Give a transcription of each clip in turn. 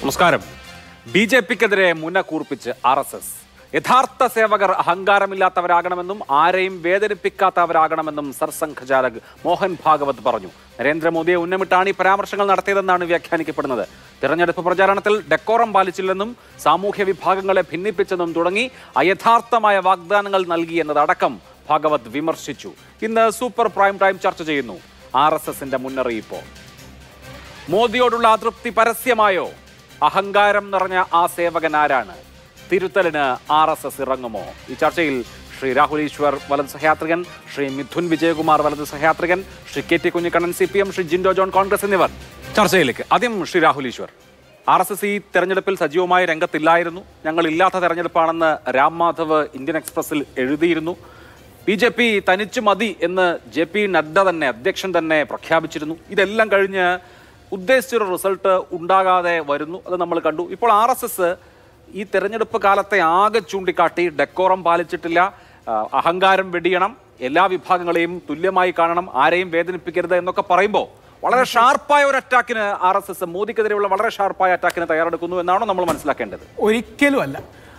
നമസ്കാരം. ബി.ജെ.പിക്കെതിരെ മുന്നകൂർപ്പിച്ച് RSS. യഥാർത്ഥ സേവകർ അഹങ്കാരമില്ലാത്തവരാകണമെന്നും ആരെയും വേദനിപ്പിക്കാത്തവരാകണമെന്നും സർസംഘചാലക് മോഹൻ ഭാഗവത് പറഞ്ഞു. നരേന്ദ്രമോദിയെ ഉന്നമിട്ടാണ് ഈ പരാമർശങ്ങൾ നടത്തിയതെന്നാണ് വ്യാഖ്യാനിക്കപ്പെടുന്നത്. തിരഞ്ഞെടുപ്പ് പ്രചാരണത്തിൽ ഡെക്കോറം പാലിച്ചില്ലെന്നും സാമൂഹ്യ വിഭാഗങ്ങളെ ഭിന്നിപ്പിച്ചെന്നും തുടങ്ങി അയഥാർത്ഥമായ വാഗ്ദാനങ്ങൾ നൽകിയെന്നതടക്കം ഭാഗവത് വിമർശിച്ചു. ഇന്ന് സൂപ്പർ പ്രൈം ടൈം ചർച്ച ചെയ്യുന്നു. RSSന്റെ മുന്നറിയിപ്പോ. മോദിയോടുള്ള അതൃപ്തി പരസ്യമായോ? അഹങ്കാരം നിറഞ്ഞ ആ സേവകൻ ആരാണ്? തിരുത്തലിന് RSS ഇറങ്ങുമോ? ഈ ചർച്ചയിൽ ശ്രീ രാഹുൽ ഈശ്വർ വലത് സഹയാത്രികൻ, ശ്രീ മിഥുൻ വിജയകുമാർ വലത് സഹയാത്രികൻ, ശ്രീ KT കുഞ്ഞിക്കണ്ണൻ CPM, ശ്രീ ജിൻഡോ ജോൺ കോൺഗ്രസ് എന്നിവർ ചർച്ചയിലേക്ക്. ആദ്യം ശ്രീ രാഹുൽ ഈശ്വർ. RSS ഈ തെരഞ്ഞെടുപ്പിൽ സജീവമായ രംഗത്തില്ലായിരുന്നു. ഞങ്ങൾ ഇല്ലാത്ത തെരഞ്ഞെടുപ്പാണെന്ന് രാം മാധവ് ഇന്ത്യൻ എക്സ്പ്രസിൽ എഴുതിയിരുന്നു. BJP തനിച്ചു മതി എന്ന് JP നഡ്ഡ തന്നെ, അധ്യക്ഷൻ തന്നെ പ്രഖ്യാപിച്ചിരുന്നു. ഇതെല്ലാം കഴിഞ്ഞ് ഉദ്ദേശിച്ചൊരു റിസൾട്ട് ഉണ്ടാകാതെ വരുന്നു. അത് നമ്മൾ കണ്ടു. ഇപ്പോൾ RSS ഈ തെരഞ്ഞെടുപ്പ് കാലത്തെ ആകെ ചൂണ്ടിക്കാട്ടി ഡെക്കോറം പാലിച്ചിട്ടില്ല, അഹങ്കാരം വെടിയണം, എല്ലാ വിഭാഗങ്ങളെയും തുല്യമായി കാണണം, ആരെയും വേദനിപ്പിക്കരുത് എന്നൊക്കെ പറയുമ്പോൾ വളരെ ഷാർപ്പായ ഒരു അറ്റാക്കിന് RSS, മോദിക്കെതിരെയുള്ള വളരെ ഷാർപ്പായ അറ്റാക്കിന് തയ്യാറെടുക്കുന്നു എന്നാണോ നമ്മൾ മനസ്സിലാക്കേണ്ടത്? ഒരിക്കലും അല്ല.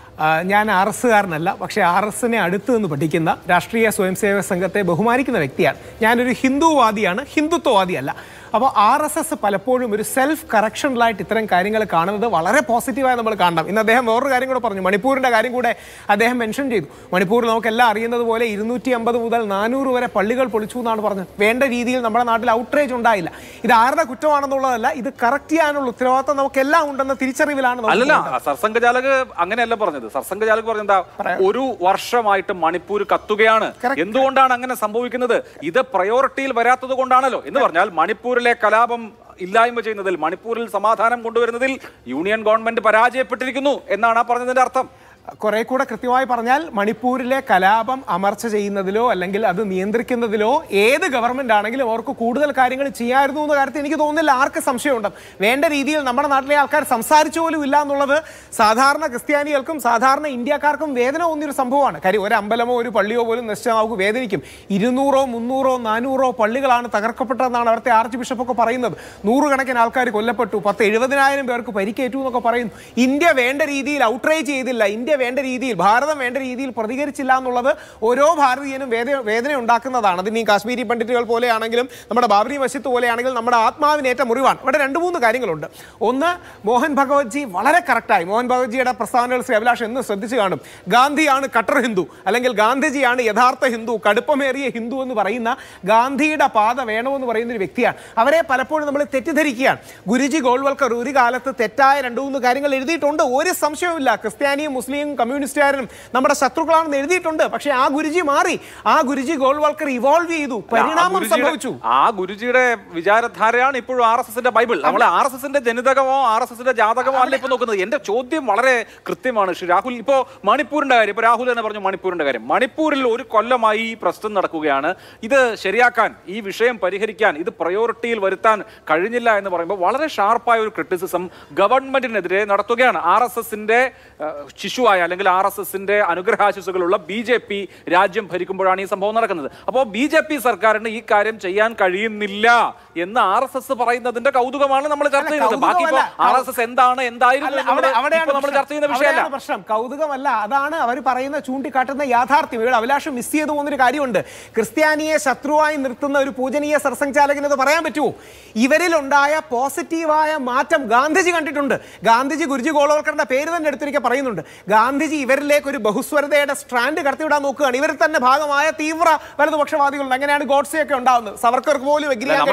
ഞാൻ RSകാരനല്ല. പക്ഷേ RSനെ അടുത്ത് നിന്ന് പഠിക്കുന്ന രാഷ്ട്രീയ സ്വയംസേവക സംഘത്തെ ബഹുമാനിക്കുന്ന വ്യക്തിയാണ്. ഞാനൊരു ഹിന്ദുവാദിയാണ്, ഹിന്ദുത്വവാദിയല്ല. അപ്പോൾ RSS പലപ്പോഴും ഒരു സെൽഫ് കറക്ഷനിലായിട്ട് ഇത്തരം കാര്യങ്ങൾ കാണുന്നത് വളരെ പോസിറ്റീവായി നമ്മൾ കാണണം. ഇന്ന് അദ്ദേഹം വേറൊരു കാര്യം കൂടെ പറഞ്ഞു, മണിപ്പൂരിൻ്റെ കാര്യം കൂടെ അദ്ദേഹം മെൻഷൻ ചെയ്തു. മണിപ്പൂരിൽ നമുക്കെല്ലാം അറിയുന്നത് പോലെ 250 മുതൽ 400 വരെ പള്ളികൾ പൊളിച്ചു എന്നാണ് പറഞ്ഞത്. വേണ്ട രീതിയിൽ നമ്മുടെ നാട്ടിൽ ഔട്ട്റേജ് ഉണ്ടായില്ല. ഇത് ആരുടെ കുറ്റമാണെന്നുള്ളതല്ല, ഇത് കറക്റ്റ് ചെയ്യാനുള്ള ഉത്തരവാദിത്തം നമുക്കെല്ലാം ഉണ്ടെന്ന തിരിച്ചറിവിലാണ്. അല്ലല്ല, സർസംഘചാലക് അങ്ങനെയല്ല പറഞ്ഞത്. സർസംഘചാലക് പറഞ്ഞെന്താ, ഒരു വർഷമായിട്ട് മണിപ്പൂർ കത്തുകയാണ്. എന്തുകൊണ്ടാണ് അങ്ങനെ സംഭവിക്കുന്നത്? ഇത് പ്രയോറിറ്റിയിൽ വരാത്തത് കൊണ്ടാണല്ലോ. എന്ന് പറഞ്ഞാൽ മണിപ്പൂരിൽ കലാപം ഇല്ലായ്മ ചെയ്യുന്നതിൽ, മണിപ്പൂരിൽ സമാധാനം കൊണ്ടുവരുന്നതിൽ യൂണിയൻ ഗവൺമെന്റ് പരാജയപ്പെട്ടിരിക്കുന്നു എന്നാണ് ആ പറഞ്ഞതിന്റെ അർത്ഥം. കുറെ കൂടെ കൃത്യമായി പറഞ്ഞാൽ മണിപ്പൂരിലെ കലാപം അമർച്ച ചെയ്യുന്നതിലോ അല്ലെങ്കിൽ അത് നിയന്ത്രിക്കുന്നതിലോ ഏത് ഗവൺമെന്റ് ആണെങ്കിലും അവർക്ക് കൂടുതൽ കാര്യങ്ങൾ ചെയ്യാമായിരുന്നു എന്ന കാര്യത്തിൽ എനിക്ക് തോന്നുന്നില്ല ആർക്ക് സംശയമുണ്ട്. വേണ്ട രീതിയിൽ നമ്മുടെ നാട്ടിലെ ആൾക്കാർ സംസാരിച്ചു പോലും ഇല്ല എന്നുള്ളത് സാധാരണ ക്രിസ്ത്യാനികൾക്കും സാധാരണ ഇന്ത്യക്കാർക്കും വേദന തോന്നിയൊരു സംഭവമാണ്. കാര്യം ഒരു അമ്പലമോ ഒരു പള്ളിയോ പോലും നശിച്ചാൽ നമുക്ക് വേദനിക്കും. 200, 300, 400 പള്ളികളാണ് തകർക്കപ്പെട്ടതെന്നാണ് അവിടുത്തെ ആർച്ച് ബിഷപ്പൊക്കെ പറയുന്നത്. 100 കണക്കിന് ആൾക്കാർ കൊല്ലപ്പെട്ടു, 10,70,000 പേർക്ക് പരിക്കേറ്റു എന്നൊക്കെ പറയുന്നു. ഇന്ത്യ വേണ്ട രീതിയിൽ ഔട്ട്റേജ് ചെയ്തില്ല, ഇന്ത്യ വേണ്ട രീതിയിൽ, ഭാരതം വേണ്ട രീതിയിൽ പ്രതികരിച്ചില്ല എന്നുള്ളത് ഓരോ ഭാരതീയനും വേദന ഉണ്ടാക്കുന്നതാണ്. അത് നീ കാശ്മീരി പണ്ഡിറ്റുകൾ പോലെയാണെങ്കിലും നമ്മുടെ ബാബറി മസ്ജിദ് പോലെയാണെങ്കിലും നമ്മുടെ ആത്മാവിനേറ്റ മുറിവാണ്. ഇവിടെ 2-3 കാര്യങ്ങളുണ്ട്. ഒന്ന്, മോഹൻ ഭഗവത്ജി വളരെ കറക്റ്റായി, മോഹൻ ഭഗവത്ജിയുടെ പ്രസ്താവനകൾ ശ്രീ അഭിലാഷ് എന്ന് ശ്രദ്ധിച്ചു കാണും. ഗാന്ധിയാണ് കട്ടർ ഹിന്ദു, അല്ലെങ്കിൽ ഗാന്ധിജിയാണ് യഥാർത്ഥ ഹിന്ദു, കടുപ്പമേറിയ ഹിന്ദു എന്ന് പറയുന്ന ഗാന്ധിയുടെ പാത വേണമെന്ന് പറയുന്ന ഒരു വ്യക്തിയാണ്. അവരെ പലപ്പോഴും നമ്മൾ തെറ്റിദ്ധരിക്കുകയാണ്. ഗുരുജി ഗോൾവൽക്കർ ഒരു കാലത്ത് തെറ്റായ 2-3 കാര്യങ്ങൾ എഴുതിയിട്ടുണ്ട്, ഒരു സംശയവുമില്ല. ക്രിസ്ത്യാനിയും മുസ്ലിം കമ്മ്യൂണിസ്റ്റുകാരനും നമ്മുടെ ശത്രുക്കളാണെന്ന് എഴുതിയിട്ടുണ്ട്. പക്ഷെ ആ ഗുരുജി മാറി, ആ ഗുരുജി ഗോൾവൽക്കർ ഇവോൾവ് ചെയ്തു, പരിണാമം സംഭവിച്ചു. ആ ഗുരുജിയുടെ വിചാരധാരയാണ് ഇപ്പോഴും RSSന്റെ ബൈബിൾ. നമ്മൾ RSSന്റെ ജനിതകമോ RSSന്റെ ജാതകമോ അല്ല ഇപ്പൊ നോക്കുന്നത്. എന്റെ ചോദ്യം വളരെ കൃത്യമാണ് ശ്രീ രാഹുൽ. ഇപ്പോ മണിപ്പൂരിന്റെ കാര്യം, ഇപ്പൊ രാഹുൽ തന്നെ പറഞ്ഞു മണിപ്പൂരിന്റെ കാര്യം. മണിപ്പൂരിൽ ഒരു കൊല്ലമായി ഈ പ്രശ്നം നടക്കുകയാണ്. ഇത് ശരിയാക്കാൻ, ഈ വിഷയം പരിഹരിക്കാൻ, ഇത് പ്രയോറിറ്റിയിൽ വരുത്താൻ കഴിഞ്ഞില്ല എന്ന് പറയുമ്പോൾ വളരെ ഷാർപ്പായ ഒരു ക്രിറ്റിസിസം ഗവൺമെന്റിനെതിരെ നടത്തുകയാണ്. RSSന്റെ ശിശുവായ അല്ലെങ്കിൽ RSSന്റെ അനുഗ്രഹാശിസുകളുള്ള BJP രാജ്യം ഭരിക്കുമ്പോഴാണ് ഈ സംഭവം നടക്കുന്നത്. അപ്പോൾ BJP സർക്കാരിന് ഈ കാര്യം ചെയ്യാൻ കഴിയുന്നില്ല എന്ന് RSS പറയുന്നതിന്റെ കൗതുകമാണ് നമ്മൾ ചർച്ച ചെയ്യുന്നത്. ബാക്കി RSS എന്താണ്, എന്തായിരുന്നു നമ്മൾ ചർച്ച ചെയ്യുന്ന വിഷയമല്ല. പ്രശ്നം കൗതുകമല്ല, അതാണ് അവർ പറയുന്ന ചൂണ്ടിക്കാട്ടുന്ന യാഥാർത്ഥ്യം. ഇവിടെ അഭിലാഷം മിസ് ചെയ്തു പോകുന്നൊരു കാര്യമുണ്ട്. ക്രിസ്ത്യാനിയെ ശത്രുവായി നിർത്തുന്ന ഒരു പൂജനീയ സർസംഘചാലകന് അത് പറയാൻ പറ്റുമോ? ഇവരിലുണ്ടായ പോസിറ്റീവായ മാറ്റം ഗാന്ധിജി കണ്ടിട്ടുണ്ട്. ഗാന്ധിജി ഗുരുജി ഗോൾവൽക്കറിന്റെ പേര് തന്നെ എടുത്തിരിക്കെ പറയുന്നുണ്ട്. ഗാന്ധിജി ഇവരിലേക്ക് ഒരു ബഹുസ്വരതയുടെ സ്ട്രാൻഡ് കടത്തിവിടാൻ നോക്കുകയാണ്. ഇവരിൽ തന്നെ ഭാഗമായ തീവ്ര വലതുപക്ഷവാദികളുണ്ട്. അങ്ങനെയാണ് ഗോഡ്സെ ഒക്കെ ഉണ്ടാവുന്നത്. സവർക്കർക്ക് പോലും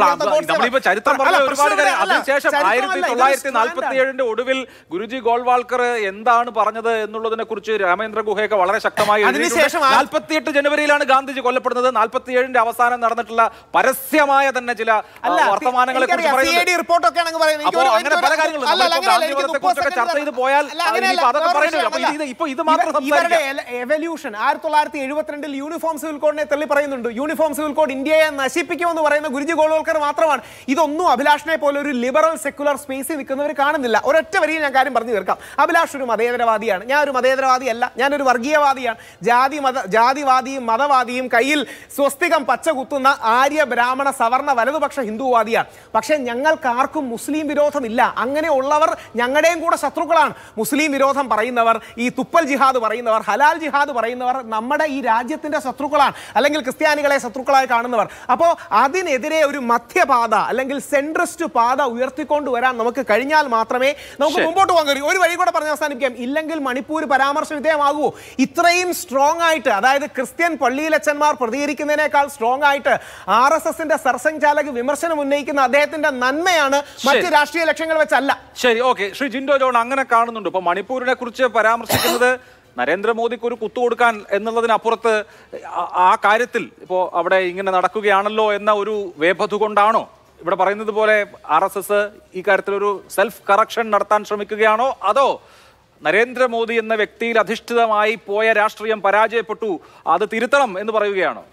അതിനുശേഷം 1947 ഒടുവിൽ ഗുരുജി ഗോൾവാൾക്കർ എന്താണ് പറഞ്ഞത് എന്നുള്ളതിനെ കുറിച്ച് രാമേന്ദ്ര ഗുഹയൊക്കെ വളരെ ശക്തമായി 48 ജനുവരിയിലാണ് ഗാന്ധിജി കൊല്ലപ്പെടുന്നത്. 47 അവസാനം നടന്നിട്ടുള്ള പരസ്യമായ തന്നെ ചില വർത്തമാനങ്ങളെ കുറിച്ച് അങ്ങനെ പല കാര്യങ്ങളും ചർച്ച ചെയ്ത് പോയാൽ അതൊക്കെ പറയുന്നത്. ഇപ്പൊ ഇത് മാത്രം ഇവരുടെ എവല്യൂഷൻ 1972 യൂണിഫോം സിവിൽ കോഡിനെ തള്ളി പറയുന്നുണ്ട്. യൂണിഫോം സിവിൽ കോഡ് ഇന്ത്യയെ നശിപ്പിക്കുമെന്ന് പറയുന്ന ഗുരുജി ഗോൾവൽക്കർ മാത്രമാണ്. ഇതൊന്നും അഭിലാഷിനെ പോലെ ഒരു ലിബറൽ സെക്കുലർ സ്പേസിൽ നിൽക്കുന്നവർ കാണുന്നില്ല. ഒരൊറ്റ വരിയിൽ ഞാൻ കാര്യം പറഞ്ഞു തീർക്കാം. അഭിലാഷ് ഒരു മതേതരവാദിയാണ്, ഞാൻ ഒരു മതേതരവാദിയല്ല, ഞാനൊരു വർഗീയവാദിയാണ്. ജാതിവാദിയും മതവാദിയും കയ്യിൽ സ്വസ്തികം പച്ച കുത്തുന്ന ആര്യ ബ്രാഹ്മണ സവർണ വലതുപക്ഷ ഹിന്ദുവാദിയാണ്. പക്ഷേ ഞങ്ങൾക്ക് ആർക്കും മുസ്ലിം വിരോധമില്ല. അങ്ങനെയുള്ളവർ ഞങ്ങളുടെയും കൂടെ ശത്രുക്കളാണ്. മുസ്ലിം വിരോധം പറയുന്നവർ, ഈ തുപ്പൽ ജിഹാദ് പറയുന്നവർ, ഹലാൽ ജിഹാദ് പറയുന്നവർ നമ്മുടെ ഈ രാജ്യത്തിന്റെ ശത്രുക്കളാണ്, അല്ലെങ്കിൽ ക്രിസ്ത്യാനികളെ ശത്രുക്കളായി കാണുന്നവർ. അപ്പോൾ അതിനെതിരെ ഒരു മധ്യപാത അല്ലെങ്കിൽ സെൻട്രിസ്റ്റ് പാത ഉയർത്തിക്കൊണ്ടുവരാൻ നമുക്ക് കഴിഞ്ഞാൽ മാത്രമേ നമുക്ക് മുമ്പോട്ട് പോകാൻ കഴിയൂ. ഒരു വഴി കൂടെ പറഞ്ഞ് അവസാനിപ്പിക്കാം. ഇല്ലെങ്കിൽ മണിപ്പൂർ പരാമർശ വിധേയമാകുമോ? ഇത്രയും സ്ട്രോങ് ആയിട്ട്, അതായത് ക്രിസ്ത്യൻ പള്ളിയിലച്ചന്മാർ പ്രതികരിക്കുന്നതിനേക്കാൾ സ്ട്രോങ് ആയിട്ട് RSSന്റെ സർസംഘചാലക് വിമർശനം ഉന്നയിക്കുന്ന അദ്ദേഹത്തിന്റെ നന്മയാണ്, മറ്റ് രാഷ്ട്രീയ ലക്ഷ്യങ്ങൾ വെച്ചല്ല. ശരി, ഓക്കെ. ശ്രീ ജിൻഡോ ജോൺ അങ്ങനെ കാണുന്നുണ്ട്. ഇപ്പൊ മണിപ്പൂരിനെ കുറിച്ച് പരാമർശിക്കുന്നത് നരേന്ദ്രമോദിക്ക് ഒരു കുത്തുകൊടുക്കാൻ എന്നുള്ളതിനപ്പുറത്ത് ആ കാര്യത്തിൽ ഇപ്പോ അവിടെ ഇങ്ങനെ നടക്കുകയാണല്ലോ എന്ന ഒരു വേപതു കൊണ്ടാണോ? ഇവിടെ പറയുന്നത് പോലെ RSS ഈ കാര്യത്തിൽ ഒരു സെൽഫ് കറക്ഷൻ നടത്താൻ ശ്രമിക്കുകയാണോ? അതോ നരേന്ദ്രമോദി എന്ന വ്യക്തിയിൽ അധിഷ്ഠിതമായി പോയ രാഷ്ട്രീയം പരാജയപ്പെട്ടു, അത് തിരുത്തണം എന്ന് പറയുകയാണോ?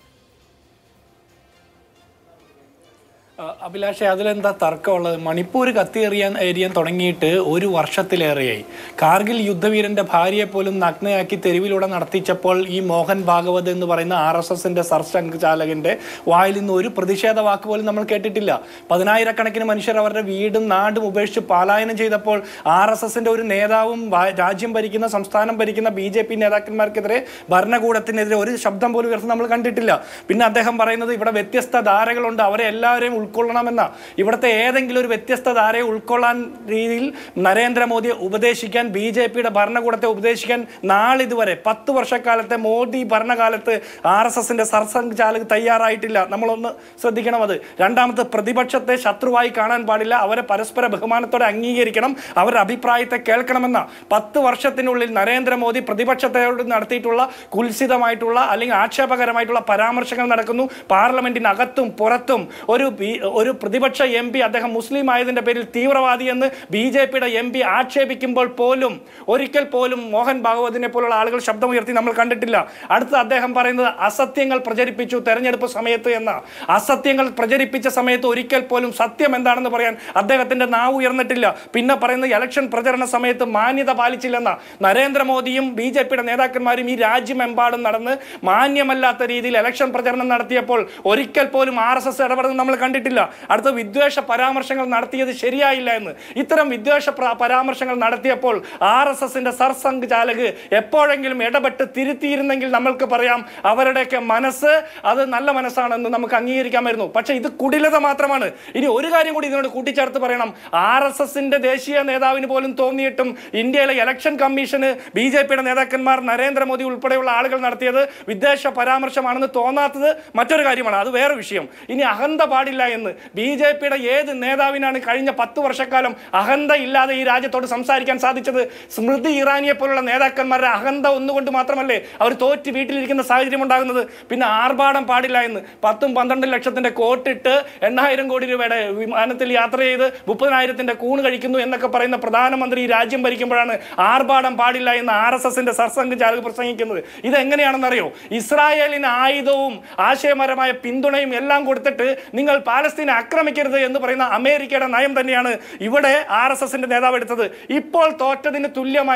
അഭിലാഷേ, അതിലെന്താ തർക്കമുള്ളത്? മണിപ്പൂർ എരിയാൻ തുടങ്ങിയിട്ട് ഒരു വർഷത്തിലേറെയായി. കാർഗിൽ യുദ്ധവീരന്റെ ഭാര്യയെ പോലും നഗ്നയാക്കി തെരുവിലൂടെ നടത്തിച്ചപ്പോൾ ഈ മോഹൻ ഭാഗവത് എന്ന് പറയുന്ന RSSന്റെ സർസംഘചാലകന്റെ വായിൽ നിന്ന് ഒരു പ്രതിഷേധ വാക്ക് പോലും നമ്മൾ കേട്ടിട്ടില്ല. 10,000-കണക്കിന് മനുഷ്യർ അവരുടെ വീടും നാടും ഉപേക്ഷിച്ച് പലായനം ചെയ്തപ്പോൾ RSSന്റെ ഒരു നേതാവും രാജ്യം ഭരിക്കുന്ന, സംസ്ഥാനം ഭരിക്കുന്ന BJP നേതാക്കന്മാർക്കെതിരെ, ഭരണകൂടത്തിനെതിരെ ഒരു ശബ്ദം പോലും ഉയർത്തി നമ്മൾ കണ്ടിട്ടില്ല. പിന്നെ അദ്ദേഹം പറയുന്നത് ഇവിടെ വ്യത്യസ്ത ധാരകളുണ്ട്, അവരെ എല്ലാവരെയും ഉൾക്കൊള്ളണമെന്ന. ഇവിടുത്തെ ഏതെങ്കിലും ഒരു വ്യത്യസ്ത ധാരയെ ഉൾക്കൊള്ളാൻ രീതിയിൽ നരേന്ദ്രമോദിയെ ഉപദേശിക്കാൻ, BJPയുടെ ഭരണകൂടത്തെ ഉപദേശിക്കാൻ നാളിതുവരെ 10 വർഷക്കാലത്തെ മോദി ഭരണകാലത്ത് RSSന്റെ സർസംഘചാലക് തയ്യാറായിട്ടില്ല. നമ്മളൊന്ന് ശ്രദ്ധിക്കണം. അത് രണ്ടാമത്തെ, പ്രതിപക്ഷത്തെ ശത്രുവായി കാണാൻ പാടില്ല, അവരെ പരസ്പര ബഹുമാനത്തോടെ അംഗീകരിക്കണം, അവരുടെ അഭിപ്രായത്തെ കേൾക്കണമെന്ന. 10 വർഷത്തിനുള്ളിൽ നരേന്ദ്രമോദി പ്രതിപക്ഷത്തോട് നടത്തിയിട്ടുള്ള കുൽസിതമായിട്ടുള്ള അല്ലെങ്കിൽ ആക്ഷേപകരമായിട്ടുള്ള പരാമർശങ്ങൾ നടക്കുന്നു. പാർലമെന്റിനകത്തും പുറത്തും ഒരു പ്രതിപക്ഷ MP അദ്ദേഹം മുസ്ലിം ആയതിന്റെ പേരിൽ തീവ്രവാദി എന്ന് BJPയുടെ MP ആക്ഷേപിക്കുമ്പോൾ പോലും ഒരിക്കൽ പോലും മോഹൻ ഭാഗവതിനെ പോലുള്ള ആളുകൾ ശബ്ദമുയർത്തി നമ്മൾ കണ്ടിട്ടില്ല. അടുത്ത അദ്ദേഹം പറയുന്നത് അസത്യങ്ങൾ പ്രചരിപ്പിച്ചു തെരഞ്ഞെടുപ്പ് സമയത്ത് എന്ന. അസത്യങ്ങൾ പ്രചരിപ്പിച്ച സമയത്ത് ഒരിക്കൽ പോലും സത്യം എന്താണെന്ന് പറയാൻ അദ്ദേഹത്തിന്റെ നാവ് ഉയർന്നിട്ടില്ല. പിന്നെ പറയുന്നത് ഇലക്ഷൻ പ്രചരണ സമയത്ത് മാന്യത പാലിച്ചില്ലെന്ന. നരേന്ദ്രമോദിയും BJPയുടെ നേതാക്കന്മാരും ഈ രാജ്യമെമ്പാടും നടന്ന് മാന്യമല്ലാത്ത രീതിയിൽ ഇലക്ഷൻ പ്രചരണം നടത്തിയപ്പോൾ ഒരിക്കൽ പോലും RSS ഇടപെടുന്നത് നമ്മൾ കണ്ടിട്ടില്ല. അടുത്ത, വിദ്വേഷ പരാമർശങ്ങൾ നടത്തിയത് ശരിയായില്ല എന്ന്. ഇത്തരം വിദ്വേഷ പരാമർശങ്ങൾ നടത്തിയപ്പോൾ RSSന്റെ സർസംഘചാലക് എപ്പോഴെങ്കിലും ഇടപെട്ട് തിരുത്തിയിരുന്നെങ്കിൽ നമ്മൾക്ക് പറയാം അവരുടെയൊക്കെ മനസ്സ് അത് നല്ല മനസ്സാണെന്ന് നമുക്ക് അംഗീകരിക്കാമായിരുന്നു. പക്ഷെ ഇത് കുടിലത മാത്രമാണ്. ഇനി ഒരു കാര്യം കൂടി ഇതിനോട് കൂട്ടിച്ചേർത്ത് പറയണം. RSSന്റെ ദേശീയ നേതാവിന് പോലും തോന്നിയിട്ടും ഇന്ത്യയിലെ ഇലക്ഷൻ കമ്മീഷന് BJPയുടെ നേതാക്കന്മാർ, നരേന്ദ്രമോദി ഉൾപ്പെടെയുള്ള ആളുകൾ നടത്തിയത് വിദ്വേഷ പരാമർശമാണെന്ന് തോന്നാത്തത് മറ്റൊരു കാര്യമാണ്. അത് വേറെ വിഷയം. ഇനി അഹന്ത പാടില്ല എന്ന് BJPയുടെ ഏത് നേതാവിനാണ് കഴിഞ്ഞ 10 വർഷക്കാലം അഹന്ത ഇല്ലാതെ ഈ രാജ്യത്തോട് സംസാരിക്കാൻ സാധിച്ചത്? സ്മൃതി ഇറാനിയെ പോലുള്ള നേതാക്കന്മാരുടെ അഹന്ത ഒന്നുകൊണ്ട് മാത്രമല്ലേ അവർ തോറ്റ് വീട്ടിലിരിക്കുന്ന സാഹചര്യം ഉണ്ടാകുന്നത്. പിന്നെ ആർഭാടം പാടില്ല എന്ന്. 10-12 ലക്ഷത്തിന്റെ കോട്ടിട്ട് 8,000 കോടി രൂപയുടെ വിമാനത്തിൽ യാത്ര ചെയ്ത് 30,000ന്റെ കൂണ് കഴിക്കുന്നു എന്നൊക്കെ പറയുന്ന പ്രധാനമന്ത്രി ഈ രാജ്യം ഭരിക്കുമ്പോഴാണ് ആർഭാടം പാടില്ല എന്ന് RSSന്റെ സർസംഘചാലക് പ്രസംഗിക്കുന്നത്. ഇതെങ്ങനെയാണെന്നറിയോ? ഇസ്രായേലിന് ആയുധവും ആശയപരമായ പിന്തുണയും എല്ലാം കൊടുത്തിട്ട് നിങ്ങൾ പാലസ്തീനെ ആക്രമിക്കരുത് എന്ന് പറയുന്ന അമേരിക്കയുടെ നയം തന്നെയാണ് ഇവിടെ RSSന്റെ നേതാവ് എടുത്തത്. ഇപ്പോൾ തോറ്റതിന്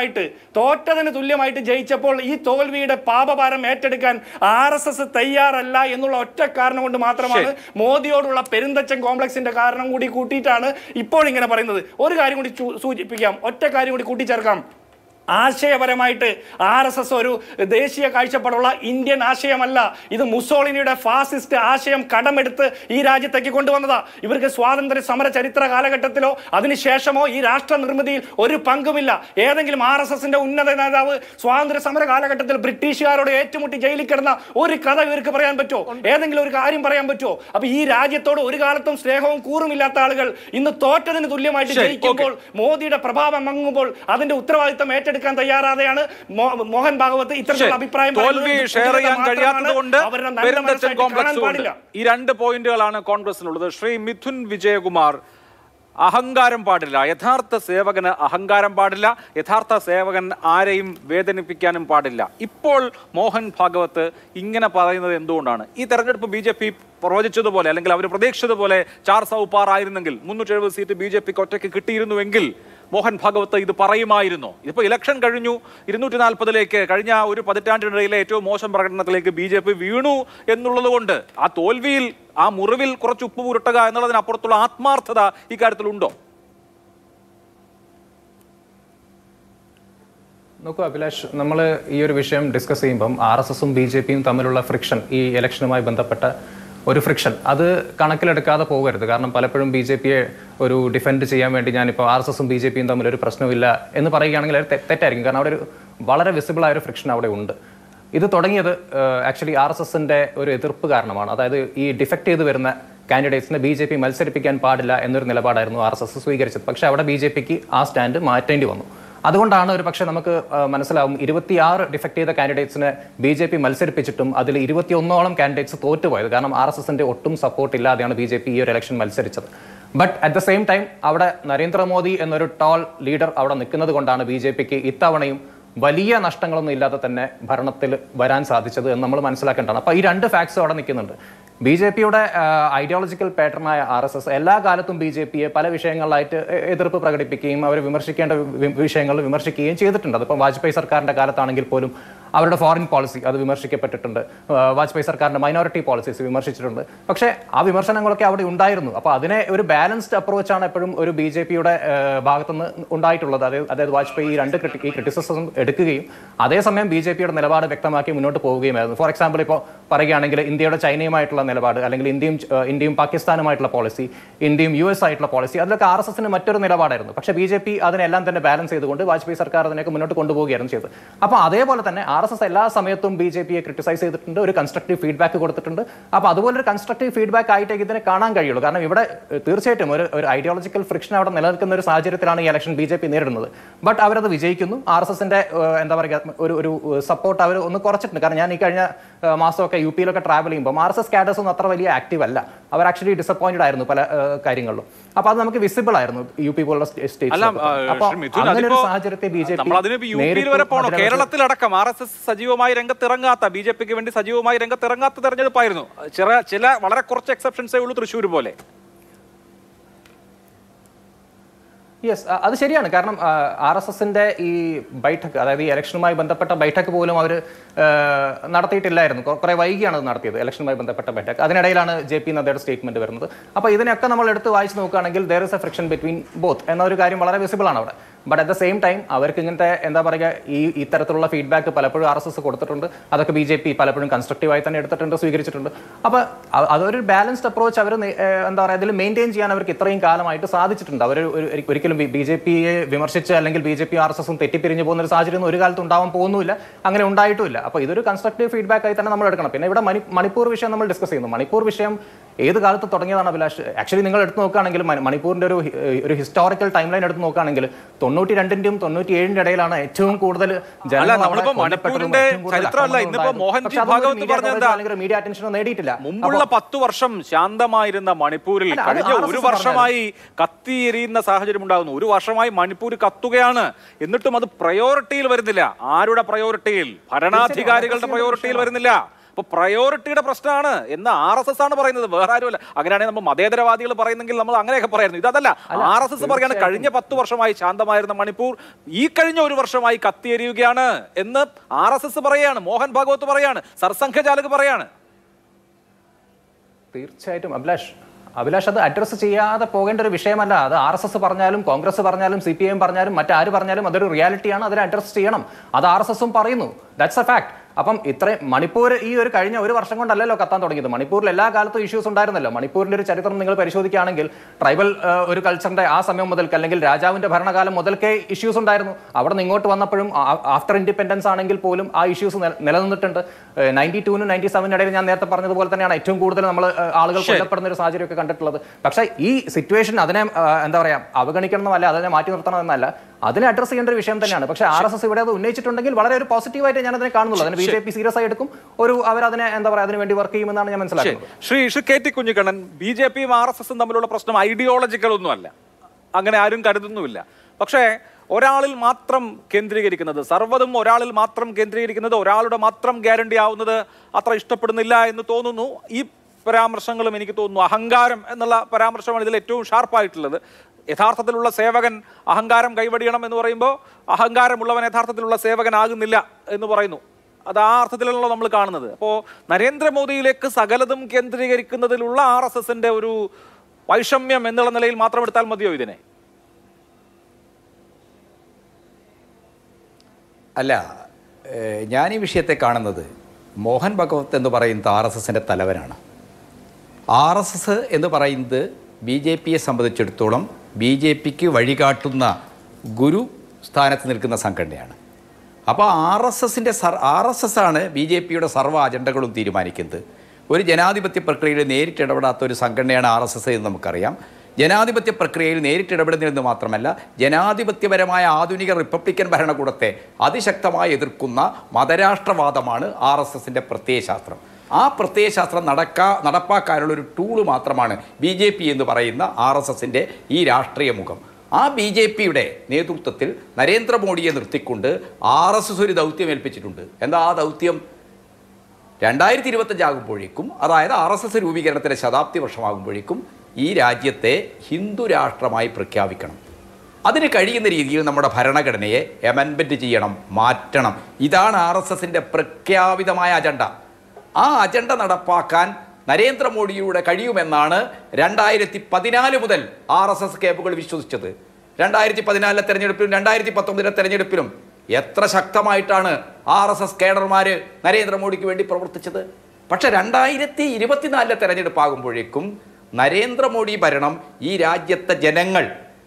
തുല്യമായിട്ട് ജയിച്ചപ്പോൾ ഈ തോൽവിയുടെ പാപഭാരം ഏറ്റെടുക്കാൻ RSS തയ്യാറല്ല എന്നുള്ള ഒറ്റ കാരണം കൊണ്ട് മാത്രമാണ്, മോദിയോടുള്ള പെരുന്തച്ചൻ കോംപ്ലക്സിന്റെ കാരണം കൂടി കൂട്ടിയിട്ടാണ് ഇപ്പോൾ ഇങ്ങനെ പറയുന്നത്. ഒരു കാര്യം കൂടി സൂചിപ്പിക്കാം, ഒറ്റ കാര്യം കൂടി കൂട്ടിച്ചേർക്കാം. ആശയപരമായിട്ട് RSS ഒരു ദേശീയ കാഴ്ചപ്പാടുള്ള ഇന്ത്യൻ ആശയമല്ല. ഇത് മുസോളിനിയുടെ ഫാസിസ്റ്റ് ആശയം കടമെടുത്ത് ഈ രാജ്യത്തേക്ക് കൊണ്ടുവന്നതാ. ഇവർക്ക് സ്വാതന്ത്ര്യ സമര ചരിത്ര കാലഘട്ടത്തിലോ അതിനുശേഷമോ ഈ രാഷ്ട്ര നിർമ്മിതിയിൽ ഒരു പങ്കുമില്ല. ഏതെങ്കിലും RSSന്റെ ഉന്നത നേതാവ് സ്വാതന്ത്ര്യ സമര കാലഘട്ടത്തിൽ ബ്രിട്ടീഷുകാരോട് ഏറ്റുമുട്ടി ജയിലിൽ കിടന്ന ഒരു കഥ ഇവർക്ക് പറയാൻ പറ്റുമോ? ഏതെങ്കിലും ഒരു കാര്യം പറയാൻ പറ്റുമോ? അപ്പൊ ഈ രാജ്യത്തോട് ഒരു കാലത്തും സ്നേഹവും കൂറുമില്ലാത്ത ആളുകൾ ഇന്ന് തോറ്റതിന് തുല്യമായിട്ട് ജയിക്കുമ്പോൾ, മോദിയുടെ പ്രഭാവം മങ്ങുമ്പോൾ അതിന്റെ ഉത്തരവാദിത്തം ഏറ്റെടുക്കാൻ തയ്യാറാതെയാണ് മോഹൻ ഭാഗവത് ഇത്തരത്തിലുള്ള അഭിപ്രായം. തോൽവി ഷെയർ ചെയ്യാൻ കഴിയാത്തതുകൊണ്ട് ഈ 2 പോയിന്റുകളാണ് കോൺഗ്രസിനുള്ളത്. ശ്രീ മിഥുൻ വിജയകുമാർ, അഹങ്കാരം പാടില്ല, യഥാർത്ഥ സേവകന് അഹങ്കാരം പാടില്ല, യഥാർത്ഥ സേവകൻ ആരെയും വേദനിപ്പിക്കാനും പാടില്ല. ഇപ്പോൾ മോഹൻ ഭാഗവത് ഇങ്ങനെ പറയുന്നത് എന്തുകൊണ്ടാണ്? ഈ തെരഞ്ഞെടുപ്പ് BJP പ്രവചിച്ചതുപോലെ അല്ലെങ്കിൽ അവർ പ്രതീക്ഷിച്ചതുപോലെ 4 സൗ പാർ ആയിരുന്നെങ്കിൽ 370 സീറ്റ് BJPക്ക് ഒറ്റയ്ക്ക് കിട്ടിയിരുന്നുവെങ്കിൽ മോഹൻ ഭാഗവത് ഇത് പറയുമായിരുന്നോ? ഇതിപ്പോൾ ഇലക്ഷൻ കഴിഞ്ഞു, 240ലേക്ക് കഴിഞ്ഞ ഒരു പതിറ്റാണ്ടിനിടയിലെ ഏറ്റവും മോശം പ്രകടനത്തിലേക്ക് BJP വീണു എന്നുള്ളത് കൊണ്ട് ആ തോൽവിയിൽ, ആ മുറിവിൽ കുറച്ച് ഉപ്പ് പുരട്ടുക എന്നുള്ളതിനപ്പുറത്തുള്ള ആത്മാർത്ഥത ഇക്കാര്യത്തിലുണ്ടോ? നോക്കൂ അഭിലാഷ്, നമ്മൾ ഈ ഒരു വിഷയം ഡിസ്കസ് ചെയ്യുമ്പം RSSും BJPയും തമ്മിലുള്ള ഫ്രിക്ഷൻ, ഈ ഇലക്ഷനുമായി ബന്ധപ്പെട്ട ഒരു ഫ്രിക്ഷൻ, അത് കണക്കിലെടുക്കാതെ പോകരുത്. കാരണം പലപ്പോഴും BJPയെ ഒരു ഡിഫെൻഡ് ചെയ്യാൻ വേണ്ടി ഞാനിപ്പോൾ RSSും BJPയും തമ്മിൽ ഒരു പ്രശ്നമില്ല എന്ന് പറയുകയാണെങ്കിൽ അത് തെറ്റായിരിക്കും. കാരണം അവിടെ ഒരു വളരെ വിസിബിളായ ഒരു ഫ്രിക്ഷൻ അവിടെ ഉണ്ട്. ഇത് തുടങ്ങിയത് ആക്ച്വലി RSSന്റെ ഒരു എതിർപ്പ് കാരണമാണ്. അതായത് ഈ ഡിഫെക്ട് ചെയ്ത് വരുന്ന കാൻഡിഡേറ്റ്സിനെ BJP മത്സരിപ്പിക്കാൻ പാടില്ല എന്നൊരു നിലപാടായിരുന്നു RSS സ്വീകരിച്ചത്. പക്ഷേ അവിടെ BJPക്ക് ആ സ്റ്റാൻഡ് മാറ്റേണ്ടി വന്നു. അതുകൊണ്ടാണ് ഒരു പക്ഷേ നമുക്ക് മനസ്സിലാവും 26 ഡിഫെക്ട് ചെയ്ത കാൻഡിഡേറ്റ്സിനെ BJP മത്സരിപ്പിച്ചിട്ടും അതിൽ 21ഓളം കാൻഡിഡേറ്റ്സ് തോറ്റുപോയത്. കാരണം RSSന്റെ ഒട്ടും സപ്പോർട്ട് ഇല്ലാതെയാണ് BJP ഈ ഒരു ഇലക്ഷൻ മത്സരിച്ചത്. But at the same time അവിടെ നരേന്ദ്രമോദി എന്നൊരു ടോൾ ലീഡർ അവിടെ നിൽക്കുന്നത് കൊണ്ടാണ് BJPക്ക് ഇത്തവണയും വലിയ നഷ്ടങ്ങളൊന്നും ഇല്ലാതെ തന്നെ ഭരണത്തിൽ വരാൻ സാധിച്ചത് എന്ന് നമ്മൾ മനസ്സിലാക്കേണ്ടതാണ്. അപ്പോൾ ഈ 2 ഫാക്ട്സും അവിടെ നിൽക്കുന്നുണ്ട്. BJPയുടെ ഐഡിയോളജിക്കൽ പാറ്റേണായ RSS എല്ലാ കാലത്തും BJPയെ പല വിഷയങ്ങളിലായിട്ട് എതിർപ്പ് പ്രകടിപ്പിക്കുകയും അവർ വിമർശിക്കേണ്ട വിഷയങ്ങൾ വിമർശിക്കുകയും ചെയ്തിട്ടുണ്ട്. അതിപ്പോൾ വാജ്പേയി സർക്കാരിൻ്റെ കാലത്താണെങ്കിൽ പോലും അവരുടെ ഫോറിൻ പോളിസി അത് വിമർശിക്കപ്പെട്ടിട്ടുണ്ട്. വാജ്പേയി സർക്കാരിൻ്റെ മൈനോറിറ്റി പോളിസീസ് വിമർശിച്ചിട്ടുണ്ട്. പക്ഷേ ആ വിമർശനങ്ങളൊക്കെ അവിടെ ഉണ്ടായിരുന്നു. അപ്പോൾ അതിനെ ഒരു ബാലൻസ്ഡ് അപ്രോച്ചാണ് എപ്പോഴും ഒരു BJPയുടെ ഭാഗത്തുനിന്ന് ഉണ്ടായിട്ടുള്ളത്. അതായത് വാജ്പേയി ഈ ക്രിറ്റിസിസം എടുക്കുകയും അതേസമയം BJPയുടെ നിലപാട് വ്യക്തമാക്കി മുന്നോട്ട് പോവുകയുമായിരുന്നു. ഫോർ എക്സാമ്പിൾ ഇപ്പോൾ പറയുകയാണെങ്കിൽ ഇന്ത്യയുടെ ചൈനയുമായിട്ടുള്ള നിലപാട്, അല്ലെങ്കിൽ ഇന്ത്യയും പാകിസ്ഥാനുമായിട്ടുള്ള പോളിസി, ഇന്ത്യയും US ആയിട്ടുള്ള പോളിസി, അതിലൊക്കെ RSSന് മറ്റൊരു നിലപാടായിരുന്നു. പക്ഷേ BJP അതിനെല്ലാം തന്നെ ബാലൻസ് ചെയ്തുകൊണ്ട് വാജ്പേയി സർക്കാർ അതിനൊക്കെ മുന്നോട്ട് കൊണ്ടുപോവുകയായിരുന്നു ചെയ്തത്. അപ്പോൾ അതേപോലെ തന്നെ RSS എല്ലാ സമയത്തും BJPയെ ക്രിട്ടിസൈസ് ചെയ്തിട്ടുണ്ട്, ഒരു കൺസ്ട്രക്റ്റീവ് ഫീഡ്ബാക്ക് കൊടുത്തിട്ടുണ്ട്. അപ്പോൾ അതുപോലെ ഒരു കൺസ്ട്രക്റ്റീവ് ഫീഡ്ബാക്ക് ആയിട്ട് ഇതിനെ കാണാൻ കഴിയുള്ളൂ. കാരണം ഇവിടെ തീർച്ചയായിട്ടും ഒരു ഐഡിയോളജിക്കൽ ഫ്രിക്ഷൻ അവിടെ നിലനിൽക്കുന്ന ഒരു സാഹചര്യത്തിലാണ് ഈ ഇലക്ഷൻ BJP നേരിടുന്നത്. ബട്ട് അവരത് വിജയിക്കുന്നു. RSSന്റെ എന്താ പറയുക ഒരു സപ്പോർട്ട് അവർ ഒന്ന് കുറച്ചിട്ടുണ്ട്. കാരണം ഞാൻ ഈ കഴിഞ്ഞ മാസമൊക്കെ UPയിലൊക്കെ ട്രാവൽ ചെയ്യുമ്പോൾ RSS കാഡേഴ്സ് ഒന്നും അത്ര വലിയ ആക്റ്റീവ് അല്ല. അവർ ആക്ച്വലി ഡിസപ്പോയിന്റഡ് ആയിരുന്നു പല കാര്യങ്ങളിലും. അപ്പോൾ അത് നമുക്ക് വിസിബിൾ ആയിരുന്നു UP പോലുള്ള സ്റ്റേറ്റ്സിൽ. അപ്പോൾ അങ്ങനെ ഒരു സാഹചര്യത്തെ BJP കേരളത്തിലടക്കം RSS സജീവമായി രംഗത്തിറങ്ങാത്ത, BJPക്ക് വേണ്ടി സജീവമായി രംഗത്തിറങ്ങാത്ത തെരഞ്ഞെടുപ്പായിരുന്നു. ചില വളരെ കുറച്ച് എക്സെപ്ഷൻസേ ഉള്ളൂ തൃശ്ശൂർ പോലെ. യെസ്, അത് ശരിയാണ്. കാരണം RSSന്റെ ഈ ബൈഠക്ക്, അതായത് ഈ ഇലക്ഷനുമായി ബന്ധപ്പെട്ട ബൈഠക്ക് പോലും അവർ നടത്തിയിട്ടില്ലായിരുന്നു. കുറെ വൈകിയാണ് അത് നടത്തിയത്, ഇലക്ഷനുമായി ബന്ധപ്പെട്ട ബൈഠക്ക്. അതിനിടയിലാണ് JP നദ്ദയുടെ സ്റ്റേറ്റ്മെന്റ് വരുന്നത്. അപ്പോൾ ഇതിനൊക്കെ നമ്മൾ എടുത്ത് വായിച്ച് നോക്കുകയാണെങ്കിൽ there is a friction between both എന്നൊരു കാര്യം വളരെ വിസിബിൾ ആണ് അവിടെ. But at the same time അവർക്ക് ഇങ്ങനത്തെ എന്താ പറയുക ഈ തരത്തിലുള്ള ഫീഡ്ബാക്ക് പലപ്പോഴും RSS കൊടുത്തിട്ടുണ്ട്. അതൊക്കെ BJP പലപ്പോഴും കൺസ്ട്രക്റ്റീവായി തന്നെ എടുത്തിട്ടുണ്ട്, സ്വീകരിച്ചിട്ടുണ്ട്. അപ്പോൾ അതൊരു ബാലൻസ്ഡ് അപ്രോച്ച് അവർ എന്താ പറയുക അതിൽ മെയിൻറ്റെയിൻ ചെയ്യാൻ അവർക്ക് ഇത്രയും കാലമായിട്ട് സാധിച്ചിട്ടുണ്ട്. അവർ ഒരിക്കലും BJPയെ വിമർശിച്ച് അല്ലെങ്കിൽ BJP RSSും തെറ്റിപ്പിരിഞ്ഞു പോകുന്ന ഒരു സാഹചര്യം ഒരു കാലത്ത് ഉണ്ടാവാൻ പോകുന്നില്ല, അങ്ങനെ ഉണ്ടായിട്ടുമില്ല. അപ്പോൾ ഇതൊരു കൺസ്ട്രക്റ്റീവ് ഫീഡ്ബാക്ക് ആയി തന്നെ നമ്മൾ എടുക്കണം. പിന്നെ ഇവിടെ മണിപ്പൂർ വിഷയം നമ്മൾ ഡിസ്കസ് ചെയ്യുന്നു. മണിപ്പൂർ വിഷയം ഏത് കാലത്ത് തുടങ്ങിയതാണ് അഭിലാഷ്? ആക്ച്വലി നിങ്ങൾ എടുത്ത് നോക്കുകയാണെങ്കിൽ മണിപ്പൂരിന്റെ ഒരു ഹിസ്റ്റോറിക്കൽ ടൈം ലൈൻ എടുത്ത് നോക്കുകയാണെങ്കിൽ 92ന്റെയും 97ന്റെ ഇടയിലാണ് ഏറ്റവും കൂടുതൽ മീഡിയ അറ്റൻഷനോ നേടിയിട്ടില്ല. മുമ്പുള്ള 10 വർഷം ശാന്തമായിരുന്ന മണിപ്പൂരിൽ കഴിഞ്ഞ ഒരു വർഷമായി കത്തിയെരിയുന്ന സാഹചര്യം ഉണ്ടാകുന്നു. ഒരു വർഷമായി മണിപ്പൂർ കത്തുകയാണ്. എന്നിട്ടും അത് പ്രയോറിറ്റിയിൽ വരുന്നില്ല. ആരുടെ പ്രയോറിറ്റിയിൽ? ഭരണാധികാരികളുടെ പ്രയോറിറ്റിയിൽ വരുന്നില്ല. അപ്പൊ പ്രയോറിറ്റിയുടെ പ്രശ്നമാണ് എന്ന് RSS ആണ് പറയുന്നത്, വേറെ ആരുമല്ല. അങ്ങനെയാണെങ്കിൽ നമ്മൾ മതേതരവാദികൾ പറയുന്നെങ്കിൽ നമ്മൾ അങ്ങനെയൊക്കെ പറയുന്നു. ഇതല്ല, RSS പറയാണ് കഴിഞ്ഞ 10 വർഷമായി ശാന്തമായിരുന്ന മണിപ്പൂർ ഈ കഴിഞ്ഞ ഒരു വർഷമായി കത്തിയെരിയുകയാണ് എന്ന് RSS പറയാണ്, മോഹൻ ഭാഗവത് പറയാണ്, സർസംഘചാലക് പറയാണ്. തീർച്ചയായിട്ടും അഭിലാഷ് അത് അഡ്രസ്സ് ചെയ്യാതെ പോകേണ്ട ഒരു വിഷയമല്ല. അത് RSS പറഞ്ഞാലും കോൺഗ്രസ് പറഞ്ഞാലും CPIM പറഞ്ഞാലും മറ്റാര് പറഞ്ഞാലും അതൊരു റിയാലിറ്റിയാണ്. അതിനെ അഡ്രസ്സ് ചെയ്യണം. അത് RSSും പറയുന്നു. That's a fact. അപ്പം ഇത്രയും മണിപ്പൂർ ഈ ഒരു കഴിഞ്ഞ ഒരു വർഷം കൊണ്ടല്ലല്ലോ കത്താൻ തുടങ്ങിയത്. മണിപ്പൂരിൽ എല്ലാ കാലത്തും ഇഷ്യൂസ് ഉണ്ടായിരുന്നല്ലോ. മണിപ്പൂരിന്റെ ഒരു ചരിത്രം നിങ്ങൾ പരിശോധിക്കുകയാണെങ്കിൽ ട്രൈബൽ ഒരു കൾച്ചറിന്റെ ആ സമയം മുതൽക്ക്, അല്ലെങ്കിൽ രാജാവിന്റെ ഭരണകാലം മുതൽക്കേ ഇഷ്യൂസ് ഉണ്ടായിരുന്നു. അവിടെ നിന്ന് ഇങ്ങോട്ട് വന്നപ്പോഴും ആഫ്റ്റർ ഇൻഡിപെൻഡൻസ് ആണെങ്കിൽ പോലും ആ ഇഷ്യൂസ് നിലനിന്നിട്ടുണ്ട്. 92-നും 97-നും ഇടയിൽ ഞാൻ നേരത്തെ പറഞ്ഞതുപോലെ തന്നെയാണ് ഏറ്റവും കൂടുതൽ നമ്മൾ ആളുകൾ കൊല്ലപ്പെടുന്ന ഒരു സാഹചര്യമൊക്കെ കണ്ടിട്ടുള്ളത്. പക്ഷേ ഈ സിറ്റുവേഷൻ അതിനെ എന്താ പറയാ അവഗണിക്കണമെന്നല്ല, അതിനെ മാറ്റി നിർത്തണമെന്നല്ല, അതിനെ അഡ്രസ് ചെയ്യേണ്ട ഒരു വിഷയം തന്നെയാണ്. പക്ഷേ RSS ഇവിടെ അത് ഉന്നയിച്ചിട്ടുണ്ടെങ്കിൽ വളരെ ഒരു പോസിറ്റീവായിട്ട് ഞാൻ അതിനെ കാണുന്നുള്ളൂ. അതിന് BJP സീരിയസ് ആയി എടുക്കും. അവരതിനെ എന്താ പറയുക അതിന് വേണ്ടി വർക്ക് ചെയ്യുമെന്നാണ് ഞാൻ മനസ്സിലാക്കുന്നത്. ശ്രീ KT കുഞ്ഞിക്കണ്ണൻ, BJPയും RSSും തമ്മിലുള്ള പ്രശ്നം ഐഡിയോളജിക്കൽ ഒന്നുമല്ല. അങ്ങനെ ആരും കരുതുന്നുമില്ല. പക്ഷേ ഒരാളിൽ മാത്രം കേന്ദ്രീകരിക്കുന്നത്, സർവ്വതും ഒരാളിൽ മാത്രം കേന്ദ്രീകരിക്കുന്നത്, ഒരാളുടെ മാത്രം ഗ്യാരണ്ടി ആവുന്നത് അത്ര ഇഷ്ടപ്പെടുന്നില്ല എന്ന് തോന്നുന്നു. ഈ പരാമർശങ്ങളും എനിക്ക് തോന്നുന്നു അഹങ്കാരം എന്നുള്ള പരാമർശമാണ് ഇതിൽ ഏറ്റവും ഷാർപ്പായിട്ടുള്ളത്. യഥാർത്ഥത്തിലുള്ള സേവകൻ അഹങ്കാരം കൈവടിയണം എന്ന് പറയുമ്പോൾ അഹങ്കാരമുള്ളവൻ യഥാർത്ഥത്തിലുള്ള സേവകനാകുന്നില്ല എന്ന് പറയുന്നു. അത് ആ അർത്ഥത്തിലാണല്ലോ നമ്മൾ കാണുന്നത്. അപ്പോൾ നരേന്ദ്രമോദിയിലേക്ക് സകലതും കേന്ദ്രീകരിക്കുന്നതിലുള്ള RSSന്റെ ഒരു വൈഷമ്യം എന്നുള്ള നിലയിൽ മാത്രം എടുത്താൽ മതിയോ ഇതിനെ? അല്ല, ഞാൻ ഈ വിഷയത്തെ കാണുന്നത് മോഹൻ ഭഗവത് എന്ന് പറയുന്നത് RSSന്റെ തലവനാണ്. RSS എന്ന് പറയുന്നത് BJPയെ സംബന്ധിച്ചിടത്തോളം BJPക്ക് വഴികാട്ടുന്ന ഗുരു സ്ഥാനത്ത് നിൽക്കുന്ന സംഘടനയാണ്. അപ്പോൾ RSS ആണ് BJPയുടെ സർവ്വ അജണ്ടകളും തീരുമാനിക്കുന്നത്. ഒരു ജനാധിപത്യ പ്രക്രിയയിൽ നേരിട്ട് ഇടപെടാത്ത ഒരു സംഘടനയാണ് RSS എന്ന് നമുക്കറിയാം. ജനാധിപത്യ പ്രക്രിയയിൽ നേരിട്ട് ഇടപെടുന്നതെന്ന് മാത്രമല്ല, ജനാധിപത്യപരമായ ആധുനിക റിപ്പബ്ലിക്കൻ ഭരണകൂടത്തെ അതിശക്തമായി എതിർക്കുന്ന മതരാഷ്ട്രവാദമാണ് RSSന്റെ പ്രത്യയശാസ്ത്രം. ആ പ്രത്യയശാസ്ത്രം നടപ്പാക്കാനുള്ളൊരു ടൂള് മാത്രമാണ് BJP എന്ന് പറയുന്ന RSSന്റെ ഈ രാഷ്ട്രീയ മുഖം. ആ BJPയുടെ നേതൃത്വത്തിൽ നരേന്ദ്രമോദിയെ നിർത്തിക്കൊണ്ട് RSS ഒരു ദൗത്യം ഏൽപ്പിച്ചിട്ടുണ്ട്. എന്താ ആ ദൗത്യം? 2025 ആകുമ്പോഴേക്കും, അതായത് RSS രൂപീകരണത്തിൻ്റെ ശതാബ്ദി വർഷമാകുമ്പോഴേക്കും ഈ രാജ്യത്തെ ഹിന്ദു രാഷ്ട്രമായി പ്രഖ്യാപിക്കണം. അതിന് കഴിയുന്ന രീതിയിൽ നമ്മുടെ ഭരണഘടനയെ എമൻമെൻറ്റ് ചെയ്യണം, മാറ്റണം. ഇതാണ് RSSന്റെ പ്രഖ്യാപിതമായ അജണ്ട. ആ അജണ്ട നടപ്പാക്കാൻ നരേന്ദ്രമോദിയിലൂടെ കഴിയുമെന്നാണ് 2014 മുതൽ RSS കേബുകൾ വിശ്വസിച്ചത്. 2014 തെരഞ്ഞെടുപ്പിലും 2019 തെരഞ്ഞെടുപ്പിലും എത്ര ശക്തമായിട്ടാണ് RSS കേഡർമാർ നരേന്ദ്രമോദിക്ക് വേണ്ടി പ്രവർത്തിച്ചത്. പക്ഷെ 2024 തെരഞ്ഞെടുപ്പാകുമ്പോഴേക്കും നരേന്ദ്രമോദി ഭരണം ഈ രാജ്യത്തെ ജനങ്ങൾ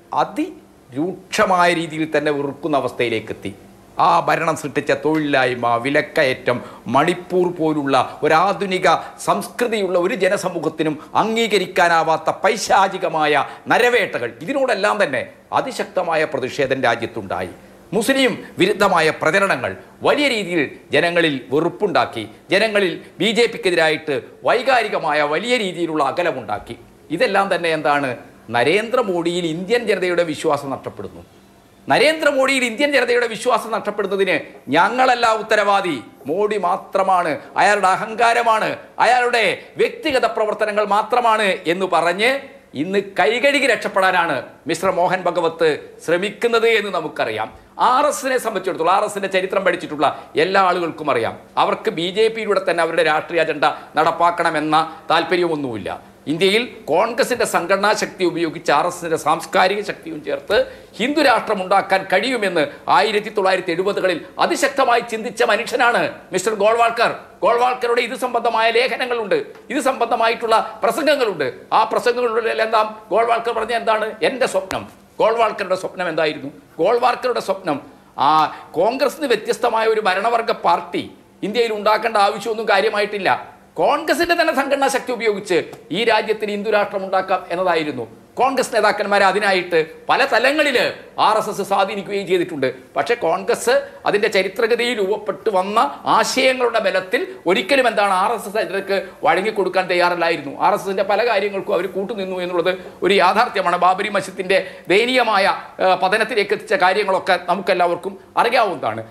അതിരൂക്ഷമായ രീതിയിൽ തന്നെ വെറുക്കുന്ന അവസ്ഥയിലേക്കെത്തി. ആ ഭരണം സൃഷ്ടിച്ച തൊഴിലില്ലായ്മ, വിലക്കയറ്റം, മണിപ്പൂർ പോലുള്ള ഒരാധുനിക സംസ്കൃതിയുള്ള ഒരു ജനസമൂഹത്തിനും അംഗീകരിക്കാനാവാത്ത പൈശാചികമായ നരവേട്ടകൾ, ഇതിനോടെല്ലാം തന്നെ അതിശക്തമായ പ്രതിഷേധം രാജ്യത്തുണ്ടായി. മുസ്ലിം വിരുദ്ധമായ പ്രചരണങ്ങൾ വലിയ രീതിയിൽ ജനങ്ങളിൽ വെറുപ്പുണ്ടാക്കി. ജനങ്ങളിൽ BJPക്കെതിരായിട്ട് വൈകാരികമായ വലിയ രീതിയിലുള്ള അകലമുണ്ടാക്കി. ഇതെല്ലാം തന്നെ എന്താണ്? നരേന്ദ്രമോദിയിൽ ഇന്ത്യൻ ജനതയുടെ വിശ്വാസം നഷ്ടപ്പെടുന്നു. നരേന്ദ്രമോദിയിൽ ഇന്ത്യൻ ജനതയുടെ വിശ്വാസം നഷ്ടപ്പെടുന്നതിന് ഞങ്ങളല്ല ഉത്തരവാദി, മോഡി മാത്രമാണ്, അയാളുടെ അഹങ്കാരമാണ്, അയാളുടെ വ്യക്തിഗത പ്രവർത്തനങ്ങൾ മാത്രമാണ് എന്ന് പറഞ്ഞ് ഇന്ന് കൈകഴുകി രക്ഷപ്പെടാനാണ് മിസ്റ്റർ മോഹൻ ഭഗവത് ശ്രമിക്കുന്നത് എന്ന് നമുക്കറിയാം. RSSനെ സംബന്ധിച്ചിടത്തോളം, RSSന്റെ ചരിത്രം പഠിച്ചിട്ടുള്ള എല്ലാ ആളുകൾക്കും അറിയാം, അവർക്ക് BJPയിലൂടെ തന്നെ അവരുടെ രാഷ്ട്രീയ അജണ്ട നടപ്പാക്കണമെന്ന താല്പര്യമൊന്നുമില്ല. ഇന്ത്യയിൽ കോൺഗ്രസിന്റെ സംഘടനാ ശക്തി ഉപയോഗിച്ച് RSSന്റെ സാംസ്കാരിക ശക്തിയും ചേർത്ത് ഹിന്ദു രാഷ്ട്രം ഉണ്ടാക്കാൻ കഴിയുമെന്ന് 1970കളിൽ അതിശക്തമായി ചിന്തിച്ച മനുഷ്യനാണ് മിസ്റ്റർ ഗോൾവാൾക്കർ. ഗോൾവാൾക്കറുടെ ഇത് സംബന്ധമായ ലേഖനങ്ങളുണ്ട്, ഇത് സംബന്ധമായിട്ടുള്ള പ്രസംഗങ്ങളുണ്ട്. ആ പ്രസംഗങ്ങളിലെല്ലാം ഗോൾവാൾക്കർ പറഞ്ഞ എന്താണ്? എൻ്റെ സ്വപ്നം. ഗോൾവാൾക്കറുടെ സ്വപ്നം എന്തായിരുന്നു? ഗോൾവാൾക്കറുടെ സ്വപ്നം കോൺഗ്രസിന് വ്യത്യസ്തമായ ഒരു ഭരണവർഗ പാർട്ടി ഇന്ത്യയിൽ ഉണ്ടാക്കേണ്ട ആവശ്യമൊന്നും കാര്യമായിട്ടില്ല. കോൺഗ്രസിന്റെ തന്നെ സംഘടനാ ശക്തി ഉപയോഗിച്ച് ഈ രാജ്യത്തിന് ഹിന്ദു രാഷ്ട്രം ഉണ്ടാക്കാം എന്നതായിരുന്നു. കോൺഗ്രസ് നേതാക്കന്മാരെ അതിനായിട്ട് പല തലങ്ങളിൽ RSS സ്വാധീനിക്കുകയും ചെയ്തിട്ടുണ്ട്. പക്ഷേ കോൺഗ്രസ് അതിൻ്റെ ചരിത്രഗതിയിൽ രൂപപ്പെട്ടു വന്ന ആശയങ്ങളുടെ ബലത്തിൽ ഒരിക്കലും എന്താണ് RSS അതിലേക്ക് വഴങ്ങിക്കൊടുക്കാൻ തയ്യാറല്ലായിരുന്നു. RSSന്റെ പല കാര്യങ്ങൾക്കും അവർ കൂട്ടുനിന്നു എന്നുള്ളത് ഒരു യാഥാർത്ഥ്യമാണ്. ബാബരി മസ്ജിദിന്റെ ദയനീയമായ പതനത്തിലേക്ക് എത്തിച്ച കാര്യങ്ങളൊക്കെ നമുക്കെല്ലാവർക്കും അറിയാവുന്നതാണ്.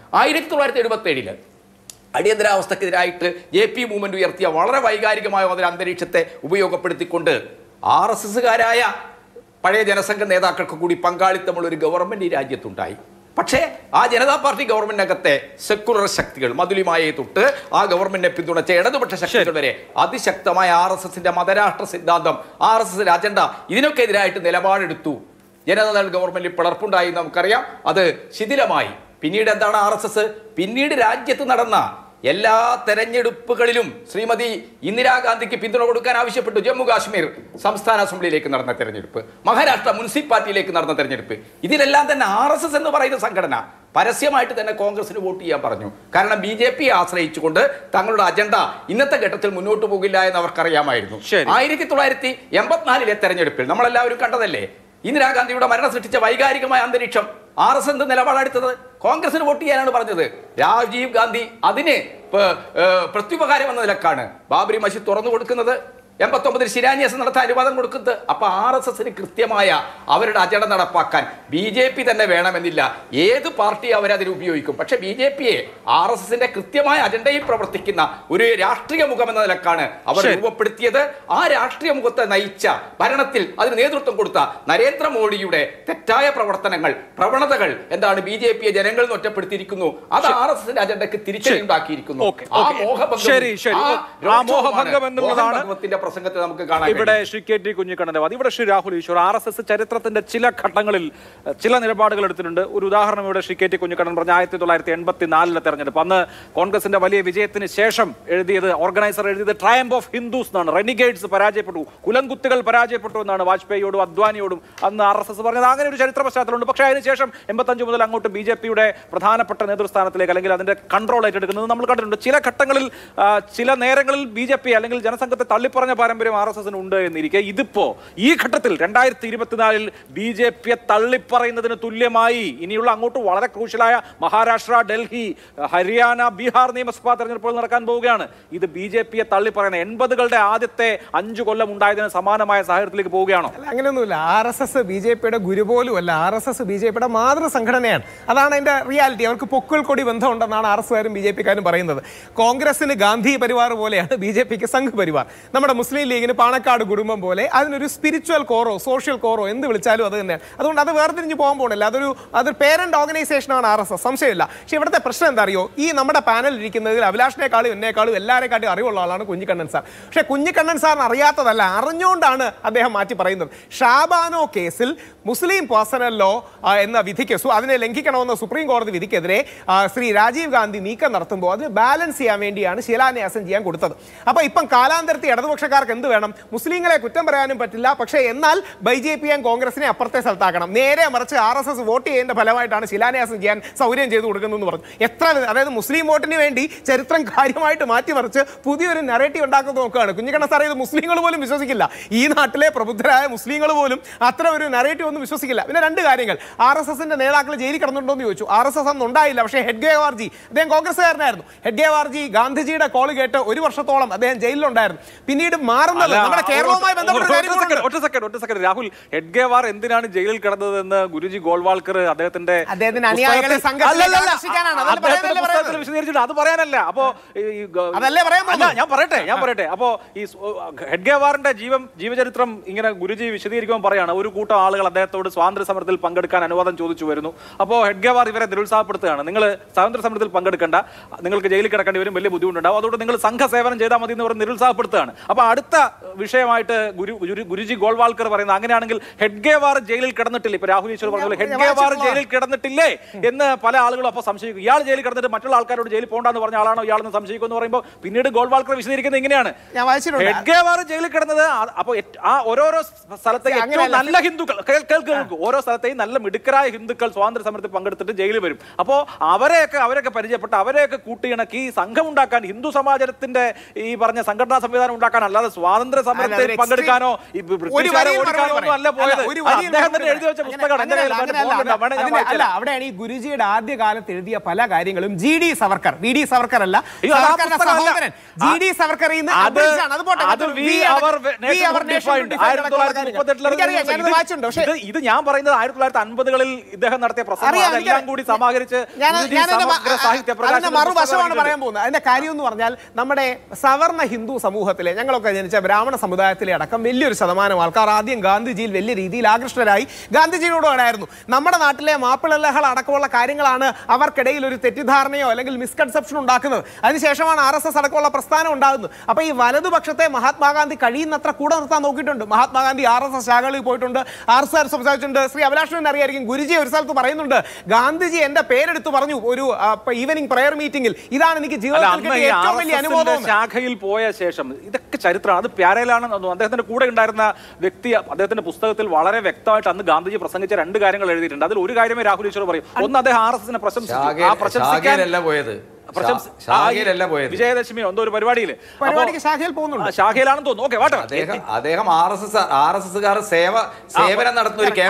1977 അടിയന്തരാവസ്ഥക്കെതിരായിട്ട് JP മൂവ്മെന്റ് ഉയർത്തിയ വളരെ വൈകാരികമായ ഒരു അന്തരീക്ഷത്തെ ഉപയോഗപ്പെടുത്തിക്കൊണ്ട് RSSകാരായ പഴയ ജനസംഘ നേതാക്കൾക്ക് കൂടി പങ്കാളിത്തമുള്ള ഒരു ഗവൺമെന്റ് ഈ രാജ്യത്തുണ്ടായി. പക്ഷേ ആ ജനതാ പാർട്ടി ഗവൺമെന്റിനകത്തെ സെക്കുലർ ശക്തികൾ, മധുലിമായെ തൊട്ട് ആ ഗവൺമെന്റിനെ പിന്തുണച്ച ഇടതുപക്ഷ ശക്തികൾ വരെ അതിശക്തമായ RSSന്റെ മതരാഷ്ട്ര സിദ്ധാന്തം, RSSന്റെ അജണ്ട, ഇതിനൊക്കെ എതിരായിട്ട് നിലപാടെടുത്തു. ജനതാദൾ ഗവൺമെന്റിൽ പിളർപ്പുണ്ടായി നമുക്കറിയാം, അത് ശിഥിലമായി. പിന്നീട് എന്താണ് RSS? പിന്നീട് രാജ്യത്ത് നടന്ന എല്ലാ തെരഞ്ഞെടുപ്പുകളിലും ശ്രീമതി ഇന്ദിരാഗാന്ധിക്ക് പിന്തുണ കൊടുക്കാൻ ആവശ്യപ്പെട്ടു. ജമ്മു കാശ്മീർ സംസ്ഥാന അസംബ്ലിയിലേക്ക് നടന്ന തെരഞ്ഞെടുപ്പ്, മഹാരാഷ്ട്ര മുനിസിപ്പാലിറ്റിയിലേക്ക് നടന്ന തെരഞ്ഞെടുപ്പ്, ഇതിലെല്ലാം തന്നെ RSS എന്ന് പറയുന്ന സംഘടന പരസ്യമായിട്ട് തന്നെ കോൺഗ്രസിന് വോട്ട് ചെയ്യാൻ പറഞ്ഞു. കാരണം BJPയെ ആശ്രയിച്ചുകൊണ്ട് തങ്ങളുടെ അജണ്ട ഇന്നത്തെ ഘട്ടത്തിൽ മുന്നോട്ട് പോകില്ല എന്ന് അവർക്കറിയാമായിരുന്നു. 1984 തെരഞ്ഞെടുപ്പിൽ നമ്മളെല്ലാവരും കണ്ടതല്ലേ, ഇന്ദിരാഗാന്ധിയുടെ മരണം സൃഷ്ടിച്ച വൈകാരികമായ അന്തരീക്ഷം. RSS എന്ത് നിലപാടെടുത്തത്? കോൺഗ്രസിന് വോട്ട് ചെയ്യാനാണ് പറഞ്ഞത്. രാജീവ് ഗാന്ധി അതിന് പ്രത്യുപകാരം എന്ന നിലക്കാണ് ബാബരി മസ്ജിദ് തുറന്നു കൊടുക്കുന്നത്. 89 ശിലാന്യാസം നടത്താൻ അനുവാദം കൊടുക്കുന്നത്. അപ്പൊ RSSന് കൃത്യമായ അവരുടെ അജണ്ട നടപ്പാക്കാൻ BJP തന്നെ വേണമെന്നില്ല. ഏത് പാർട്ടി അവരതിന് ഉപയോഗിക്കും. പക്ഷെ BJPയെ RSSന്റെ കൃത്യമായ അജണ്ടയിൽ പ്രവർത്തിക്കുന്ന ഒരു രാഷ്ട്രീയ മുഖം എന്ന നിലക്കാണ് അവർ രൂപപ്പെടുത്തിയത്. ആ രാഷ്ട്രീയ മുഖത്തെ നയിച്ച ഭരണത്തിൽ അതിന് നേതൃത്വം കൊടുത്ത നരേന്ദ്രമോദിയുടെ തെറ്റായ പ്രവണതകൾ എന്താണ് BJPയെ ജനങ്ങളിൽ നിന്ന് ഒറ്റപ്പെടുത്തിയിരിക്കുന്നു. അത് RSSന്റെ അജണ്ടക്ക് തിരിച്ചടി ഉണ്ടാക്കിയിരിക്കുന്നു. പ്രസംഗത്തെ നമുക്ക് കാണാം. ഇവിടെ ശ്രീ KT കുഞ്ഞിക്കണ്ണന്റെ വാദം, ഇവിടെ ശ്രീ രാഹുൽ ഈശ്വർ RSS ചരിത്രത്തിന്റെ ചില ഘട്ടങ്ങളിൽ ചില നിലപാടുകൾ എടുത്തിട്ടുണ്ട്. ഒരു ഉദാഹരണം ഇവിടെ ശ്രീ KT കുഞ്ഞിക്കണ്ണൻ പറഞ്ഞ 1984 തെരഞ്ഞെടുപ്പ്, അന്ന് കോൺഗ്രസിന്റെ വലിയ വിജയത്തിന് ശേഷം ഓർഗനൈസർ എഴുതിയത് ട്രയംഫ് ഓഫ് ഹിന്ദുസ് എന്നാണ്. റെനിഗേഡ്സ് പരാജയപ്പെട്ടു, കുലംകുത്തുകൾ പരാജയപ്പെട്ടു എന്നാണ് വാജ്പേയിയോടും അദ്വാനിയോടും അന്ന് RSS പറഞ്ഞത്. അങ്ങനെ ഒരു ചരിത്ര പശ്ചാത്തലമുണ്ട്. പക്ഷേ അതിനുശേഷം 85 മുതൽ അങ്ങോട്ട് BJPയുടെ പ്രധാനപ്പെട്ട നേതൃസ്ഥാനത്തിലേക്ക് അല്ലെങ്കിൽ അതിന്റെ കൺട്രോൾ ഏറ്റെടുക്കുന്നത് നമ്മൾ കണ്ടിട്ടുണ്ട്. ചില ഘട്ടങ്ങളിൽ ചില നേരങ്ങളിൽ BJP അല്ലെങ്കിൽ ജനസംഘത്തെ തള്ളിപ്പറഞ്ഞ പാരമ്പര്യം RSSന് ഉണ്ട് എന്നിരിക്കെ ഇതിപ്പോ ഈ ഘട്ടത്തിൽ 2024 BJPയെ തള്ളിപ്പറയുന്നതിന് തുല്യമായി ഇനിയുള്ള അങ്ങോട്ട് വളരെ ക്രൂഷ്യലായ മഹാരാഷ്ട്ര, ഡൽഹി, ഹരിയാന, ബീഹാർ നിയമസഭാ തെരഞ്ഞെടുപ്പുകൾ നടക്കാൻ പോവുകയാണ്. ഇത് BJPയെ തള്ളിപ്പറയുന്ന 80കളുടെ ആദ്യത്തെ 5 കൊല്ലം ഉണ്ടായതിന് സമാനമായ സാഹചര്യത്തിലേക്ക് പോവുകയാണോ? അങ്ങനെയൊന്നുമില്ല. RSS BJPയുടെ ഗുരു പോലും അല്ല. RSS BJPയുടെ മാതൃ സംഘടനയാണ്. അതാണ് അതിന്റെ റിയാലിറ്റി. അവർക്ക് പൊക്കിൾ കൊടി ബന്ധമുണ്ടെന്നാണ് RSSകാരും BJPക്കാരും പറയുന്നത്. കോൺഗ്രസിന് ഗാന്ധി പരിവാർ പോലെയാണ് BJPക്ക് സംഘ് പരിവാർ. നമ്മുടെ മുസ്ലിം ലീഗിന് പാണക്കാട് കുടുംബം പോലെ അതിനൊരു സ്പിരിച്വൽ കോറോ സോഷ്യൽ കോറോ എന്ത് വിളിച്ചാലും അത് തന്നെയാണ്. അതുകൊണ്ട് അത് വേർതിരിഞ്ഞ് പോകാൻ പോകണില്ല. അതൊരു പേരന്റ് ഓർഗനൈസേഷനാണ് RSS, സംശയമില്ല. പക്ഷെ ഇവിടുത്തെ പ്രശ്നം എന്താ അറിയോ? ഈ നമ്മുടെ പാനൽ ഇരിക്കുന്നതിൽ അഭിലാഷിനേക്കാളും എന്നെക്കാളും എല്ലാവരെക്കാട്ടും അറിവുള്ള ആളാണ് കുഞ്ഞിക്കണ്ണൻ സാർ. പക്ഷെ കുഞ്ഞിക്കണ്ണൻ സാറിന് അറിയാത്തതല്ല, അറിഞ്ഞുകൊണ്ടാണ് അദ്ദേഹം മാറ്റി പറയുന്നത്. ഷാബാനോ കേസിൽ മുസ്ലിം പേഴ്സണൽ ലോ എന്ന വിധിക്ക് അതിനെ ലംഘിക്കണമെന്ന സുപ്രീം കോടതി വിധിക്കെതിരെ ശ്രീ രാജീവ് ഗാന്ധി നീക്കം നടത്തുമ്പോൾ അത് ബാലൻസ് ചെയ്യാൻ വേണ്ടിയാണ് ശിലാന്യാസം ചെയ്യാൻ കൊടുത്തത്. അപ്പോൾ ഇപ്പം കാലാന്തരത്തിൽ ഇടതുപക്ഷക്കാർക്ക് എന്ത് വേണം? മുസ്ലിങ്ങളെ കുറ്റം പറയാനും പറ്റില്ല, പക്ഷേ എന്നാൽ BJPയും കോൺഗ്രസിനെ അപ്പുറത്തെ സ്ഥലത്താക്കണം. നേരെ മറിച്ച് RSS വോട്ട് ചെയ്യേണ്ട ഫലമായിട്ടാണ് ശിലാന്യാസം ചെയ്യാൻ സൗകര്യം ചെയ്തു കൊടുക്കുന്നതെന്ന് പറഞ്ഞു. അതായത് മുസ്ലിം വോട്ടിന് വേണ്ടി ചരിത്രം കാര്യമായിട്ട് മാറ്റിമറിച്ച് പുതിയൊരു നറേറ്റീവ് ഉണ്ടാക്കുന്നത് നോക്കുകയാണ്. കുഞ്ഞിക്കണ്ണൻ സാറേ, ഇത് മുസ്ലിങ്ങൾ പോലും വിശ്വസിക്കില്ല. ഈ നാട്ടിലെ പ്രബുദ്ധരായ മുസ്ലിങ്ങൾ പോലും അത്ര ഒരു നറേറ്റീവ് ഒന്നും വിശ്വസിക്കില്ല. പിന്നെ രണ്ട് കാര്യങ്ങൾ, RSSന്റെ നേതാക്കൾ ജയിലിൽ കിടന്നുണ്ടോ എന്ന് ചോദിച്ചു. RSS അന്ന് ഉണ്ടായില്ല, പക്ഷേ ഹെഡ്ഗേവാർജി അദ്ദേഹം കോൺഗ്രസ്സുകാരനായിരുന്നു. ഹെഡ്ഗേവാർജി ഗാന്ധിജിയുടെ കോള് കേട്ട് 1 വർഷത്തോളം അദ്ദേഹം ജയിലിലുണ്ടായിരുന്നു. പിന്നീട് മാറുന്നത് നമ്മുടെ കേരളവുമായി ബന്ധപ്പെട്ട രാഹുൽ, ഹെഡ്ഗേവാർ എന്തിനാണ് ജയിലിൽ കിടന്നതെന്ന് ഗുരുജി ഗോൾവാൾക്കർ അദ്ദേഹത്തിന്റെ അനുയായികളെ വിശദീകരിച്ചിട്ടുണ്ട്. അത് പറയാനല്ല. അപ്പോ ഞാൻ പറയട്ടെ. അപ്പോ ഈ ഹെഡ്ഗേവാറിന്റെ ജീവചരിത്രം ഇങ്ങനെ ഗുരുജി വിശദീകരിക്കുമ്പോൾ പറയാണ്, ഒരു കൂട്ടം ആളുകൾ അദ്ദേഹത്തോട് സ്വാതന്ത്ര്യ സമരത്തിൽ പങ്കെടുക്കാൻ അനുവാദം ചോദിച്ചു വരുന്നു. അപ്പോൾ ഹെഡ്ഗേവാർ ഇവരെ നിരുത്സാഹപ്പെടുത്തുകയാണ്. നിങ്ങൾ സ്വാതന്ത്ര്യ സമരത്തിൽ പങ്കെടുക്കേണ്ട, നിങ്ങൾക്ക് ജയിലിൽ കിടക്കേണ്ടി വരും, വലിയ ബുദ്ധിമുട്ടുണ്ടാവും, അതുകൊണ്ട് നിങ്ങൾ സംഘസേവനം ചെയ്താൽ മതി എന്ന് പറഞ്ഞ് നിരുത്സാഹപ്പെടുത്തുകയാണ്. അപ്പോൾ അടുത്ത വിഷയമായിട്ട് ഗുരുജി ഗോൾവാൾക്കർ പറയുന്നത്, അങ്ങനെയാണെങ്കിൽ ഹെഡ്ഗേവാർ ജയിലിൽ കിടന്നിട്ടില്ല. ഇപ്പൊ രാഹുൽ ഈശ്വർ പറഞ്ഞ ഹെഡ്ഗേവാർ ജയിലിൽ കിടന്നിട്ടില്ലേ എന്ന് പല ആളുകളും അപ്പോൾ സംശയിക്കും. ഇയാൾ ജയിലിൽ കിടന്നിട്ട് മറ്റുള്ള ആൾക്കാരോട് ജയിലിൽ പോകണ്ടെന്ന് പറഞ്ഞ ആളാണോ ഇയാളെന്ന് സംശയിക്കും എന്ന് പറയുമ്പോൾ പിന്നീട് ഗോൾവാൾക്കർ വിശദീകരിക്കുന്നത് ഇങ്ങനെയാണ്, ഹെഡ്ഗേവാർ ജയിലിൽ കിടന്നത് അപ്പോൾ ആ ഓരോരോ സ്ഥലത്തെ ഏറ്റവും നല്ല ഹിന്ദുക്കൾ ഓരോ സ്ഥലത്തെയും നല്ല മിടുക്കരായ ഹിന്ദുക്കൾ സ്വാതന്ത്ര്യ സമരത്തിൽ പങ്കെടുത്തിട്ട് ജയിലിൽ വരും. അപ്പോൾ അവരെയൊക്കെ പരിചയപ്പെട്ട് അവരെയൊക്കെ കൂട്ടിയിണക്കി സംഘം ഉണ്ടാക്കാൻ, ഹിന്ദു സമാജത്തിന്റെ ഈ പറഞ്ഞ സംഘടനാ സംവിധാനം ഉണ്ടാക്കാൻ, അല്ലാതെ സ്വാതന്ത്ര്യ സമരത്തിൽ പങ്കെടുക്കാനോ ബ്രിട്ടീഷുകാരെ ഓടിക്കാനോ ഒന്നും അല്ല പോയത്. അദ്ദേഹം തന്നെ എഴുതി വെച്ച പുസ്തകമാണ്. അവിടെയാണ് ഈ ഗുരുജിയുടെ ആദ്യ കാലത്ത് എഴുതിയ പല കാര്യങ്ങളും GD സവർക്കർ, VD സവർക്കർ അല്ല, സഹോദരൻ GD സവർക്കർ ഇത് ഞാൻ പറയുന്നത് 1950കളിൽ ഇദ്ദേഹം നടത്തിയ പ്രസംഗം കൂടി സമാഹരിച്ച് മറുവശമാണ് പറയാൻ പോകുന്നത്. അതിന്റെ കാര്യം എന്ന് പറഞ്ഞാൽ നമ്മുടെ സവർണ ഹിന്ദു സമൂഹത്തിലെ, ഞങ്ങളൊക്കെ ജനിച്ച ബ്രാഹ്മണ സമുദായത്തിലെ അടക്കം വലിയൊരു ശതമാനം ആൾക്കാർ ആദ്യം ഗാന്ധിജിയിൽ വലിയ രീതിയിൽ ആകൃഷ്ടരായി ഗാന്ധിജിയോടായിരുന്നു. നമ്മുടെ നാട്ടിലെ മാപ്പിളകൾ അടക്കമുള്ള കാര്യങ്ങളാണ് അവർക്കിടയിൽ ഒരു തെറ്റിദ്ധാരണയോ അല്ലെങ്കിൽ മിസ്കൺസെപ്ഷൻ ഉണ്ടാക്കുന്നത്. അതിനുശേഷമാണ് RSS അടക്കമുള്ള പ്രസ്ഥാനം ഉണ്ടാകുന്നത്. അപ്പൊ ഈ വലതുപക്ഷത്തെ മഹാത്മാഗാന്ധി കഴിയുന്നത്ര കൂടെ നിർത്താൻ നോക്കിയിട്ടുണ്ട്. മഹാത്മാഗാന്ധി RSS ശാഖകളിൽ പോയിട്ടുണ്ട്, RSS സംസാരിച്ചിട്ടുണ്ട്. ശ്രീ അഭിലാഷിനെ അറിയായിരിക്കും, ഗുരുജി ഒരു സ്ഥലത്ത് പറയുന്നുണ്ട്, ഗാന്ധിജി എന്റെ പേരെടുത്ത് പറഞ്ഞു ഒരു ഈവനിങ് പ്രയർ മീറ്റിംഗിൽ, ഇതാണ് എനിക്ക് ജീവിതത്തിൽ കിട്ടിയ ഏറ്റവും വലിയ അനുഭവം. ശാഖയിൽ പോയ ശേഷം ഇതൊക്കെ ചരിത്രമാണ്. അത് പ്യാരയിലാണെന്ന് തോന്നുന്നു. അദ്ദേഹത്തിന്റെ കൂടെ ഉണ്ടായിരുന്ന വ്യക്തി അദ്ദേഹത്തിന്റെ പുസ്തകത്തിൽ വളരെ വ്യക്തമായിട്ട് അന്ന് ഗാന്ധിജി പ്രസംഗിച്ച 2 കാര്യങ്ങൾ എഴുതിയിട്ടുണ്ട്. അതിൽ ഒരു കാര്യമേ രാഹുൽ ഈശ്വർ പറയും. ഒന്ന്, അദ്ദേഹം RSSനെ പ്രശംസിച്ചു. ആ പ്രശംസിക്കാനല്ല പോയത്, വിജയദശമിയോ എന്തോ ഒരു പരിപാടിയില് ശാഖയിൽ പോകുന്നുണ്ട്. ശാഖയിലാണെന്ന് തോന്നുന്നു. ഓക്കെ, വാട്ടെ. അദ്ദേഹം RSSകാർ സേവനം നടത്തുന്ന ഒരു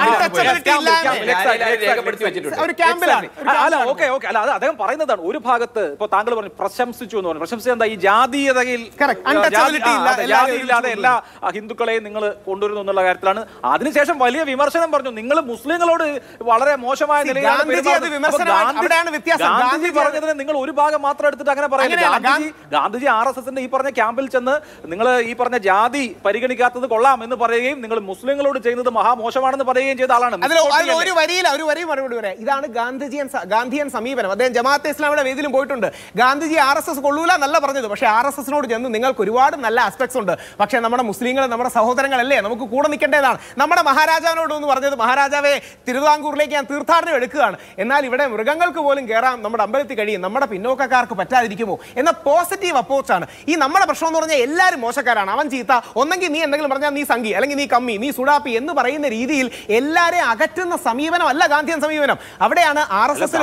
അല്ല, അത് അദ്ദേഹം പറയുന്നതാണ്. ഒരു ഭാഗത്ത് ഇപ്പൊ താങ്കൾ പറഞ്ഞു പ്രശംസിച്ചു എന്ന് പറഞ്ഞു. പ്രശംസിച്ച എന്താ? ഈ ജാതീയതയിൽ ജാതിയില്ലാതെ എല്ലാ ഹിന്ദുക്കളെയും നിങ്ങൾ കൊണ്ടുവരുന്നു എന്നുള്ള കാര്യത്തിലാണ്. അതിനുശേഷം വലിയ വിമർശനം പറഞ്ഞു. നിങ്ങൾ മുസ്ലിങ്ങളോട് വളരെ മോശമായ നിലയിലാണ് ഗാന്ധിജി പറഞ്ഞതിന് നിങ്ങൾ ഒരു ഭാഗം മാത്രം എടുത്തിട്ട് അങ്ങനെ പറയുന്നത്. ഗാന്ധിജി RSSന്റെ ഈ പറഞ്ഞ ക്യാമ്പിൽ ചെന്ന് നിങ്ങൾ ഈ പറഞ്ഞ ജാതി പരിഗണിക്കാത്തത് കൊള്ളാം എന്ന് പറയുകയും നിങ്ങൾ മുസ്ലിങ്ങളോട് ചെയ്യുന്നത് മഹാമോശമാണെന്ന് പറയുകയും ചെയ്ത ആളാണ്. ഒരു വരി മറുപടി പറയാം. ഇതാണ് ഗാന്ധിയൻ സമീപനം. അദ്ദേഹം ജമാഅത്തെ ഇസ്ലാമിയുടെ വേദിയിലും പോയിട്ടുണ്ട്. ഗാന്ധിജി RSS കൊള്ളൂല എന്നല്ല പറഞ്ഞത്. പക്ഷേ RSSനോട് ചെന്ന് നിങ്ങൾക്ക് ഒരുപാട് നല്ല ആസ്പെക്ട്സ് ഉണ്ട്, പക്ഷേ നമ്മുടെ മുസ്ലിങ്ങൾ നമ്മുടെ സഹോദരങ്ങളല്ലേ, നമുക്ക് കൂടെ നിൽക്കേണ്ടതാണ്. നമ്മുടെ മഹാരാജാവിനോട് എന്ന് പറഞ്ഞത്, മഹാരാജാവെ തിരുവിതാംകൂറിലേക്ക് ഞാൻ തീർത്ഥാടനം എടുക്കുകയാണ്, എന്നാൽ ഇവിടെ മൃഗങ്ങൾക്ക് പോലും കയറാൻ നമ്മുടെ അമ്പലത്തിൽ കഴിയും, നമ്മുടെ പിന്നോക്കക്കാർക്ക് പറ്റാതിരിക്കുമോ എന്ന പോസിറ്റീവ് അപ്രോച്ചാണ്. ഈ നമ്മുടെ പ്രശ്നം എന്ന് പറഞ്ഞാൽ എല്ലാവരും മോശക്കാരാണ്, അവൻ ചീത്ത, ഒന്നെങ്കിൽ നീ എന്തെങ്കിലും പറഞ്ഞാൽ നീ സംഘി, അല്ലെങ്കിൽ നീ കമ്മി, നീ സുഡാപ്പി എന്ന് പറയുന്ന രീതിയിൽ എല്ലാവരെയും അകറ്റുന്ന സമീപനം അല്ല ഗാന്ധിയൻ സമീപനം. അവിടെയാണ് RSSൽ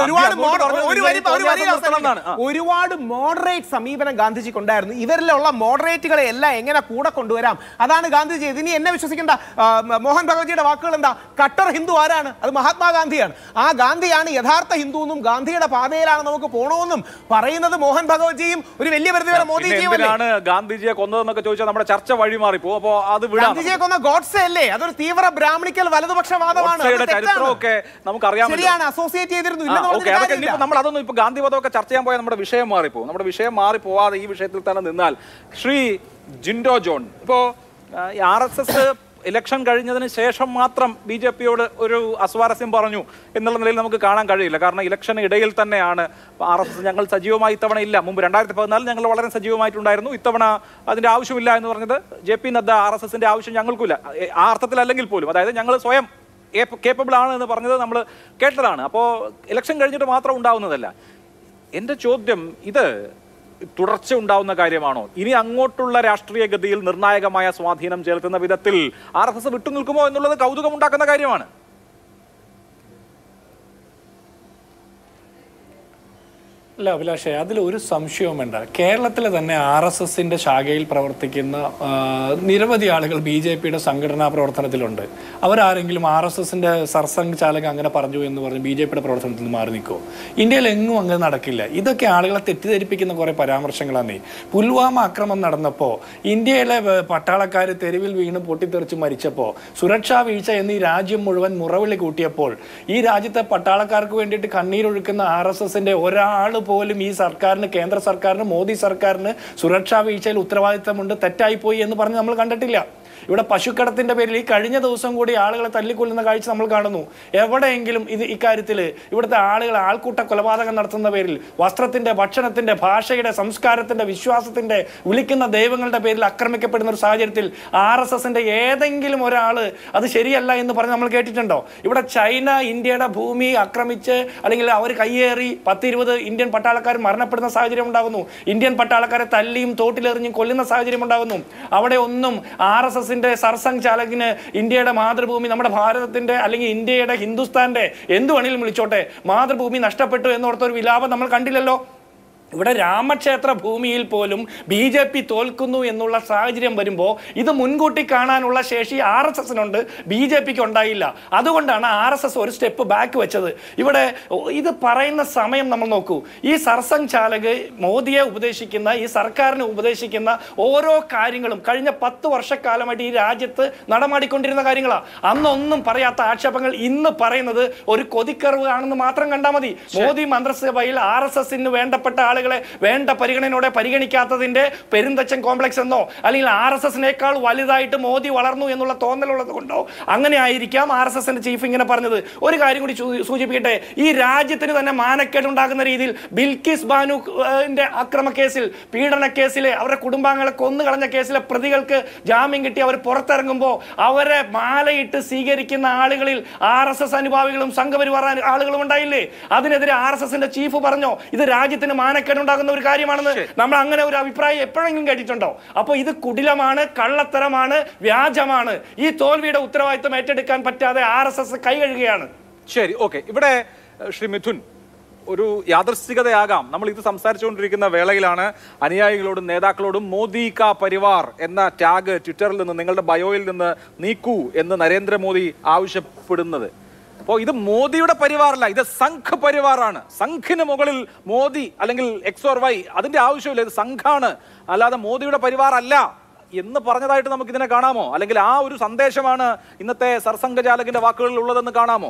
ഒരുപാട് മോഡറേറ്റ് സമീപനം ഗാന്ധിജിക്ക് ഉണ്ടായിരുന്നു. ഇവരിലുള്ള മോഡറേറ്റുകളെ എല്ലാം എങ്ങനെ കൂടെ കൊണ്ടുവരാം, അതാണ് ഗാന്ധിജി. ഇനി എന്നെ വിശ്വസിക്കേണ്ട. മോഹൻ ഭഗവത്ജിയുടെ വാക്കുകൾ എന്താ? കട്ടർ ഹിന്ദു ആരാണ്? അത് മഹാത്മാഗാന്ധിയാണ്. ആ ഗാന്ധിയാണ് യഥാർത്ഥ ഹിന്ദു എന്നും ഗാന്ധിയുടെ പാതയിലാണ് നമുക്ക് പോകണമെന്നും പറയുന്നത് മോഹൻ ഭഗവത്ജിയും ഒരു വലിയ പരിധി വരെ മോദിജിയും. ഗാന്ധിജിയെ കൊന്നതെന്നൊക്കെ ചോദിച്ചാൽ നമ്മുടെ ചർച്ച വഴിമാറിപ്പോ. അപ്പോ അത് ഗാന്ധിജിയെ കൊന്ന ഗോഡ്സെ അല്ലേ? അതൊരു തീവ്ര ബ്രാഹ്മണിക്കൽ വലതുപക്ഷവാദമാണ്. ചരിത്രമൊക്കെ നമുക്കറിയാം, ശരിയാണ്, അസോസിയേറ്റ് ചെയ്തിരുന്നു. നമ്മൾ അതൊന്നും ഇപ്പൊ ഗാന്ധിവധമൊക്കെ ചർച്ച ചെയ്യാൻ പോയാൽ നമ്മുടെ വിഷയം മാറിപ്പോകും. നമ്മുടെ വിഷയം മാറിപ്പോവാതെ ഈ വിഷയത്തിൽ തന്നെ നിന്നാൽ ശ്രീ ജിൻഡോ ജോൺ, ഇപ്പോ RSS ഇലക്ഷൻ കഴിഞ്ഞതിന് ശേഷം മാത്രം BJPയോട് ഒരു അസ്വാരസ്യം പറഞ്ഞു എന്നുള്ള നിലയിൽ നമുക്ക് കാണാൻ കഴിയില്ല. കാരണം ഇലക്ഷന് ഇടയിൽ തന്നെയാണ് RSS ഞങ്ങൾ സജീവമായി ഇത്തവണ ഇല്ല. മുമ്പ് 2014 ഞങ്ങൾ വളരെ സജീവമായിട്ടുണ്ടായിരുന്നു, ഇത്തവണ അതിന്റെ ആവശ്യമില്ല എന്ന് പറഞ്ഞത് JP നദ്ദ RSSന്റെ ആവശ്യം ഞങ്ങൾക്കില്ല ആ അർത്ഥത്തിലല്ലെങ്കിൽ പോലും, അതായത് ഞങ്ങൾ സ്വയം കേപ്പബിൾ ആണ് എന്ന് പറഞ്ഞത് നമ്മൾ കേട്ടതാണ്. അപ്പോൾ ഇലക്ഷൻ കഴിഞ്ഞിട്ട് മാത്രം ഉണ്ടാവുന്നതല്ല. എൻ്റെ ചോദ്യം, ഇത് തുടർച്ച ഉണ്ടാവുന്ന കാര്യമാണോ? ഇനി അങ്ങോട്ടുള്ള രാഷ്ട്രീയ ഗതിയിൽ നിർണായകമായ സ്വാധീനം ചെലുത്തുന്ന വിധത്തിൽ RSS വിട്ടുനിൽക്കുമോ എന്നുള്ളത് കൗതുകമുണ്ടാക്കുന്ന കാര്യമാണ്. അല്ല അഭിലാഷേ, അതിലൊരു സംശയവും വേണ്ട. കേരളത്തിലെ തന്നെ RSSന്റെ ശാഖയിൽ പ്രവർത്തിക്കുന്ന നിരവധി ആളുകൾ BJPയുടെ സംഘടനാ പ്രവർത്തനത്തിലുണ്ട്. അവരാരെങ്കിലും RSSന്റെ സർസംഘ് ചാലകൻ അങ്ങനെ പറഞ്ഞു എന്ന് പറഞ്ഞ് BJPയുടെ പ്രവർത്തനത്തിൽ നിന്ന് മാറി നിൽക്കുമോ? ഇന്ത്യയിൽ എങ്ങും അങ്ങനെ നടക്കില്ല. ഇതൊക്കെ ആളുകളെ തെറ്റിദ്ധരിപ്പിക്കുന്ന കുറേ പരാമർശങ്ങളാണ്. പുൽവാമ ആക്രമണം നടന്നപ്പോൾ ഇന്ത്യയിലെ പട്ടാളക്കാർ തെരുവിൽ വീണ് പൊട്ടിത്തെറിച്ച് മരിച്ചപ്പോൾ, സുരക്ഷാ വീഴ്ച എന്നീ രാജ്യം മുഴുവൻ മുറവിളി കൂട്ടിയപ്പോൾ, ഈ രാജ്യത്തെ പട്ടാളക്കാർക്ക് വേണ്ടിയിട്ട് കണ്ണീരൊഴുക്കുന്ന RSSന്റെ ഒരാൾ പോലും ഈ സർക്കാരിന്, കേന്ദ്ര സർക്കാരിന്, മോദി സർക്കാരിന് സുരക്ഷാ വീഴ്ചയിൽ ഉത്തരവാദിത്തമുണ്ട്, തെറ്റായിപ്പോയി എന്ന് പറഞ്ഞ് നമ്മൾ കണ്ടിട്ടില്ല. ഇവിടെ പശുക്കടത്തിന്റെ പേരിൽ ഈ കഴിഞ്ഞ ദിവസം കൂടി ആളുകളെ തല്ലിക്കൊല്ലുന്ന കാഴ്ച നമ്മൾ കാണുന്നു. എവിടെയെങ്കിലും ഇക്കാര്യത്തിൽ ഇവിടുത്തെ ആളുകൾ ആൾക്കൂട്ട കൊലപാതകം നടത്തുന്ന പേരിൽ വസ്ത്രത്തിന്റെ, ഭക്ഷണത്തിന്റെ, ഭാഷയുടെ, സംസ്കാരത്തിന്റെ, വിശ്വാസത്തിന്റെ, വിളിക്കുന്ന ദൈവങ്ങളുടെ പേരിൽ ആക്രമിക്കപ്പെടുന്ന ഒരു സാഹചര്യത്തിൽ RSSന്റെ ഏതെങ്കിലും ഒരാൾ അത് ശരിയല്ല എന്ന് പറഞ്ഞ് നമ്മൾ കേട്ടിട്ടുണ്ടോ? ഇവിടെ ചൈന ഇന്ത്യയുടെ ഭൂമി ആക്രമിച്ച് അല്ലെങ്കിൽ അവർ കയ്യേറി 10-20 ഇന്ത്യൻ പട്ടാളക്കാർ മരണപ്പെടുന്ന സാഹചര്യം ഉണ്ടാകുന്നു. ഇന്ത്യൻ പട്ടാളക്കാരെ തല്ലിയും തോട്ടിലെറിഞ്ഞും കൊല്ലുന്ന സാഹചര്യം ഉണ്ടാകുന്നു. അവിടെ ഒന്നും RSSന്റെ സർസംഘ് ചാലകിന് ഇന്ത്യയുടെ മാതൃഭൂമി, നമ്മുടെ ഭാരതത്തിന്റെ അല്ലെങ്കിൽ ഇന്ത്യയുടെ, ഹിന്ദുസ്ഥാന്റെ, എന്തു വേണമെങ്കിലും വിളിച്ചോട്ടെ, മാതൃഭൂമി നഷ്ടപ്പെട്ടു എന്നോർത്തൊരു വിലാപം നമ്മൾ കണ്ടില്ലല്ലോ. ഇവിടെ രാമക്ഷേത്ര ഭൂമിയിൽ പോലും BJP തോൽക്കുന്നു എന്നുള്ള സാഹചര്യം വരുമ്പോൾ ഇത് മുൻകൂട്ടി കാണാനുള്ള ശേഷി RSSനുണ്ട്, BJPക്ക് ഉണ്ടായില്ല. അതുകൊണ്ടാണ് RSS ഒരു സ്റ്റെപ്പ് ബാക്ക് വെച്ചത്. ഇവിടെ ഇത് പറയുന്ന സമയം നമ്മൾ നോക്കൂ. ഈ സർസംഘ് ചാലക് മോദിയെ ഉപദേശിക്കുന്ന, ഈ സർക്കാരിനെ ഉപദേശിക്കുന്ന ഓരോ കാര്യങ്ങളും കഴിഞ്ഞ 10 വർഷക്കാലമായിട്ട് ഈ രാജ്യത്ത് നടമാടിക്കൊണ്ടിരുന്ന കാര്യങ്ങളാണ്. അന്നൊന്നും പറയാത്ത ആക്ഷേപങ്ങൾ ഇന്ന് പറയുന്നത് ഒരു കൊതിക്കറിവ് ആണെന്ന് മാത്രം കണ്ടാൽ മതി. മോദി മന്ത്രിസഭയിൽ RSSന് വേണ്ടപ്പെട്ട ആളുകളെ വേണ്ട പരിഗണനയോടെ പരിഗണിക്കാത്തതിന്റെ പെരുന്തച്ചൻ കോംപ്ലക്സ് എന്നോ അല്ലെങ്കിൽ RSSനേക്കാൾ വലുതായിട്ട് മോദി വളർന്നു എന്നുള്ള തോന്നലുള്ളത് കൊണ്ടോ അങ്ങനെ ആയിരിക്കാം RSSന്റെ ചീഫ് ഇങ്ങനെ പറഞ്ഞത്. ഒരു കാര്യം കൂടി സൂചിപ്പിക്കട്ടെ, ഈ രാജ്യത്തിന് തന്നെ മാനക്കേടുണ്ടാകുന്ന രീതിയിൽ ബിൽക്കിസ് ബാനുവിന്റെ അക്രമ കേസിൽ, പീഡന കേസിലെ, അവരുടെ കുടുംബാംഗങ്ങളെ കൊന്നുകളഞ്ഞ കേസിലെ പ്രതികൾക്ക് ജാമ്യം കിട്ടി അവർ പുറത്തിറങ്ങുമ്പോൾ അവരെ മാലയിട്ട് സ്വീകരിക്കുന്ന ആളുകളിൽ RSS അനുഭാവികളും സംഘപരിവാർ ആളുകളും ഉണ്ടായില്ലേ? അതിനെതിരെ RSSന്റെ ചീഫ് പറഞ്ഞോ ഇത് രാജ്യത്തിന് മാനക്കേടുണ്ടാകുന്ന ഒരു കാര്യമാണെന്ന്? നമ്മൾ അങ്ങനെ ഒരു അഭിപ്രായം എപ്പോഴെങ്കിലും കേട്ടിട്ടുണ്ടോ? അപ്പോൾ ഇത് കുടിലമാണ്, കള്ളത്തരമാണ്, വ്യാജമാണ്. ഈ തോൽവിയുടെ ഉത്തരവാദിത്വം ഏറ്റെടുക്കാൻ പറ്റാതെ RSS കൈ കഴുകുകയാണ്. ശരി, ഓക്കെ. ഇവിടെ ശ്രീ മിഥുൻ, ഒരു യാദൃശ്ചികതയാകാം. നമ്മൾ ഇത് സംസാരിച്ചുകൊണ്ടിരിക്കുന്ന വേളയിലാണ് അനുയായികളോടും നേതാക്കളോടും മോദി കാ പരിവാർ എന്ന ടാഗ് ട്വിറ്ററിൽ നിന്ന് നിങ്ങളുടെ ബയോയിൽ നിന്ന് നീക്കൂ എന്ന് നരേന്ദ്രമോദി ആവശ്യപ്പെടുന്നത്. അപ്പോൾ ഇത് മോദിയുടെ പരിവാറല്ല, ഇത് സംഘ് പരിവാറാണ്. സംഘിന് മുകളിൽ മോദി അല്ലെങ്കിൽ എക്സ് ഓർ വൈ അതിന്റെ ആവശ്യമില്ല. ഇത് സംഘാണ്, അല്ലാതെ മോദിയുടെ പരിവാറല്ല എന്ന് പറഞ്ഞതായിട്ട് നമുക്ക് ഇതിനെ കാണാമോ? അല്ലെങ്കിൽ ആ ഒരു സന്ദേശമാണ് ഇന്നത്തെ സർസംഘചാലകിന്റെ വാക്കുകളിൽ ഉള്ളതെന്ന് കാണാമോ?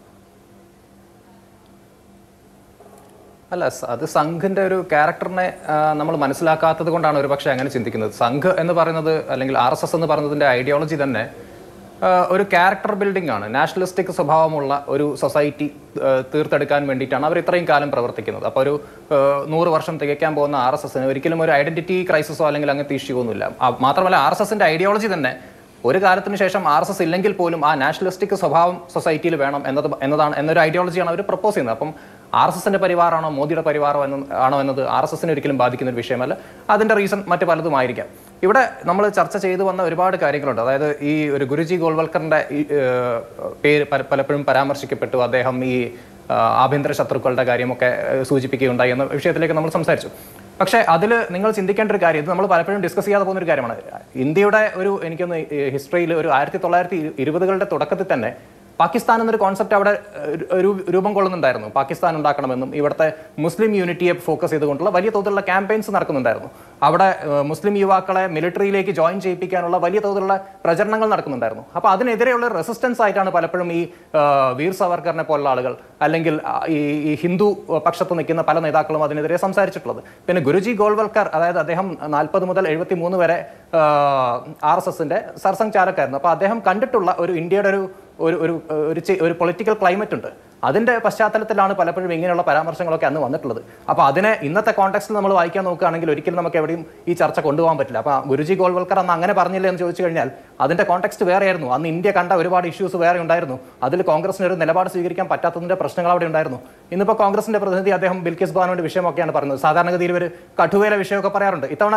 അല്ല, അത് സംഘിന്റെ ഒരു ക്യാരക്ടറിനെ നമ്മൾ മനസ്സിലാക്കാത്തത് കൊണ്ടാണ് ഒരു പക്ഷേ അങ്ങനെ ചിന്തിക്കുന്നത്. സംഘ് എന്ന് പറയുന്നത് അല്ലെങ്കിൽ RSS എന്ന് പറയുന്നതിന്റെ ഐഡിയോളജി തന്നെ ഒരു ക്യാരക്ടർ ബിൽഡിംഗ് ആണ്. നാഷണലിസ്റ്റിക് സ്വഭാവമുള്ള ഒരു സൊസൈറ്റി തീർത്തെടുക്കാൻ വേണ്ടിയിട്ടാണ് അവർ ഇത്രയും കാലം പ്രവർത്തിക്കുന്നത്. അപ്പോൾ ഒരു 100 വർഷം തികയ്ക്കാൻ പോകുന്ന RSSന് ഒരിക്കലും ഒരു ഐഡന്റിറ്റി ക്രൈസിസോ അല്ലെങ്കിൽ അങ്ങനത്തെ ഇഷ്യൂ ഒന്നുമില്ല. മാത്രമല്ല RSSന്റെ ഐഡിയോളജി തന്നെ ഒരു കാലത്തിന് ശേഷം RSS ഇല്ലെങ്കിൽ പോലും ആ നാഷണലിസ്റ്റിക് സ്വഭാവം സൊസൈറ്റിയിൽ വേണം എന്നൊരു ഐഡിയോളജിയാണ് അവർ പ്രപ്പോസ് ചെയ്യുന്നത്. അപ്പം RSSന്റെ പരിവാറാണോ മോദിയുടെ പരിവാറോ ആണോ എന്നത് RSSനെ ഒരിക്കലും ബാധിക്കുന്ന ഒരു വിഷയമല്ല. അതിന്റെ റീസൺ മറ്റു പലതുമായിരിക്കാം. ഇവിടെ നമ്മൾ ചർച്ച ചെയ്തു വന്ന ഒരുപാട് കാര്യങ്ങളുണ്ട്. അതായത് ഈ ഒരു ഗുരുജി ഗോൾവൽക്കറിന്റെ പേര് പലപ്പോഴും പരാമർശിക്കപ്പെട്ടു. അദ്ദേഹം ഈ ആഭ്യന്തര ശത്രുക്കളുടെ കാര്യമൊക്കെ സൂചിപ്പിക്കുകയുണ്ടായി എന്ന വിഷയത്തിലേക്ക് നമ്മൾ സംസാരിച്ചു. പക്ഷേ അതിൽ നിങ്ങൾ ചിന്തിക്കേണ്ട ഒരു കാര്യം, ഇത് നമ്മൾ പലപ്പോഴും ഡിസ്കസ് ചെയ്യാതെ പോകുന്ന ഒരു കാര്യമാണ്. ഇന്ത്യയുടെ എനിക്കൊന്ന് ഹിസ്റ്ററിയിൽ ഒരു 1920കളുടെ തുടക്കത്തിൽ തന്നെ പാകിസ്ഥാൻ എന്നൊരു കോൺസെപ്റ്റ് അവിടെ രൂപം കൊള്ളുന്നുണ്ടായിരുന്നു. പാകിസ്ഥാൻ ഉണ്ടാക്കണമെന്നും ഇവിടുത്തെ മുസ്ലിം യൂണിറ്റിയെ ഫോക്കസ് ചെയ്തുകൊണ്ടുള്ള വലിയ തോതിലുള്ള ക്യാമ്പയിൻസ് നടക്കുന്നുണ്ടായിരുന്നു. അവിടെ മുസ്ലിം യുവാക്കളെ മിലിറ്ററിയിലേക്ക് ജോയിൻ ചെയ്യിപ്പിക്കാനുള്ള വലിയ തോതിലുള്ള പ്രചരണങ്ങൾ നടക്കുന്നുണ്ടായിരുന്നു. അപ്പോൾ അതിനെതിരെയുള്ള റെസിസ്റ്റൻസ് ആയിട്ടാണ് പലപ്പോഴും ഈ വീർ സവർക്കറിനെ പോലുള്ള ആളുകൾ അല്ലെങ്കിൽ ഈ ഹിന്ദു പക്ഷത്ത് നിൽക്കുന്ന പല നേതാക്കളും അതിനെതിരെ സംസാരിച്ചിട്ടുള്ളത്. പിന്നെ ഗുരുജി ഗോൾവൽക്കർ, അതായത് അദ്ദേഹം 40 മുതൽ 73 വരെ RSSന്റെ സർസംഘ് ചാലക്കായിരുന്നു. അപ്പോൾ അദ്ദേഹം കണ്ടിട്ടുള്ള ഒരു ഇന്ത്യയുടെ ഒരു പൊളിറ്റിക്കൽ ക്ലൈമറ്റ് ഉണ്ട്. അതിന്റെ പശ്ചാത്തലത്തിലാണ് പലപ്പോഴും ഇങ്ങനെയുള്ള പരാമർശങ്ങളൊക്കെ അന്ന് വന്നിട്ടുള്ളത്. അപ്പോൾ അതിനെ ഇന്നത്തെ കോണ്ടെക്സ്റ്റിൽ നമ്മൾ വായിക്കാൻ നോക്കുകയാണെങ്കിൽ ഒരിക്കലും നമുക്ക് എവിടെയും ഈ ചർച്ച കൊണ്ടുപോകാൻ പറ്റില്ല. അപ്പോൾ ഗുരുജി ഗോൾവൽക്കർ അന്ന് അങ്ങനെ പറഞ്ഞില്ല എന്ന് ചോദിച്ചു കഴിഞ്ഞാൽ അതിന്റെ കോണ്ടെക്സ്റ്റ് വേറെയായിരുന്നു. അന്ന് ഇന്ത്യ കണ്ട ഒരുപാട് ഇഷ്യൂസ് വേറെ ഉണ്ടായിരുന്നു. അതിൽ കോൺഗ്രസിന് ഒരു നിലപാട് സ്വീകരിക്കാൻ പറ്റാത്തതിന്റെ പ്രശ്നങ്ങൾ അവിടെ ഉണ്ടായിരുന്നു. ഇന്നിപ്പോൾ കോൺഗ്രസിന്റെ പ്രതിനിധി അദ്ദേഹം ബിൽക്കിസ് ബാനുവിന്റെ വിഷയമൊക്കെയാണ് പറഞ്ഞത്. സാധാരണഗതിയിൽ ഒരു കഠുവയിലെ വിഷയമൊക്കെ പറയാറുണ്ട്. ഇത്തവണ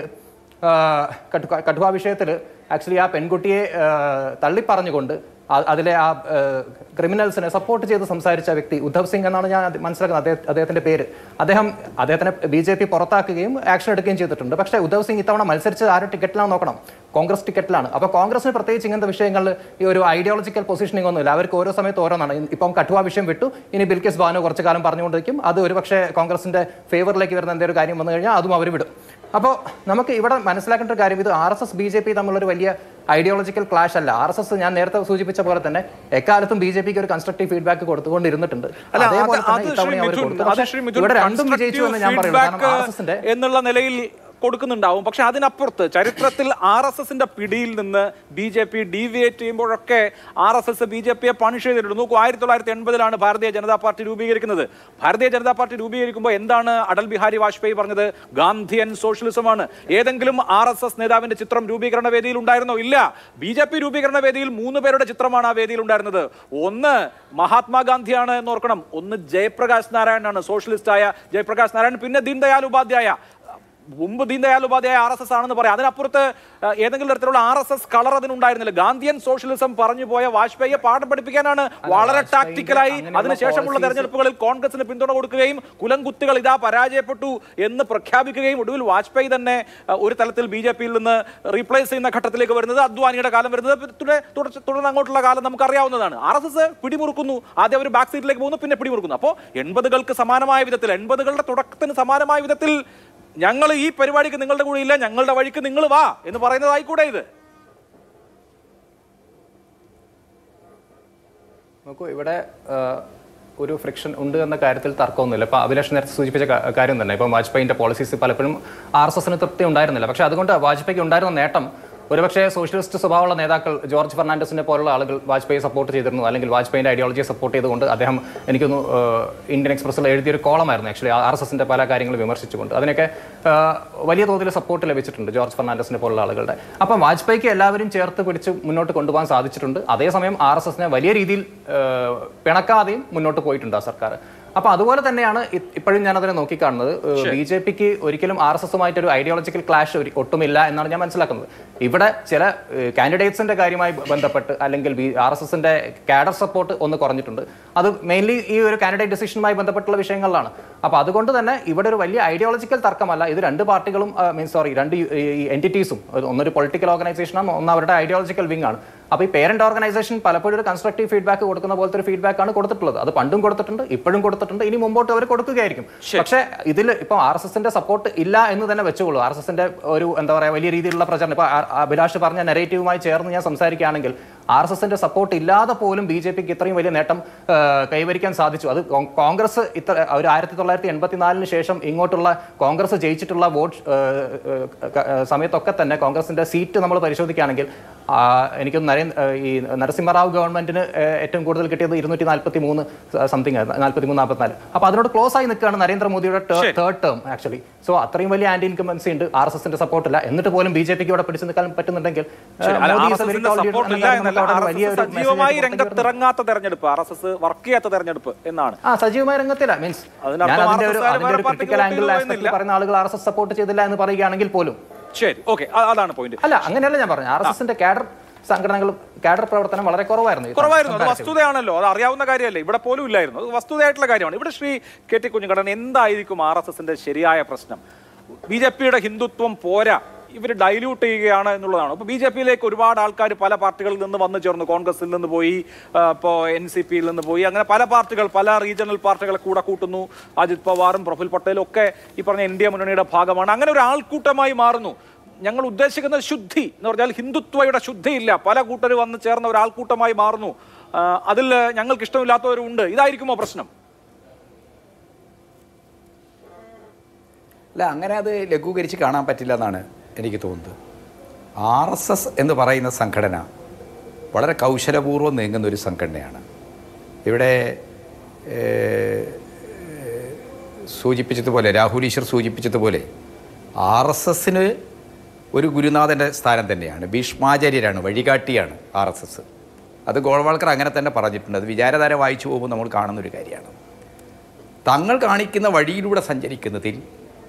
കഠുവ വിഷയത്തിൽ ആക്ച്വലി ആ പെൺകുട്ടിയെ തള്ളിപ്പറഞ്ഞുകൊണ്ട് അതിലെ ആ ക്രിമിനൽസിനെ സപ്പോർട്ട് ചെയ്ത് സംസാരിച്ച വ്യക്തി ഉദ്ധവ് സിംഗ് എന്നാണ് ഞാൻ മനസ്സിലാക്കുന്നത് അദ്ദേഹത്തിന്റെ പേര്. അദ്ദേഹത്തിനെ BJP പുറത്താക്കുകയും ആക്ഷൻ എടുക്കുകയും ചെയ്തിട്ടുണ്ട്. പക്ഷേ ഉദ്ധവ് സിംഗ് ഇത്തവണ മത്സരിച്ച് ആരുടെ ടിക്കറ്റിലാണ് നോക്കണം? കോൺഗ്രസ് ടിക്കറ്റിലാണ്. അപ്പോൾ കോൺഗ്രസിന് പ്രത്യേകിച്ച് ഇങ്ങനത്തെ വിഷയങ്ങളിൽ ഈ ഒരു ഐഡിയോളജിക്കൽ പൊസിഷനിങ് ഒന്നുമില്ല. അവർക്ക് ഓരോ സമയത്ത് ഓരോന്നാണ്. ഇപ്പം കഠുവ വിഷയം വിട്ടു, ഇനി ബിൽക്കിസ് ബാനു കുറച്ചു കാലം പറഞ്ഞുകൊണ്ടിരിക്കും. അത് ഒരു പക്ഷേ കോൺഗ്രസിന്റെ ഫേവറിലേക്ക് വരുന്ന എന്തെങ്കിലും കാര്യം വന്നു കഴിഞ്ഞാൽ അതും അവർ വിടും. അപ്പോൾ നമുക്ക് ഇവിടെ മനസ്സിലാക്കേണ്ട ഒരു കാര്യം, ഇത് RSS BJP തമ്മിലൊരു വലിയ ഐഡിയോളജിക്കൽ ക്ലാഷ് അല്ല. RSS ഞാൻ നേരത്തെ സൂചിപ്പിച്ച പോലെ തന്നെ എക്കാലത്തും BJPക്ക് ഒരു കൺസ്ട്രക്റ്റീവ് ഫീഡ്ബാക്ക് കൊടുത്തുകൊണ്ടിരുന്നിട്ടുണ്ട്. അതേപോലെ തന്നെ ഇത്തവണ അവർ കൊടുത്തു. ഇവിടെ രണ്ടും വിജയിച്ചു എന്ന് ഞാൻ പറയുന്നു. കാരണം RSSന്റെ എന്നുള്ള നിലയിൽ കൊടുക്കുന്നുണ്ടാവും. പക്ഷെ അതിനപ്പുറത്ത് ചരിത്രത്തിൽ RSSന്റെ പിടിയിൽ നിന്ന് BJP ഡീവിയേറ്റ് ചെയ്യുമ്പോഴൊക്കെ RSS BJPയെ പണിഷ് ചെയ്തിട്ടുണ്ട്. നോക്കൂ, 1980-ലാണ് ഭാരതീയ ജനതാ പാർട്ടി രൂപീകരിക്കുന്നത്. ഭാരതീയ ജനതാ പാർട്ടി രൂപീകരിക്കുമ്പോൾ എന്താണ് അടൽ ബിഹാരി വാജ്പേയി പറഞ്ഞത്? ഗാന്ധിയൻ സോഷ്യലിസമാണ്. ഏതെങ്കിലും RSS നേതാവിന്റെ ചിത്രം രൂപീകരണ വേദിയിൽ ഉണ്ടായിരുന്നോ? ഇല്ല. BJP രൂപീകരണ വേദിയിൽ 3 പേരുടെ ചിത്രമാണ് ആ വേദിയിൽ ഉണ്ടായിരുന്നത്. ഒന്ന് മഹാത്മാഗാന്ധിയാണ് എന്ന് ഓർക്കണം, ഒന്ന് ജയപ്രകാശ് നാരായണനാണ്, സോഷ്യലിസ്റ്റായ ജയപ്രകാശ് നാരായൺ, പിന്നെ ദീൻദയാൽ ഉപാധ്യായ. മുമ്പ് ദീൻദയാൽ ഉപാധ്യായ RSS ആണെന്ന് പറയാം. അതിനപ്പുറത്ത് ഏതെങ്കിലും തരത്തിലുള്ള RSS കളർ അതിനുണ്ടായിരുന്നില്ല. ഗാന്ധിയൻ സോഷ്യലിസം പറഞ്ഞു പോയ വാജ്പേയിയെ പാഠം പഠിപ്പിക്കാനാണ് വളരെ ടാക്ടിക്കലായി അതിനുശേഷമുള്ള തെരഞ്ഞെടുപ്പുകളിൽ കോൺഗ്രസിന് പിന്തുണ കൊടുക്കുകയും കുലംകുത്തുകൾ ഇതാ പരാജയപ്പെട്ടു എന്ന് പ്രഖ്യാപിക്കുകയും ഒടുവിൽ വാജ്പേയി തന്നെ ഒരു തലത്തിൽ BJPയിൽ നിന്ന് റീപ്ലേസ് ചെയ്യുന്ന ഘട്ടത്തിലേക്ക് വരുന്നത്, അദ്വാനിയുടെ കാലം വരുന്നത്, തുടർന്ന് അങ്ങോട്ടുള്ള കാലം നമുക്കറിയാവുന്നതാണ്. RSS പിടിമുറുക്കുന്നു. ആദ്യം അവർ ബാക്ക് സീറ്റിലേക്ക് പോകുന്നു, പിന്നെ പിടിമുറുക്കുന്നു. അപ്പോൾ 80-കൾക്ക് സമാനമായ വിധത്തിൽ, 80-കളുടെ തുടക്കത്തിന് സമാനമായ വിധത്തിൽ ഞങ്ങൾ ഈ പരിപാടിക്ക് നിങ്ങളുടെ കൂടെ ഇല്ല, ഞങ്ങളുടെ വഴിക്ക് നിങ്ങൾ വാ എന്ന് പറയുന്നതായിക്കൂടെ ഇത്? നോക്കൂ, ഇവിടെ ഒരു ഫ്രിക്ഷൻ ഉണ്ട് എന്ന കാര്യത്തിൽ തർക്കമൊന്നുമില്ല. ഇപ്പം അഭിലാഷ് നേരത്തെ സൂചിപ്പിച്ച കാര്യം തന്നെ, ഇപ്പം വാജ്പേയിന്റെ പോളിസീസ് പലപ്പോഴും RSSന് തൃപ്തി ഉണ്ടായിരുന്നില്ല. പക്ഷെ അതുകൊണ്ട് വാജ്പേയിക്ക് ഉണ്ടായിരുന്ന നേട്ടം ഒരുപക്ഷെ സോഷ്യലിസ്റ്റ് സ്വഭാവമുള്ള നേതാക്കൾ ജോർജ് ഫെർണാണ്ടസിനെ പോലുള്ള ആളുകൾ വാജ്പേയി സപ്പോർട്ട് ചെയ്തിരുന്നു, അല്ലെങ്കിൽ വാജ്പേയിന്റെ ഐഡിയോളജിയെ സപ്പോർട്ട് ചെയ്തുകൊണ്ട് അദ്ദേഹം എനിക്കൊന്ന് ഇന്ത്യൻ എക്സ്പ്രസ്സിൽ എഴുതിയൊരു കോളമായിരുന്നു ആക്ച്വലി RSSന്റെ പല കാര്യങ്ങളും വിമർശിച്ചുകൊണ്ട്. അതിനൊക്കെ വലിയ തോതിൽ സപ്പോർട്ട് ലഭിച്ചിട്ടുണ്ട് ജോർജ് ഫെർണാണ്ടസിനെ പോലുള്ള ആളുകളുടെ. അപ്പം വാജ്പേയിക്ക് എല്ലാവരും ചേർത്ത് പിടിച്ച് മുന്നോട്ട് കൊണ്ടുപോകാൻ സാധിച്ചിട്ടുണ്ട്. അതേസമയം RSSനെ വലിയ രീതിയിൽ പിണക്കാതെയും മുന്നോട്ട് പോയിട്ടുണ്ട് ആ സർക്കാർ. അപ്പൊ അതുപോലെ തന്നെയാണ് ഇപ്പോഴും ഞാൻ അതിനെ നോക്കിക്കാണുന്നത്. BJPക്ക് ഒരിക്കലും RSSുമായിട്ട് ഒരു ഐഡിയോളജിക്കൽ ക്ലാഷ് ഒട്ടുമില്ല എന്നാണ് ഞാൻ മനസ്സിലാക്കുന്നത്. ഇവിടെ ചില കാൻഡിഡേറ്റ്സിന്റെ കാര്യമായി ബന്ധപ്പെട്ട് അല്ലെങ്കിൽ RSSന്റെ കാഡർ സപ്പോർട്ട് ഒന്ന് കുറഞ്ഞിട്ടുണ്ട്. അത് മെയിൻലി ഈ ഒരു കാൻഡിഡേറ്റ് ഡിസിഷനുമായി ബന്ധപ്പെട്ടുള്ള വിഷയങ്ങളിലാണ്. അപ്പൊ അതുകൊണ്ട് തന്നെ ഇവിടെ ഒരു വലിയ ഐഡിയോളജിക്കൽ തർക്കമല്ല. ഇത് രണ്ട് പാർട്ടികളും രണ്ട് എൻറ്റിറ്റീസും, ഒന്നൊരു പൊളിറ്റിക്കൽ ഓർഗനൈസേഷനാണ്, ഒന്ന് അവരുടെ ഐഡിയോളജിക്കൽ വിങ് ആണ്. അപ്പൊ ഈ പേരന്റ് ഓർഗനൈസേഷൻ പലപ്പോഴും ഒരു കൺസ്ട്രക്റ്റീവ് ഫീഡ്ബാക്ക് കൊടുക്കുന്ന പോലത്തെ ഒരു ഫീഡ്ബാക്ക് ആണ് കൊടുത്തിട്ടുള്ളത്. അത് പണ്ടും കൊടുത്തിട്ടുണ്ട്, ഇപ്പോഴും കൊടുത്തിട്ടുണ്ട്, ഇനി മുമ്പോട്ട് അവർ കൊടുക്കുകയായിരിക്കും. പക്ഷേ ഇതിൽ ഇപ്പൊ RSSന്റെ സപ്പോർട്ട് ഇല്ല എന്ന് തന്നെ വെച്ചോളൂ. RSSന്റെ ഒരു എന്താ പറയാ വലിയ രീതിയിലുള്ള പ്രചരണം, ഇപ്പൊ അഭിലാഷ് പറഞ്ഞ നെറേറ്റീവുമായി ചേർന്ന് ഞാൻ സംസാരിക്കുകയാണെങ്കിൽ RSSന്റെ സപ്പോർട്ട് ഇല്ലാതെ പോലും BJPക്ക് ഇത്രയും വലിയ നേട്ടം കൈവരിക്കാൻ സാധിച്ചു. അത് കോൺഗ്രസ് ഒരു 1984 ശേഷം ഇങ്ങോട്ടുള്ള കോൺഗ്രസ് ജയിച്ചിട്ടുള്ള വോട്ട് സമയത്തൊക്കെ തന്നെ കോൺഗ്രസിന്റെ സീറ്റ് നമ്മൾ പരിശോധിക്കുകയാണെങ്കിൽ എനിക്ക് ഈ നരസിംഹറാവു ഗവൺമെന്റിന് ഏറ്റവും കൂടുതൽ കിട്ടിയത് 243 സംതിങ് 43-44. അപ്പൊ അതിനോട് ക്ലോസ് ആയി നിൽക്കുകയാണ് നരേന്ദ്രമോദിയുടെ തേർഡ് ടേം ആക്ച്വലി. സോ അത്രയും വലിയ ആന്റി ഇൻകംബൻസി ഉണ്ട്. RSSന്റെ സപ്പോർട്ട് ഇല്ല, എന്നിട്ട് പോലും BJPക്ക് ഇവിടെ പിടിച്ചു നിൽക്കാൻ പറ്റുന്നുണ്ടെങ്കിൽ സജീവമായി രംഗത്തിറങ്ങാത്ത തെരഞ്ഞെടുപ്പ്, RSS വർക്ക് ചെയ്യാത്ത തെരഞ്ഞെടുപ്പ് എന്നാണ്. സജീവമായി രംഗത്തില്ല മീൻസ് ക്രിട്ടിക്കൽ ആംഗിൾ ആസ്പെക്ട് പറയുന്ന ആളുകൾ RSS സപ്പോർട്ട് ചെയ്തില്ല എന്ന് പറയുകയാണെങ്കിൽ പോലും ശരി, ഓക്കെ, അതാണ് പോയിന്റ്. അല്ല, അങ്ങനെയല്ല ഞാൻ പറഞ്ഞു. RSSന്റെ കാഡർ സംഘടനകളും കാഡർ പ്രവർത്തനം വളരെ കുറവായിരുന്നു. അത് വസ്തുതയാണല്ലോ, അത് അറിയാവുന്ന കാര്യമല്ലേ, ഇവിടെ പോലും ഇല്ലായിരുന്നു. അത് വസ്തുതയായിട്ടുള്ള കാര്യമാണ്. ഇവിടെ ശ്രീ KT കുഞ്ഞിക്കണ്ണൻ, എന്തായിരിക്കും RSSന്റെ ശരിയായ പ്രശ്നം? BJPയുടെ ഹിന്ദുത്വം പോരാ, ഇവർ ഡൈല്യൂട്ട് ചെയ്യുകയാണ് എന്നുള്ളതാണ്. ഇപ്പോൾ BJPയിലേക്ക് ഒരുപാട് ആൾക്കാർ പല പാർട്ടികളിൽ നിന്ന് വന്നു ചേർന്നു. കോൺഗ്രസിൽ നിന്ന് പോയി, ഇപ്പോൾ NCPയിൽ നിന്ന് പോയി, അങ്ങനെ പല പാർട്ടികൾ, പല റീജിയണൽ പാർട്ടികളെ കൂടെ കൂട്ടുന്നു. അജിത് പവാറും പ്രഫുൽ പട്ടേലും ഒക്കെ ഈ പറഞ്ഞ ഇന്ത്യ മുന്നണിയുടെ ഭാഗമാണ്. അങ്ങനെ ഒരു ആൾക്കൂട്ടമായി മാറുന്നു. ഞങ്ങൾ ഉദ്ദേശിക്കുന്നത് ശുദ്ധി എന്ന് പറഞ്ഞാൽ ഹിന്ദുത്വയുടെ ശുദ്ധിയില്ല, പല കൂട്ടർ വന്ന് ചേർന്ന ഒരു ആൾക്കൂട്ടമായി മാറുന്നു. അതിൽ ഞങ്ങൾക്ക് ഇഷ്ടമില്ലാത്തവരുണ്ട്. ഇതായിരിക്കുമോ പ്രശ്നം? അല്ല, അങ്ങനെ അത് ലഘൂകരിച്ച് കാണാൻ പറ്റില്ല എന്നാണ് എനിക്ക് തോന്നുന്നത്. RSS എന്ന് പറയുന്ന സംഘടന വളരെ കൗശലപൂർവ്വം നീങ്ങുന്ന ഒരു സംഘടനയാണ്. ഇവിടെ സൂചിപ്പിച്ചതുപോലെ, രാഹുൽ ഈശ്വർ സൂചിപ്പിച്ചതുപോലെ, RSSന് ഒരു ഗുരുനാഥൻ്റെ സ്ഥാനം തന്നെയാണ്. ഭീഷ്മാചാര്യരാണ്, വഴികാട്ടിയാണ് RSS. അത് ഗോൾവാൾക്കർ അങ്ങനെ തന്നെ പറഞ്ഞിട്ടുണ്ട്. അത് വിചാരധാര വായിച്ചു പോകുമ്പോൾ നമ്മൾ കാണുന്നൊരു കാര്യമാണ്. തങ്ങൾ കാണിക്കുന്ന വഴിയിലൂടെ സഞ്ചരിക്കുന്നതിൽ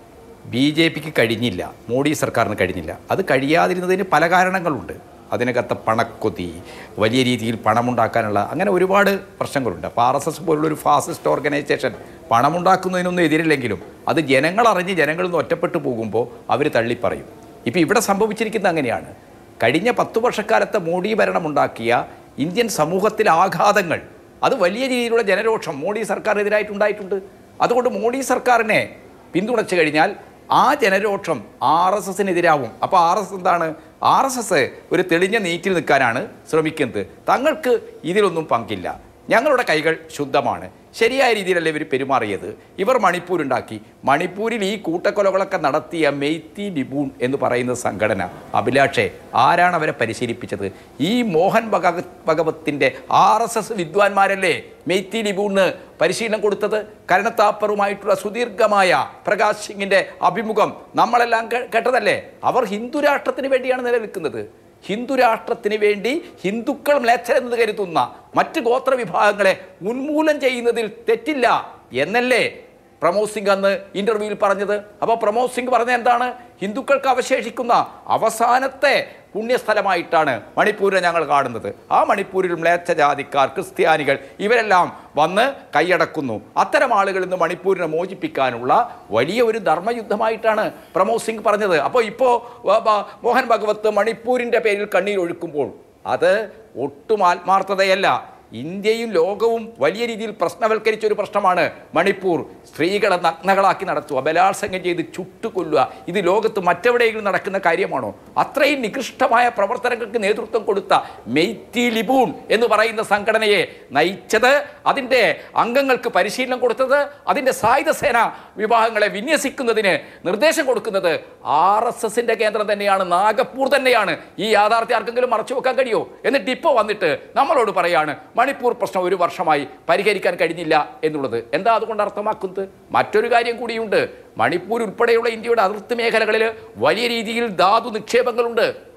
BJPക്ക് കഴിഞ്ഞില്ല, മോഡി സർക്കാരിന് കഴിഞ്ഞില്ല. അത് കഴിയാതിരുന്നതിന് പല കാരണങ്ങളുണ്ട്. അതിനകത്ത് പണക്കൊതി, വലിയ രീതിയിൽ പണമുണ്ടാക്കാനുള്ള അങ്ങനെ ഒരുപാട് പ്രശ്നങ്ങളുണ്ട്. അപ്പോൾ RSS പോലുള്ളൊരു ഫാസിസ്റ്റ് ഓർഗനൈസേഷൻ പണമുണ്ടാക്കുന്നതിനൊന്നും എതിരില്ലെങ്കിലും അത് ജനങ്ങളറിഞ്ഞ് ജനങ്ങളിൽ നിന്ന് ഒറ്റപ്പെട്ടു പോകുമ്പോൾ അവർ തള്ളിപ്പറയും. ഇപ്പോൾ ഇവിടെ സംഭവിച്ചിരിക്കുന്നത് അങ്ങനെയാണ്. കഴിഞ്ഞ 10 വർഷക്കാലത്തെ മോഡി ഭരണമുണ്ടാക്കിയ ഇന്ത്യൻ സമൂഹത്തിലെ ആഘാതങ്ങൾ, അത് വലിയ രീതിയിലുള്ള ജനരോഷം മോഡി സർക്കാരിനെതിരായിട്ടുണ്ടായിട്ടുണ്ട്. അതുകൊണ്ട് മോഡി സർക്കാരിനെ പിന്തുണച്ചു കഴിഞ്ഞാൽ ആ ജനരോഷം RSSനെതിരാവും. അപ്പോൾ RSS എന്താണ്? RSS ഒരു തെളിഞ്ഞ നീറ്റിൽ നിൽക്കാനാണ് ശ്രമിക്കുന്നത്. തങ്ങൾക്ക് ഇതിലൊന്നും പങ്കില്ല, ഞങ്ങളുടെ കൈകൾ ശുദ്ധമാണ്, ശരിയായ രീതിയിലല്ലേ ഇവർ പെരുമാറിയത്. ഇവർ മണിപ്പൂരുണ്ടാക്കി. മണിപ്പൂരിൽ ഈ കൂട്ടക്കൊലകളൊക്കെ നടത്തിയ മെയ്തി ലിബൂൺ എന്ന് പറയുന്ന സംഘടന, അഭിലാഷെ, ആരാണ് അവരെ പരിശീലിപ്പിച്ചത്? ഈ മോഹൻ ഭഗവത്തിൻ്റെ RSS വിദ്വാൻമാരല്ലേ മെയ്തി ലിബൂണിന് പരിശീലനം കൊടുത്തത്? കരുൺ താപ്പറുമായിട്ടുള്ള സുദീർഘമായ പ്രകാശ് സിംഗിൻ്റെ അഭിമുഖം നമ്മളെല്ലാം കേട്ടതല്ലേ? അവർ ഹിന്ദു രാഷ്ട്രത്തിന് വേണ്ടിയാണ് നിലനിൽക്കുന്നത്. ഹിന്ദു രാഷ്ട്രത്തിന് വേണ്ടി ഹിന്ദുക്കൾ മ്ലേച്ഛരെന്ന് കരുതുന്ന മറ്റ് ഗോത്ര വിഭാഗങ്ങളെ ഉന്മൂലനം ചെയ്യുന്നതിൽ തെറ്റില്ല എന്നല്ലേ പ്രമോദ് സിംഗ് അന്ന് ഇന്റർവ്യൂവിൽ പറഞ്ഞത്? അപ്പോൾ പ്രമോദ് സിംഗ് പറഞ്ഞ എന്താണ്? ഹിന്ദുക്കൾക്ക് അവശേഷിക്കുന്ന അവസാനത്തെ പുണ്യസ്ഥലമായിട്ടാണ് മണിപ്പൂരിനെ ഞങ്ങൾ കാണുന്നത്. ആ മണിപ്പൂരിൽ മ്ലേച്ഛ ജാതിക്കാർ, ക്രിസ്ത്യാനികൾ ഇവരെല്ലാം വന്ന് കൈയടക്കുന്നു. അത്തരം ആളുകളിൽ നിന്ന് മണിപ്പൂരിനെ മോചിപ്പിക്കാനുള്ള വലിയ ഒരു ധർമ്മയുദ്ധമായിട്ടാണ് പ്രമോദ് സിംഗ് പറഞ്ഞത്. അപ്പോൾ ഇപ്പോൾ മോഹൻ ഭഗവത്ത് മണിപ്പൂരിൻ്റെ പേരിൽ കണ്ണീരൊഴുക്കുമ്പോൾ അത് ഒട്ടും ആത്മാർത്ഥതയല്ല. ഇന്ത്യയും ലോകവും വലിയ രീതിയിൽ പ്രശ്നവൽക്കരിച്ചൊരു പ്രശ്നമാണ് മണിപ്പൂർ. സ്ത്രീകളെ നഗ്നകളാക്കി നടത്തുക, ബലാത്സംഗം ചെയ്ത് ചുട്ടുകൊല്ലുക, ഇത് ലോകത്ത് മറ്റെവിടെയെങ്കിലും നടക്കുന്ന കാര്യമാണോ? അത്രയും നികൃഷ്ടമായ പ്രവർത്തനങ്ങൾക്ക് നേതൃത്വം കൊടുത്ത മെയ്തി ലിബൂൺ എന്ന് പറയുന്ന സംഘടനയെ നയിച്ചത്, അതിൻ്റെ അംഗങ്ങൾക്ക് പരിശീലനം കൊടുത്തത്, അതിൻ്റെ സായുധ സേന വിഭാഗങ്ങളെ വിന്യസിക്കുന്നതിന് നിർദ്ദേശം കൊടുക്കുന്നത് RSSന്റെ കേന്ദ്രം തന്നെയാണ്, നാഗപ്പൂർ തന്നെയാണ്. ഈ യാഥാർത്ഥ്യം ആർക്കെങ്കിലും മറച്ചു വെക്കാൻ കഴിയുമോ? എന്നിട്ട് ഇപ്പോൾ വന്നിട്ട് നമ്മളോട് പറയാണ് മണിപ്പൂർ പ്രശ്നം 1 വർഷമായി പരിഹരിക്കാൻ കഴിഞ്ഞില്ല എന്നുള്ളത്. എന്താ അതുകൊണ്ട് അർത്ഥമാക്കുന്നത്? മറ്റൊരു കാര്യം കൂടിയുണ്ട്. മണിപ്പൂർ ഉൾപ്പെടെയുള്ള ഇന്ത്യയുടെ അതിർത്തി മേഖലകളിൽ വലിയ രീതിയിൽ ധാതു നിക്ഷേപങ്ങളുണ്ട്.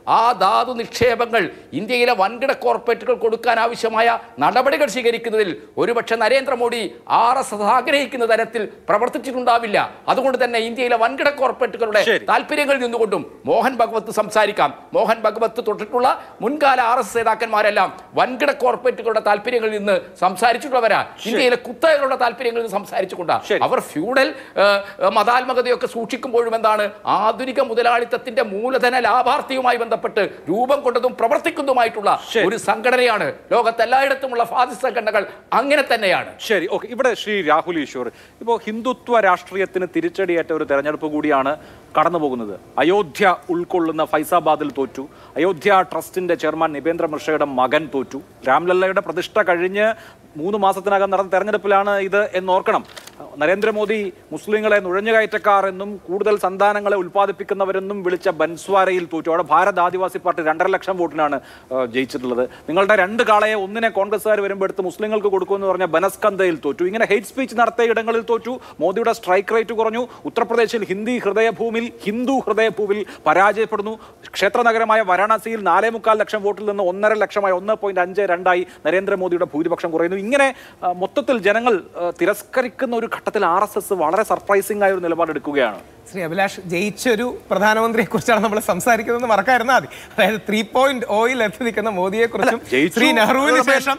ആ ധാതു നിക്ഷേപങ്ങൾ ഇന്ത്യയിലെ വൻകിട കോർപ്പറേറ്റുകൾ കൊടുക്കാൻ ആവശ്യമായ നടപടികൾ സ്വീകരിക്കുന്നതിൽ ഒരുപക്ഷെ നരേന്ദ്രമോദി RSS ആഗ്രഹിക്കുന്ന തരത്തിൽ പ്രവർത്തിച്ചിട്ടുണ്ടാവില്ല. അതുകൊണ്ട് തന്നെ ഇന്ത്യയിലെ വൻകിട കോർപ്പറേറ്റുകളുടെ താല്പര്യങ്ങളിൽ നിന്നുകൊണ്ടും മോഹൻ ഭഗവത് സംസാരിക്കാം. മോഹൻ ഭഗവത് തൊട്ടിട്ടുള്ള മുൻകാല RSS നേതാക്കന്മാരെല്ലാം വൻകിട കോർപ്പറേറ്റുകളുടെ താല്പര്യങ്ങളിൽ നിന്ന് സംസാരിച്ചിട്ടുള്ളവരാ. ഇന്ത്യയിലെ കുത്തകകളുടെ താല്പര്യങ്ങളിൽ നിന്ന് സംസാരിച്ചുകൊണ്ടാണ്. അവർ ഫ്യൂഡൽ മതാത്മകതയൊക്കെ സൂക്ഷിക്കുമ്പോഴും എന്താണ് ആധുനിക മുതലാളിത്തത്തിന്റെ മൂലധന ലാഭാർത്ഥിയുമായി ബന്ധപ്പെട്ട് രൂപം കൊണ്ടതും പ്രവർത്തിക്കുന്നതുമായിട്ടുള്ള ഒരു സംഘടനയാണ്. ലോകത്തെല്ലായിടത്തുമുള്ള ഫാസിസ്റ്റ് സംഘടനകൾ അങ്ങനെ തന്നെയാണ്. ശരി, ഓക്കെ. ഇവിടെ ശ്രീ രാഹുൽ ഈശ്വർ, ഇപ്പോൾ ഹിന്ദുത്വ രാഷ്ട്രീയത്തിന് തിരിച്ചടിയേറ്റ ഒരു തെരഞ്ഞെടുപ്പ് കൂടിയാണ് കടന്നു പോകുന്നത്. അയോധ്യ ഉൾക്കൊള്ളുന്ന ഫൈസാബാദിൽ തോറ്റു. അയോധ്യ ട്രസ്റ്റിന്റെ ചെയർമാൻ നിപേന്ദ്ര മിശ്രയുടെ മകൻ തോറ്റു. രാംലല്ലയുടെ പ്രതിഷ്ഠ കഴിഞ്ഞ് 3 മാസത്തിനകം നടന്ന തെരഞ്ഞെടുപ്പിലാണ് ഇത് എന്നോർക്കണം. നരേന്ദ്രമോദി മുസ്ലിങ്ങളെ നുഴഞ്ഞുകയറ്റക്കാർ എന്നും കൂടുതൽ സന്താനങ്ങളെ ഉൽപ്പാദിപ്പിക്കുന്നവരെന്നും വിളിച്ച ബൻസ്വാരയിൽ തോറ്റു. അവിടെ ഭാരത് ആദിവാസി പാർട്ടി 2.5 ലക്ഷം വോട്ടിനാണ് ജയിച്ചിട്ടുള്ളത്. നിങ്ങളുടെ 2 കാളയെ ഒന്നിനെ കോൺഗ്രസ്സുകാർ വരുമ്പോൾ എടുത്ത് മുസ്ലിങ്ങൾക്ക് കൊടുക്കുമെന്ന് പറഞ്ഞ ബനസ്കന്തയിൽ തോറ്റു. ഇങ്ങനെ ഹെയ്റ്റ് സ്പീച്ച് നടത്തിയ ഇടങ്ങളിൽ തോറ്റു. മോദിയുടെ സ്ട്രൈക്ക് റേറ്റ് കുറഞ്ഞു. ഉത്തർപ്രദേശിൽ ഹിന്ദു ഹൃദയഭൂവിൽ പരാജയപ്പെടുന്നു. ക്ഷേത്ര നഗരമായ വാരാണസിയിൽ 4.25 ലക്ഷം വോട്ടിൽ നിന്ന് 1.5 ലക്ഷമായി 1.52 നരേന്ദ്രമോദിയുടെ ഭൂരിപക്ഷം കുറയുന്നു. ഇങ്ങനെ മൊത്തത്തിൽ ജനങ്ങൾ തിരസ്കരിക്കുന്ന ഒരു ഘട്ടത്തിൽ RSS വളരെ സർപ്രൈസിംഗ് ആയ ഒരു നിലപാടെടുക്കുകയാണ്. ശ്രീ അഭിലാഷ്, ജയിച്ചൊരു പ്രധാനമന്ത്രിയെ കുറിച്ചാണ് നമ്മൾ സംസാരിക്കുന്നത് മറക്കാതിരുന്നാൽ മതി. അതായത് 3.0 എത്തി നിൽക്കുന്ന മോദിയെ കുറിച്ചും ശ്രീ നെഹ്റുവിന് ശേഷം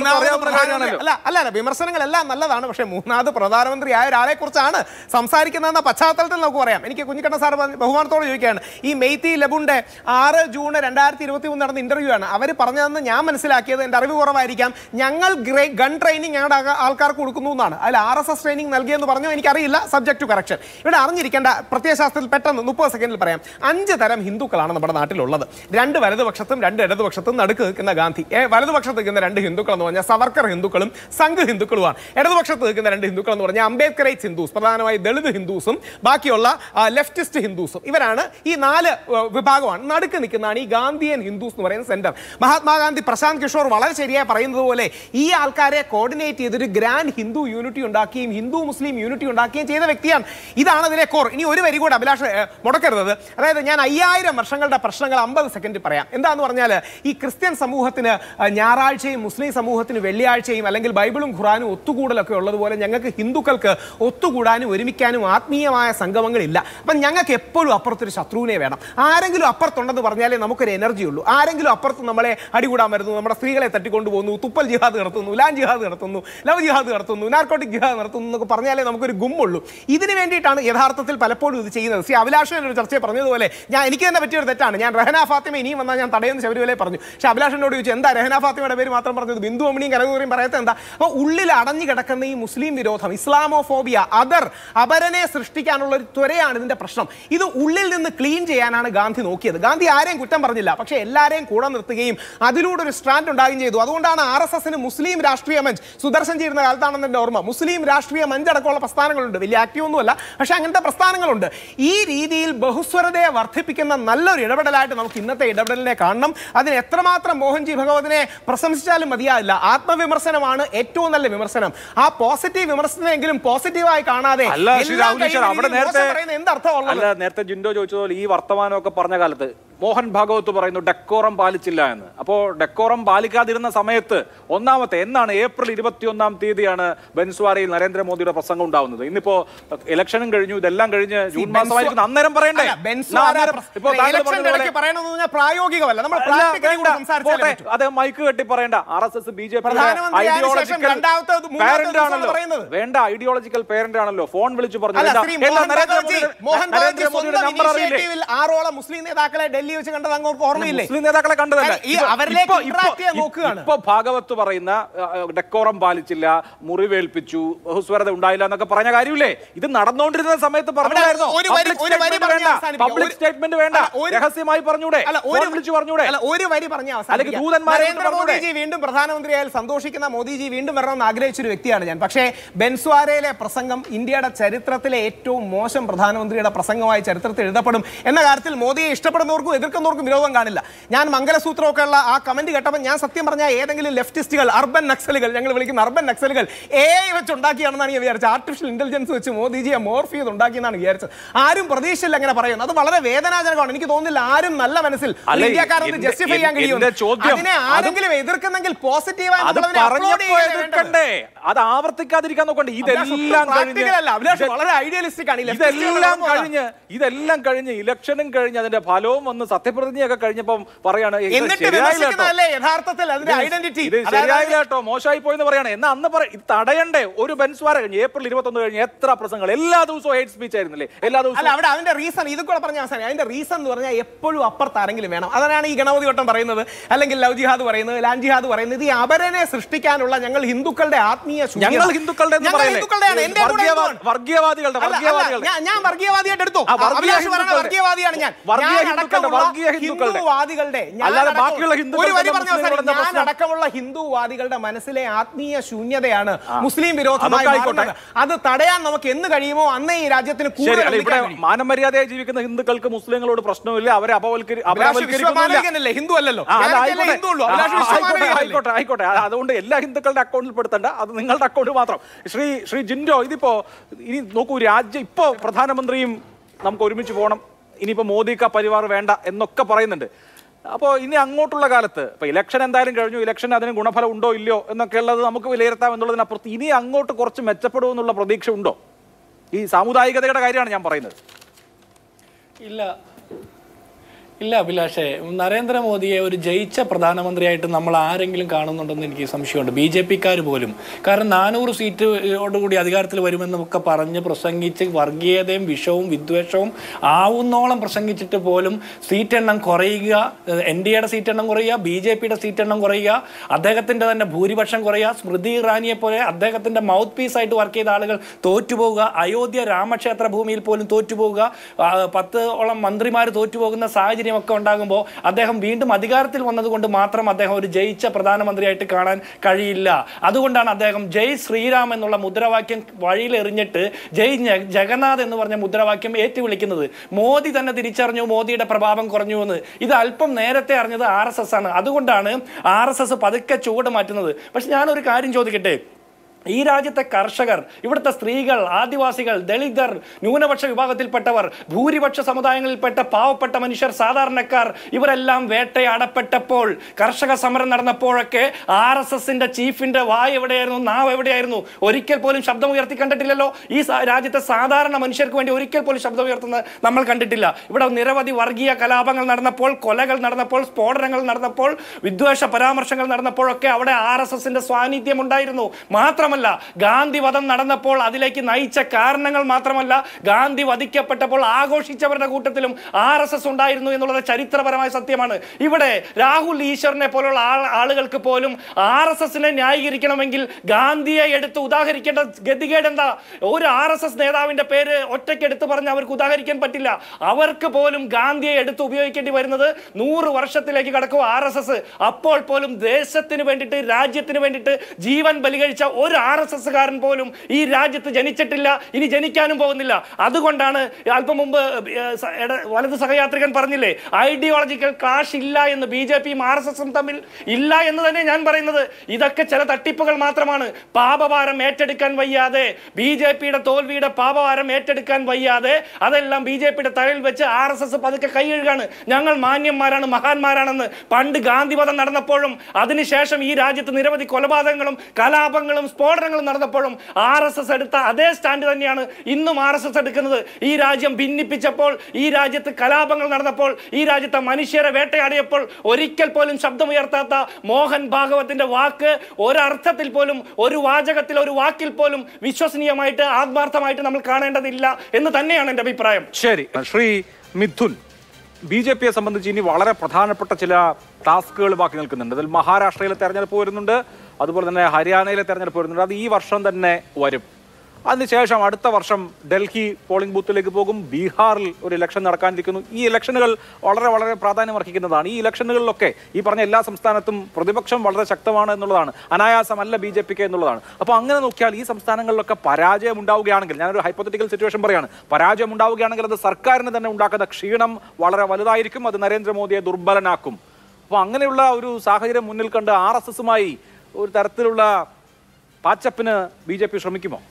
വിമർശനങ്ങളെല്ലാം നല്ലതാണ്. പക്ഷേ 3ാമത് പ്രധാനമന്ത്രി ആയ ഒരാളെ കുറിച്ചാണ് സംസാരിക്കുന്നതെന്ന പശ്ചാത്തലത്തിൽ നമുക്ക് പറയാം. എനിക്ക് കുഞ്ഞിക്കണ്ണ സാർ ബഹുമാനത്തോട് ചോദിക്കുകയാണ്, ഈ മെയ്തി ലബുന്റെ 6 ജൂൺ 2023 നടന്ന ഇന്റർവ്യൂ ആണ്. അവർ പറഞ്ഞതെന്ന് ഞാൻ മനസ്സിലാക്കിയത്, എൻ്റെ അറിവ് കുറവായിരിക്കാം, ഞങ്ങൾ ഗൺ ട്രെയിനിങ് ഞങ്ങളുടെ ആൾക്കാർക്ക് കൊടുക്കുന്നു എന്നാണ്. അതിൽ RSS ട്രെയിനിങ് നൽകിയെന്ന് പറഞ്ഞു. എനിക്കറിയില്ല, സബ്ജക്ട് ടു കറക്ഷൻ. ഇവിടെ അറിഞ്ഞിരിക്കേണ്ട പ്രത്യയശാസ്ത്രത്തിൽ പെട്ടെന്ന് 30 സെക്കൻഡിൽ പറയാം. 5 തരം ഹിന്ദുക്കളാണ് നമ്മുടെ നാട്ടിലുള്ളത്. 2 വലതുപക്ഷത്തും 2 ഇടതുപക്ഷത്തും നടുക്ക് നിൽക്കുന്ന ഗാന്ധി. വലതുപക്ഷത്ത് നിൽക്കുന്ന 2 ഹിന്ദുക്കൾ എന്ന് പറഞ്ഞാൽ സവർക്കർ ഹിന്ദുക്കളും സംഘ് ഹിന്ദുക്കളുമാണ്. ഇടതുപക്ഷത്ത് നിൽക്കുന്ന 2 ഹിന്ദുക്കൾ എന്ന് പറഞ്ഞാൽ അംബേദ്കറൈറ്റ് ഹിന്ദുസ്, പ്രധാനമായി ദളിത് ഹിന്ദുസും ബാക്കിയുള്ള ലെഫ്റ്റിസ്റ്റ് ഹിന്ദുസും. ഇവരാണ് ഈ 4 വിഭാഗമാണ്. നടുക്ക് നിൽക്കുന്നതാണ് ഈ ഗാന്ധിയൻ ഹിന്ദുസ് എന്ന് പറയുന്ന സെന്റർ. മഹാത്മാഗാന്ധി, പ്രശാന്ത് കിഷോർ വളരെ ശരിയായി പറയുന്നത് പോലെ ഈ ആൾക്കാരെ കോർഡിനേറ്റ് ചെയ്തൊരു ഗ്രാൻഡ് ഹിന്ദു യൂണിറ്റി ഉണ്ടാക്കുകയും ഹിന്ദു മുസ്ലിം യൂണിറ്റി ഉണ്ടാക്കുകയും ചെയ്ത വ്യക്തിയാണ്. ഇതാണ് അതിലെ കോർ. ഇനി ഒരു വരി കൂടെ അഭിലാഷ് മുടക്കരുത്. അതായത് ഞാൻ 5000 വർഷങ്ങളുടെ പ്രശ്നങ്ങൾ 50 സെക്കൻഡിൽ പറയാം. എന്താന്ന് പറഞ്ഞാൽ, ഈ ക്രിസ്ത്യൻ സമൂഹത്തിന് ഞായറാഴ്ചയും മുസ്ലിം സമൂഹത്തിന് വെള്ളിയാഴ്ചയും അല്ലെങ്കിൽ ബൈബിളും ഖുറാനും ഒത്തുകൂടലൊക്കെ ഉള്ളതുപോലെ ഞങ്ങൾക്ക് ഹിന്ദുക്കൾക്ക് ഒത്തുകൂടാനും ഒരുമിക്കാനും ആത്മീയമായ സംഗമങ്ങളില്ല. അപ്പം ഞങ്ങൾക്ക് എപ്പോഴും അപ്പുറത്തൊരു ശത്രുവിനെ വേണം. ആരെങ്കിലും അപ്പുറത്തുണ്ടെന്ന് പറഞ്ഞാലേ നമുക്കൊരു എനർജി ഉള്ളൂ. ആരെങ്കിലും അപ്പുറത്ത് നമ്മളെ അടികൂടാൻ വരുന്നു, നമ്മുടെ സ്ത്രീകളെ തട്ടിക്കൊണ്ടുപോകുന്നു, തുപ്പൽ ജിഹാദ് നടത്തുന്നു, ലാൻ ജിഹാദ് നടത്തുന്നു, ലവ് ജിഹാദ് നടത്തുന്നു, നാർക്കോട്ടിക് ജിഹാദ് നടത്തുന്നു എന്നൊക്കെ പറഞ്ഞാലേ നമുക്കൊരു ഗുമ്മുള്ളൂ. ഇതിന് വേണ്ടിയിട്ടാണ് യഥാർത്ഥത്തിൽ പലപ്പോഴും ഇത് ചെയ്യുന്നത്. ശ്രീ അഭിലാഷൻ ഒരു ചർച്ചയെ പറഞ്ഞതുപോലെ എനിക്ക് തന്നെ പറ്റിയൊരു തെറ്റാണ്. ഞാൻ റഹന ഫാത്തിമ ഇനിയും വന്നാൽ ഞാൻ തടയുന്ന ശബരിമല പറഞ്ഞു. പക്ഷേ അഭിലാഷനോട് ചോദിച്ചു, എന്താ റഹന ഫാത്തിമയുടെ പേര് മാത്രം പറഞ്ഞത്, ബിന്ദു അമ്മിണിയും കനകൂറിയും പറയാത്ത എന്താ? അപ്പോൾ ഉള്ളിൽ അടഞ്ഞു കിടക്കുന്ന ഈ മുസ്ലിം വിരോധം, ഇസ്ലാമോഫോബിയ, അപരനെ സൃഷ്ടിക്കാനുള്ള ഒരു ത്വരയാണ് ഇതിന്റെ പ്രശ്നം. ഇത് ഉള്ളിൽ നിന്ന് ക്ലീൻ ചെയ്യാനാണ് ഗാന്ധി നോക്കിയത്. ഗാന്ധി ആരെയും കുറ്റം പറഞ്ഞില്ല, പക്ഷേ എല്ലാവരെയും കൂടെ നിർത്തുകയും അതിലൂടെ ഒരു സ്റ്റാൻഡ് ഉണ്ടാകുകയും ചെയ്തു. അതുകൊണ്ടാണ് RSSന് മുസ്ലിം രാഷ്ട്രീയ മഞ്ച്, സുദർശൻ ചെയ്യുന്ന കാലത്താണെന്ന് എൻ്റെ ഓർമ്മ, മുസ്ലിം രാഷ്ട്രീയ മഞ്ച് അടക്കമുള്ള പ്രസ്ഥാനങ്ങളുണ്ട്. വലിയ ആക്റ്റീവ് ഒന്നുമല്ല, പക്ഷേ അങ്ങനത്തെ പ്രസ്ഥാനങ്ങളുണ്ട്. ഈ രീതിയിൽ ബഹുസ്വരതയെ വർദ്ധിപ്പിക്കുന്ന നല്ലൊരു ഇടപെടലായിട്ട് നമുക്ക് ഇന്നത്തെ ഇടപെടലിനെ കാണണം. അതിന് എത്രമാത്രം മോഹൻജി ഭഗവതിനെ പ്രശംസിച്ചാലും മതിയാവില്ല. ആത്മവിമർശനമാണ് ഏറ്റവും നല്ല വിമർശനം. ആ പോസിറ്റീവ് വിമർശനമെങ്കിലും പോസിറ്റീവായി കാണാതെ നേരത്തെ ജിൻഡോ ചോദിച്ചതുപോലെ ഈ വർത്തമാനമൊക്കെ പറഞ്ഞ കാലത്ത് മോഹൻ ഭാഗവത് പറയുന്നു ഡെക്കോറം പാലിച്ചില്ല എന്ന്. അപ്പോൾ ഡെക്കോറം പാലിക്കാതിരുന്ന സമയത്ത് എന്നാണ് ഏപ്രിൽ 21-ാം തീയതിയാണ് ബൻസ്വാരയിൽ നരേന്ദ്രമോദിയുടെ പ്രസംഗം ഉണ്ടാവുന്നത്. ഇന്നിപ്പോ ഇലക്ഷനും കഴിഞ്ഞു, ഇതെല്ലാം കഴിഞ്ഞ് ജൂൺ മാസമായിരിക്കും. അന്നേരം പറയണ്ടേ? അത് മൈക്ക് കെട്ടി പറയണ്ട. RSS BJP വേണ്ട ഐഡിയോളജിക്കൽ പേരന്റ് ആണല്ലോ. ഫോൺ വിളിച്ചു പറഞ്ഞു മുസ്ലിം നേതാക്കളെ വെച്ച് കണ്ടത് അങ്ങോട്ട് ഓർമ്മയില്ലേ? മുസ്ലിം നേതാക്കളെ കണ്ടതല്ല. ഇപ്പൊ ഭാഗവത്ത് പറയുന്ന ഡെക്കോറം പാലിച്ചില്ല, മുറിവേൽപ്പിച്ചു, ബഹുസ്വരത ഉണ്ടായില്ല എന്നൊക്കെ പറഞ്ഞ കാര്യമില്ലേ? ഇത് നടന്നുകൊണ്ടിരുന്ന സമയത്ത് പറഞ്ഞായിരുന്നു. പബ്ലിക് സ്റ്റേറ്റ്മെന്റ് വേണ്ട, രഹസ്യമായി പറഞ്ഞൂടെ, വിളിച്ചു പറഞ്ഞൂടെ? ഒരു വരി പറഞ്ഞ മോദിജി വീണ്ടും പ്രധാനമന്ത്രിയായാൽ സന്തോഷിക്കുന്ന മോദിജി വീണ്ടും വരണമെന്ന് ആഗ്രഹിച്ചൊരു വ്യക്തിയാണ് ഞാൻ. പക്ഷേ ബൻസ്വാരയിലെ പ്രസംഗം ഇന്ത്യയുടെ ചരിത്രത്തിലെ ഏറ്റവും മോശം പ്രധാനമന്ത്രിയുടെ പ്രസംഗമായി ചരിത്രത്തിൽ എഴുതപ്പെടും എന്ന കാര്യത്തിൽ മോദിയെ ഇഷ്ടപ്പെടുന്നവർക്കും എതിർക്കുന്നവർക്കും വിരോധം കാണില്ല. ഞാൻ മംഗലസൂത്രമൊക്കെ ഉള്ള ആ കമന്റ് കേട്ടപ്പോൾ ഞാൻ സത്യം പറഞ്ഞാൽ ഏതെങ്കിലും ലെഫ്റ്റിസ്റ്റുകൾ, അർബൻ നക്സലുകൾ, ഞങ്ങൾ വിളിക്കുന്ന അർബൻ നക്സലുകൾ AI വെച്ച് ഉണ്ടാക്കിയാണെന്നാണ് ഞാൻ വിചാരിച്ചത്. ആർട്ടിഫിഷ്യൽ ഇന്റലിജൻസ് വെച്ച് മോദിജിയെ മോർഫ് ചെയ്ത് ഉണ്ടാക്കിയെന്നാണ് വിചാരിച്ചത്. ആരും പ്രതീക്ഷയില്ല അങ്ങനെ പറയുന്നത്. അത് വളരെ വേദനാജനകമാണ്. എനിക്ക് തോന്നുന്നില്ല ആരും നല്ല മനസ്സിൽ ഇന്ത്യക്കാരന് ജസ്റ്റിഫൈ ചെയ്യാൻ കഴിയും. അതിനെ ആരെങ്കിലും എതിർക്കുന്നെങ്കിൽ പോസിറ്റീവായി അത് ആവർത്തിക്കാതിരിക്കാൻ നോക്കണ്ട. വളരെ ഐഡിയലിസ്റ്റിക് ആണ്. ഇതെല്ലാം കഴിഞ്ഞ് ഇലക്ഷനും കഴിഞ്ഞ് അതിന്റെ ഫലവും വന്ന് സത്യപ്രതിജ്ഞയൊക്കെ കഴിഞ്ഞപ്പം പറയാണ് ശരിയായില്ല കേട്ടോ, മോശമായി പോയെന്ന് പറയാണ്. എന്നാ അന്ന് ഇത് തടയണ്ടേ? ഒരു ബെൻസ്വാര കഴിഞ്ഞ് April 21 കഴിഞ്ഞ് എത്ര പ്രസംഗങ്ങൾ, എല്ലാ ദിവസവും ഹേറ്റ് സ്പീച്ച് ആയിരുന്നില്ലേ? എല്ലാ ദിവസവും. അല്ല, അവിടെ അതിന്റെ റീസൺ ഇത് കൂടെ പറഞ്ഞ അവസാനം അതിന്റെ റീസൺ എന്ന് പറഞ്ഞാൽ എപ്പോഴും അപ്പുറത്ത് ആരെങ്കിലും വേണം. അതാണ് ഈ ഗണപതി വട്ടം പറയുന്നത്, അല്ലെങ്കിൽ ലവ് ജിഹാദ് പറയുന്നത്, ലാൻഡ് ജിഹാദ് പറയുന്നത്. ഈ അപരനെ സൃഷ്ടിക്കാനുള്ള ഞങ്ങൾ ഹിന്ദുക്കളുടെ ആത്മീയ ഞങ്ങൾ ഹിന്ദുക്കളുടെ വർഗീയവാദികളുടെ ഞാൻ വർഗീയവാദിയായിട്ട് എടുത്തു. വർഗീയവാദിയാണ് ഞാൻ. ഹിന്ദുവാദികളുടെ അടക്കമുള്ള ഹിന്ദുവാദികളുടെ മനസ്സിലെ ആത്മീയ ശൂന്യതയാണ് മുസ്ലിം വിരോധമായി. അത് തടയാൻ നമുക്ക് എന്ന് കഴിയുമോ അന്നേ ഈ രാജ്യത്തിന് മാനമര്യാദയായി ജീവിക്കുന്ന ഹിന്ദുക്കൾക്ക് മുസ്ലിങ്ങളോട് പ്രശ്നമില്ല. അവരെ അപവൽക്കരിക്കുന്നില്ല. ഹിന്ദു അല്ലല്ലോ. ആയിക്കോട്ടെ. അതുകൊണ്ട് എല്ലാ ഹിന്ദുക്കളുടെ അക്കൗണ്ടിൽ പെടുത്തണ്ട, അത് നിങ്ങളുടെ അക്കൗണ്ട് മാത്രം. ശ്രീ ജിൻഡോ, ഇതിപ്പോ ഇനി നോക്കൂ, രാജ്യം ഇപ്പോ പ്രധാനമന്ത്രിയും നമുക്ക് ഒരുമിച്ച് പോകണം, ഇനിയിപ്പോ മോദി കാ പരിവാർ വേണ്ട എന്നൊക്കെ പറയുന്നുണ്ട്. അപ്പോൾ ഇനി അങ്ങോട്ടുള്ള കാലത്ത് ഇപ്പൊ ഇലക്ഷൻ എന്തായാലും കഴിഞ്ഞു, ഇലക്ഷൻ അതിന് ഗുണഫലം ഉണ്ടോ ഇല്ലയോ എന്നൊക്കെ ഉള്ളത് നമുക്ക് വിലയിരുത്താം എന്നുള്ളതിനപ്പുറത്ത് ഇനി അങ്ങോട്ട് കുറച്ച് മെച്ചപ്പെടുമെന്നുള്ള പ്രതീക്ഷ ഉണ്ടോ? ഈ സാമുദായികതയുടെ കാര്യമാണ് ഞാൻ പറയുന്നത്. ഇല്ല അഭിലാഷേ, നരേന്ദ്രമോദിയെ ഒരു ജയിച്ച പ്രധാനമന്ത്രിയായിട്ട് നമ്മൾ ആരെങ്കിലും കാണുന്നുണ്ടെന്ന് എനിക്ക് സംശയമുണ്ട്, BJP-ക്കാർ പോലും. കാരണം 400 സീറ്റോടുകൂടി അധികാരത്തിൽ വരുമെന്നൊക്കെ പറഞ്ഞ് പ്രസംഗിച്ച് വർഗീയതയും വിഷവും വിദ്വേഷവും ആവുന്നോളം പ്രസംഗിച്ചിട്ട് പോലും സീറ്റെണ്ണം കുറയുക, NDAയുടെ സീറ്റെണ്ണം കുറയുക, BJP-യുടെ സീറ്റെണ്ണം കുറയുക, അദ്ദേഹത്തിൻ്റെ തന്നെ ഭൂരിപക്ഷം കുറയുക, സ്മൃതി ഇറാനിയെ പോലെ അദ്ദേഹത്തിൻ്റെ മൗത്ത് പീസായിട്ട് വർക്ക് ചെയ്ത ആളുകൾ തോറ്റുപോകുക, അയോധ്യ രാമക്ഷേത്ര ഭൂമിയിൽ പോലും തോറ്റുപോകുക, 10ഓളം മന്ത്രിമാർ തോറ്റുപോകുന്ന സാഹചര്യം ഒക്കെ ഉണ്ടാകുമ്പോൾ അദ്ദേഹം വീണ്ടും അധികാരത്തിൽ വന്നതുകൊണ്ട് മാത്രം അദ്ദേഹം ഒരു ജയിച്ച പ്രധാനമന്ത്രിയായിട്ട് കാണാൻ കഴിയില്ല. അതുകൊണ്ടാണ് അദ്ദേഹം ജയ് ശ്രീറാം എന്നുള്ള മുദ്രാവാക്യം വഴിയിൽ എറിഞ്ഞിട്ട് ജയ് ജഗന്നാഥ് എന്ന് പറഞ്ഞ മുദ്രാവാക്യം ഏറ്റുവിളിക്കുന്നത്. മോദി തന്നെ തിരിച്ചറിഞ്ഞു മോദിയുടെ പ്രഭാവം കുറഞ്ഞു എന്ന്. ഇത് അല്പം നേരത്തെ അറിഞ്ഞത് RSS ആണ്. അതുകൊണ്ടാണ് RSS പതുക്കെ ചുവട് മാറ്റുന്നത്. പക്ഷെ ഞാനൊരു കാര്യം ചോദിക്കട്ടെ, ഈ രാജ്യത്തെ കർഷകർ, ഇവിടുത്തെ സ്ത്രീകൾ, ആദിവാസികൾ, ദളിതർ, ന്യൂനപക്ഷ വിഭാഗത്തിൽപ്പെട്ടവർ, ഭൂരിപക്ഷ സമുദായങ്ങളിൽപ്പെട്ട പാവപ്പെട്ട മനുഷ്യർ, സാധാരണക്കാർ, ഇവരെല്ലാം വേട്ടയാടപ്പെട്ടപ്പോൾ, കർഷക സമരം നടന്നപ്പോഴൊക്കെ RSSന്റെ ചീഫിന്റെ വായ എവിടെയായിരുന്നു, നാവ് എവിടെയായിരുന്നു? ഒരിക്കൽ പോലും ശബ്ദം ഉയർത്തി കണ്ടിട്ടില്ലല്ലോ. ഈ രാജ്യത്തെ സാധാരണ മനുഷ്യർക്ക് വേണ്ടി ഒരിക്കൽ പോലും ശബ്ദം ഉയർത്തുന്നത് നമ്മൾ കണ്ടിട്ടില്ല. ഇവിടെ നിരവധി വർഗീയ കലാപങ്ങൾ നടന്നപ്പോൾ, കൊലകൾ നടന്നപ്പോൾ, സ്ഫോടനങ്ങൾ നടന്നപ്പോൾ, വിദ്വേഷ പരാമർശങ്ങൾ നടന്നപ്പോഴൊക്കെ അവിടെ RSSന്റെ സാന്നിധ്യം ഉണ്ടായിരുന്നു. മാത്രമല്ല, ഗാന്ധി വധം നടന്നപ്പോൾ അതിലേക്ക് നയിച്ച കാരണങ്ങൾ മാത്രമല്ല, ഗാന്ധി വധിക്കപ്പെട്ടപ്പോൾ ആഘോഷിച്ചവരുടെ കൂട്ടത്തിലും RSS ഉണ്ടായിരുന്നു എന്നുള്ളത് ചരിത്രപരമായ സത്യമാണ്. ഇവിടെ രാഹുൽ ഈശ്വറിനെ പോലുള്ള ആളുകൾക്ക് പോലും RSSനെ ന്യായീകരിക്കണമെങ്കിൽ ഗാന്ധിയെ എടുത്ത് ഉദാഹരിക്കേണ്ട ഗതികേട് എന്താ? ഒരു RSS നേതാവിന്റെ പേര് ഒറ്റയ്ക്ക് എടുത്ത് പറഞ്ഞ് അവർക്ക് ഉദാഹരിക്കാൻ പറ്റില്ല. അവർക്ക് പോലും ഗാന്ധിയെ എടുത്ത് ഉപയോഗിക്കേണ്ടി വരുന്നത് 100 വർഷത്തിലേക്ക് കടക്കും RSS. അപ്പോൾ പോലും ദേശത്തിന് വേണ്ടിയിട്ട്, രാജ്യത്തിന് വേണ്ടിയിട്ട് ജീവൻ ബലികഴിച്ച ഒരു RSSകാരൻ പോലും ഈ രാജ്യത്ത് ജനിച്ചിട്ടില്ല, ഇനി ജനിക്കാനും പോകുന്നില്ല. അതുകൊണ്ടാണ് അല്പം മുമ്പ് വലത് സഹയാത്രികൻ പറഞ്ഞില്ലേ, ഐഡിയോളജിക്കൽ ക്ലാഷ് ഇല്ല എന്ന്. BJPയും RSSും തമ്മിൽ ഇല്ല എന്ന് തന്നെ ഞാൻ പറയുന്നത്. ഇതൊക്കെ ചില തട്ടിപ്പുകൾ മാത്രമാണ്. പാപഭാരം ഏറ്റെടുക്കാൻ വയ്യാതെ, BJPയുടെ തോൽവിയുടെ പാപഭാരം ഏറ്റെടുക്കാൻ വയ്യാതെ അതെല്ലാം BJPയുടെ തലയിൽ വെച്ച് RSS പതുക്കെ കൈ കഴുകാണ്. ഞങ്ങൾ മാന്യന്മാരാണ്, മഹാന്മാരാണെന്ന്. പണ്ട് ഗാന്ധിവധം നടന്നപ്പോഴും അതിനുശേഷം ഈ രാജ്യത്ത് നിരവധി കൊലപാതകങ്ങളും കലാപങ്ങളും സ്ഫോടനങ്ങളും നടന്നപ്പോഴും RSS എടുത്ത അതേ സ്റ്റാൻഡ് തന്നെയാണ് ഇന്നും RSS എടുക്കുന്നത്. ഈ രാജ്യം ഭിന്നിപ്പിച്ചപ്പോൾ, ഈ രാജ്യത്ത് കലാപങ്ങൾ നടന്നപ്പോൾ, ഈ രാജ്യത്തെ മനുഷ്യരെ വേട്ടയാടിയപ്പോൾ ഒരിക്കൽ പോലും ശബ്ദമുയർത്താത്ത മോഹൻ ഭാഗവത്തിന്റെ വാക്ക് ഒരർത്ഥത്തിൽ പോലും, ഒരു വാചകത്തിൽ, ഒരു വാക്കിൽ പോലും വിശ്വസനീയമായിട്ട്, ആത്മാർത്ഥമായിട്ട് നമ്മൾ കാണേണ്ടതില്ല എന്ന് തന്നെയാണ് എൻ്റെ അഭിപ്രായം. ശരി, ശ്രീ മിഥുൻ, BJPയെ സംബന്ധിച്ച് ഇനി വളരെ പ്രധാനപ്പെട്ട ചില ടാസ്കുകൾ ബാക്കി നിൽക്കുന്നുണ്ട്. അതിൽ മഹാരാഷ്ട്രയിലെ തെരഞ്ഞെടുപ്പ് വരുന്നുണ്ട്, അതുപോലെ തന്നെ ഹരിയാനയിലെ തെരഞ്ഞെടുപ്പ് വരുന്നുണ്ട്. അത് ഈ വർഷം തന്നെ വരും. അതിനുശേഷം അടുത്ത വർഷം ഡൽഹി പോളിംഗ് ബൂത്തിലേക്ക് പോകും. ബീഹാറിൽ ഒരു ഇലക്ഷൻ നടക്കാനിരിക്കുന്നു. ഈ ഇലക്ഷനുകൾ വളരെ വളരെ പ്രാധാന്യം അർഹിക്കുന്നതാണ്. ഈ ഇലക്ഷനുകളിലൊക്കെ ഈ പറഞ്ഞ എല്ലാ സംസ്ഥാനത്തും പ്രതിപക്ഷം വളരെ ശക്തമാണ് എന്നുള്ളതാണ്, അനായാസമല്ല BJPക്ക് എന്നുള്ളതാണ്. അപ്പോൾ അങ്ങനെ നോക്കിയാൽ ഈ സംസ്ഥാനങ്ങളിലൊക്കെ പരാജയം ഉണ്ടാവുകയാണെങ്കിൽ, ഞാനൊരു ഹൈപ്പോത്തറ്റിക്കൽ സിറ്റുവേഷൻ പറയാണ്, പരാജയം ഉണ്ടാവുകയാണെങ്കിൽ അത് സർക്കാരിന് തന്നെ ഉണ്ടാക്കുന്ന ക്ഷീണം വളരെ വലുതായിരിക്കും. അത് നരേന്ദ്രമോദിയെ ദുർബലനാക്കും. അപ്പോൾ അങ്ങനെയുള്ള ഒരു സാഹചര്യം മുന്നിൽ കണ്ട് RSSുമായി ഒരു തരത്തിലുള്ള പാച്ചപ്പിന് BJP ശ്രമിക്കുമോ?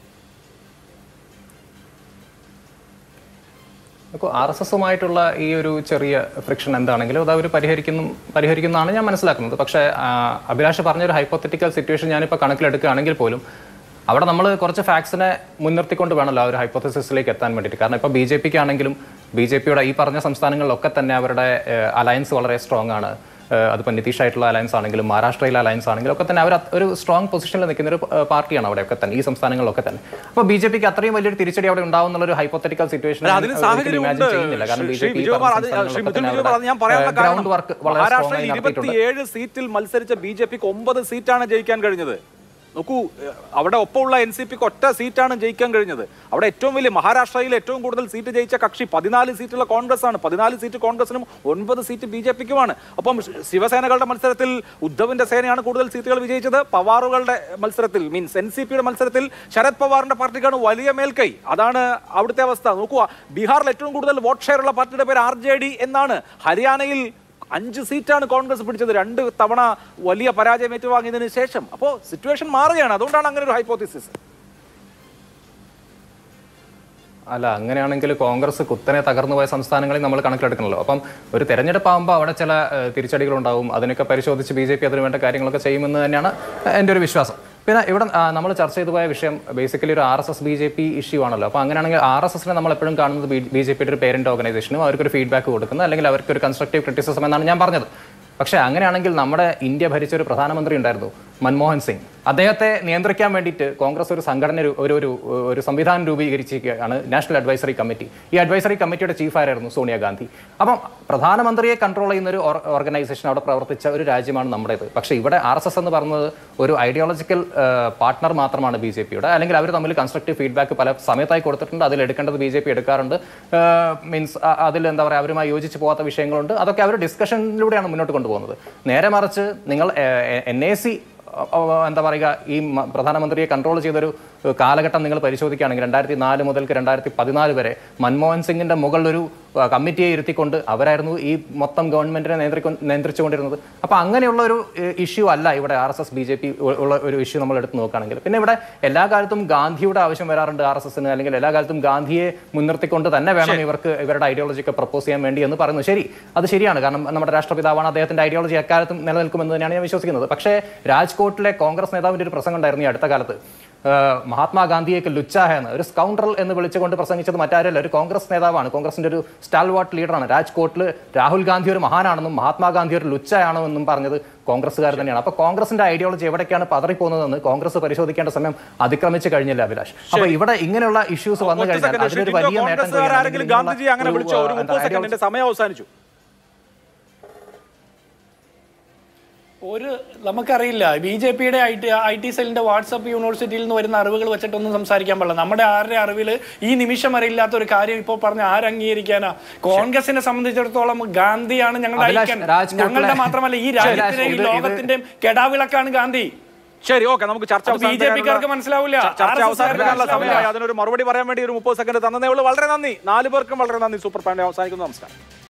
അപ്പോൾ RSSുമായിട്ടുള്ള ഈ ഒരു ചെറിയ ഫ്രിക്ഷൻ എന്താണെങ്കിലും അത് അവർ പരിഹരിക്കുന്നതാണ് ഞാൻ മനസ്സിലാക്കുന്നത്. പക്ഷേ അഭിലാഷ് പറഞ്ഞൊരു ഹൈപ്പോത്തറ്റിക്കൽ സിറ്റുവേഷൻ ഞാനിപ്പോൾ കണക്കിലെടുക്കുകയാണെങ്കിൽ പോലും അവിടെ നമ്മൾ കുറച്ച് ഫാക്ട്സിനെ മുൻനിർത്തിക്കൊണ്ട് വേണമല്ലോ ആ ഒരു ഹൈപ്പോത്തസിസിലേക്ക് എത്താൻ വേണ്ടിയിട്ട്. കാരണം ഇപ്പോൾ BJPക്ക് ആണെങ്കിലും BJPയുടെ ഈ പറഞ്ഞ സംസ്ഥാനങ്ങളിലൊക്കെ തന്നെ അവരുടെ അലയൻസ് വളരെ സ്ട്രോങ് ആണ്. അതിപ്പോൾ നിതീഷ് ആയിട്ടുള്ള അലയൻസ് ആണെങ്കിലും മഹാരാഷ്ട്രയിലെ അലയൻസ് ആണെങ്കിലും ഒക്കെ തന്നെ അവർ ഒരു സ്ട്രോങ് പൊസിഷനിൽ നിൽക്കുന്ന ഒരു പാർട്ടിയാണ് അവിടെയൊക്കെ തന്നെ, ഈ സംസ്ഥാനങ്ങളിലൊക്കെ തന്നെ. അപ്പോൾ BJPക്ക് അത്രയും വലിയൊരു തിരിച്ചടി അവിടെ ഉണ്ടാവും എന്നുള്ളൊരു ഹൈപ്പോത്തറ്റിക്കൽ സിറ്റുവേഷൻ ഇമാജിൻ ചെയ്യുന്നില്ല. കാരണം BJP ഗ്രൗണ്ട് വർക്ക് വളരെ സ്ട്രോങ് ആയി നടത്തിയിട്ടുണ്ട്. 27 സീറ്റിൽ മത്സരിച്ച BJPക്ക് 9 സീറ്റാണ് ജയിക്കാൻ കഴിഞ്ഞത്. നോക്കൂ, അവിടെ ഒപ്പമുള്ള NCPക്ക് ഒറ്റ സീറ്റാണ് ജയിക്കാൻ കഴിഞ്ഞത്. അവിടെ ഏറ്റവും വലിയ മഹാരാഷ്ട്രയിൽ ഏറ്റവും കൂടുതൽ സീറ്റ് ജയിച്ച കക്ഷി 14 സീറ്റുള്ള കോൺഗ്രസ് ആണ്. 14 സീറ്റ് കോൺഗ്രസിനും 9 സീറ്റ് BJPക്കുമാണ്. അപ്പം ശിവസേനകളുടെ മത്സരത്തിൽ ഉദ്ധവിന്റെ സേനയാണ് കൂടുതൽ സീറ്റുകൾ വിജയിച്ചത്. പവാറുകളുടെ മത്സരത്തിൽ NCPയുടെ മത്സരത്തിൽ ശരത് പവാറിന്റെ പാർട്ടിക്കാണ് വലിയ മേൽക്കൈ. അതാണ് അവിടുത്തെ അവസ്ഥ. നോക്കുക, ബീഹാറിൽ ഏറ്റവും കൂടുതൽ വോട്ട് ഷെയർ ഉള്ള പാർട്ടിയുടെ പേര് RJD എന്നാണ്. ഹരിയാനയിൽ 5 സീറ്റാണ് കോൺഗ്രസ് പിടിച്ചത്, 2 തവണ വലിയ പരാജയം ഏറ്റുവാങ്ങിയതിനു ശേഷം. അപ്പോൾ സിറ്റുവേഷൻ മാറുകയാണ്. അതുകൊണ്ടാണ് അങ്ങനെ ഒരു ഹൈപ്പോത്തിസിസ്. അല്ല, അങ്ങനെയാണെങ്കിൽ കോൺഗ്രസ് കുത്തനെ തകർന്നു പോയ സംസ്ഥാനങ്ങളിൽ നമ്മൾ കണക്കിലെടുക്കണമല്ലോ. അപ്പം ഒരു തെരഞ്ഞെടുപ്പാകുമ്പോൾ അവിടെ ചില തിരിച്ചടികളുണ്ടാവും. അതിനൊക്കെ പരിശോധിച്ച് BJP അതിന് വേണ്ട കാര്യങ്ങളൊക്കെ ചെയ്യുമെന്ന് തന്നെയാണ് എൻ്റെ ഒരു വിശ്വാസം. പിന്നെ ഇവിടെ നമ്മൾ ചർച്ച ചെയ്തു പോയ വിഷയം ബേസിക്കലി ഒരു RSS BJP ഇഷ്യൂ ആണല്ലോ. അപ്പോൾ അങ്ങനെയാണെങ്കിൽ RSSനെ നമ്മൾ എപ്പോഴും കാണുന്നത് BJPയുടെ ഒരു പേരന്റ് ഓർഗനൈസേഷനും അവർക്കൊരു ഫീഡ്ബാക്ക് കൊടുക്കുന്നത് അല്ലെങ്കിൽ അവർക്കൊരു കൺസ്ട്രക്റ്റീവ് ക്രിറ്റിസിസം എന്നാണ് ഞാൻ പറഞ്ഞത്. പക്ഷേ അങ്ങനെയാണെങ്കിൽ നമ്മുടെ ഇന്ത്യ ഭരിച്ച ഒരു പ്രധാനമന്ത്രി ഉണ്ടായിരുന്നു, മൻമോഹൻ സിംഗ്. അദ്ദേഹത്തെ നിയന്ത്രിക്കാൻ വേണ്ടിയിട്ട് കോൺഗ്രസ് ഒരു സംഘടന ഒരു സംവിധാനം രൂപീകരിച്ചിരിക്കുകയാണ്, നാഷണൽ അഡ്വൈസറി കമ്മിറ്റി. ഈ അഡ്വൈസറി കമ്മിറ്റിയുടെ ചീഫായിരുന്നു സോണിയാഗാന്ധി. അപ്പം പ്രധാനമന്ത്രിയെ കൺട്രോൾ ചെയ്യുന്ന ഒരു ഓർഗനൈസേഷൻ അവിടെ പ്രവർത്തിച്ച ഒരു രാജ്യമാണ് നമ്മുടേത്. പക്ഷേ ഇവിടെ RSS എന്ന് പറയുന്നത് ഒരു ഐഡിയോളജിക്കൽ പാർട്ട്ണർ മാത്രമാണ് BJPയുടെ. അല്ലെങ്കിൽ അവർ തമ്മിൽ കൺസ്ട്രക്റ്റീവ് ഫീഡ്ബാക്ക് പല സമയത്തായി കൊടുത്തിട്ടുണ്ട്. അതിൽ എടുക്കേണ്ടത് BJP എടുക്കാറുണ്ട്. മീൻസ് അതിൽ എന്താ പറയുക, അവരുമായി യോജിച്ച് പോകാത്ത വിഷയങ്ങളുണ്ട്. അതൊക്കെ അവർ ഡിസ്കഷനിലൂടെയാണ് മുന്നോട്ട് കൊണ്ടുപോകുന്നത്. നേരെ മറിച്ച് നിങ്ങൾ NAC എന്താ പറയുക, ഈ പ്രധാനമന്ത്രിയെ കൺട്രോൾ ചെയ്തൊരു കാലഘട്ടം നിങ്ങൾ പരിശോധിക്കുകയാണെങ്കിൽ 2004 മുതൽക്ക് 2014 വരെ മൻമോഹൻ സിംഗിന്റെ മുകളിലൊരു കമ്മിറ്റിയെ ഇരുത്തിക്കൊണ്ട് അവരായിരുന്നു ഈ മൊത്തം ഗവൺമെന്റിനെ നിയന്ത്രിച്ചുകൊണ്ടിരുന്നത്. അപ്പോൾ അങ്ങനെയുള്ള ഒരു ഇഷ്യൂ അല്ല ഇവിടെ RSS BJP ഉള്ള ഒരു ഇഷ്യൂ നമ്മൾ എടുത്ത് നോക്കുകയാണെങ്കിൽ. പിന്നെ ഇവിടെ എല്ലാ കാലത്തും ഗാന്ധിയുടെ ആവശ്യം വരാറുണ്ട് RSSന്, അല്ലെങ്കിൽ എല്ലാ കാലത്തും ഗാന്ധിയെ മുൻനിർത്തിക്കൊണ്ട് തന്നെ വേണം ഇവർക്ക് ഇവരുടെ ഐഡിയോളജിയൊക്കെ പ്രപ്പോസ് ചെയ്യാൻ വേണ്ടി എന്ന് പറയുന്നു. ശരി, അത് ശരിയാണ്. കാരണം നമ്മുടെ രാഷ്ട്രപിതാവാണ്, അദ്ദേഹത്തിന്റെ ഐഡിയോളജി എക്കാലത്തും നിലനിൽക്കുമെന്ന് തന്നെയാണ് ഞാൻ വിശ്വസിക്കുന്നത്. പക്ഷേ രാജ്കോട്ടിലെ കോൺഗ്രസ് നേതാവിന്റെ ഒരു പ്രസംഗം ഉണ്ടായിരുന്നു ഈ അടുത്ത കാലത്ത്. മഹാത്മാഗാന്ധിയേക്ക് ലുച്ചാഹ എന്ന്, ഒരു സ്കൗണ്ടറൽ എന്ന് വിളിച്ചുകൊണ്ട് പ്രസംഗിച്ചത് മറ്റാരല്ല, ഒരു കോൺഗ്രസ് നേതാവാണ്, കോൺഗ്രസിന്റെ ഒരു സ്റ്റാൽവാർട്ട് ലീഡറാണ്. രാജ്കോട്ടിൽ രാഹുൽ ഗാന്ധി ഒരു മഹാനാണെന്നും മഹാത്മാഗാന്ധി ഒരു ലുച്ചായാണെന്നും പറഞ്ഞത് കോൺഗ്രസ്സുകാർ തന്നെയാണ്. അപ്പൊ കോൺഗ്രസിന്റെ ഐഡിയോളജി എവിടേക്കാണ് പതറിപ്പോകുന്നതെന്ന് കോൺഗ്രസ് പരിശോധിക്കേണ്ട സമയം അതിക്രമിച്ച് കഴിഞ്ഞില്ല അഭിലാഷ്. അപ്പൊ ഇവിടെ ഇങ്ങനെയുള്ള ഇഷ്യൂസ് വന്നു കഴിഞ്ഞാൽ അതിലൊരു വലിയ നേട്ടം സമയം അവസാനിച്ചു. നമുക്കറിയില്ല, BJPയുടെ IT സെല്ലിന്റെ വാട്സ്ആപ്പ് യൂണിവേഴ്സിറ്റിയിൽ നിന്ന് വരുന്ന അറിവുകൾ വെച്ചിട്ടൊന്നും സംസാരിക്കാൻ പാടില്ല. നമ്മുടെ ആരുടെ അറിവിൽ ഈ നിമിഷം അറിയില്ലാത്ത ഒരു കാര്യം ഇപ്പോൾ പറഞ്ഞ ആരംഗീകരിക്കാനാ? കോൺഗ്രസിനെ സംബന്ധിച്ചിടത്തോളം ഗാന്ധിയാണ് ഞങ്ങളുടെ മാത്രമല്ല ഈ രാജ്യത്തിന്റെ ഈ ലോകത്തിന്റെ കെടാവിളക്കാണ് ഗാന്ധി. ശരി, ഓക്കെ, നമുക്ക് ചർച്ച BJPക്കാർക്ക് മനസ്സിലാവില്ല. സമയമായി. അതിനൊരു മറുപടി പറയാൻ വേണ്ടി ഒരു 30 സെക്കൻഡ് തന്നതേ ഉള്ളൂ. വളരെ നന്ദി 4 പേർക്കും, വളരെ നന്ദി. സൂപ്പർ പാൻഡേ അവസാനിക്കുന്നു. നമസ്കാരം.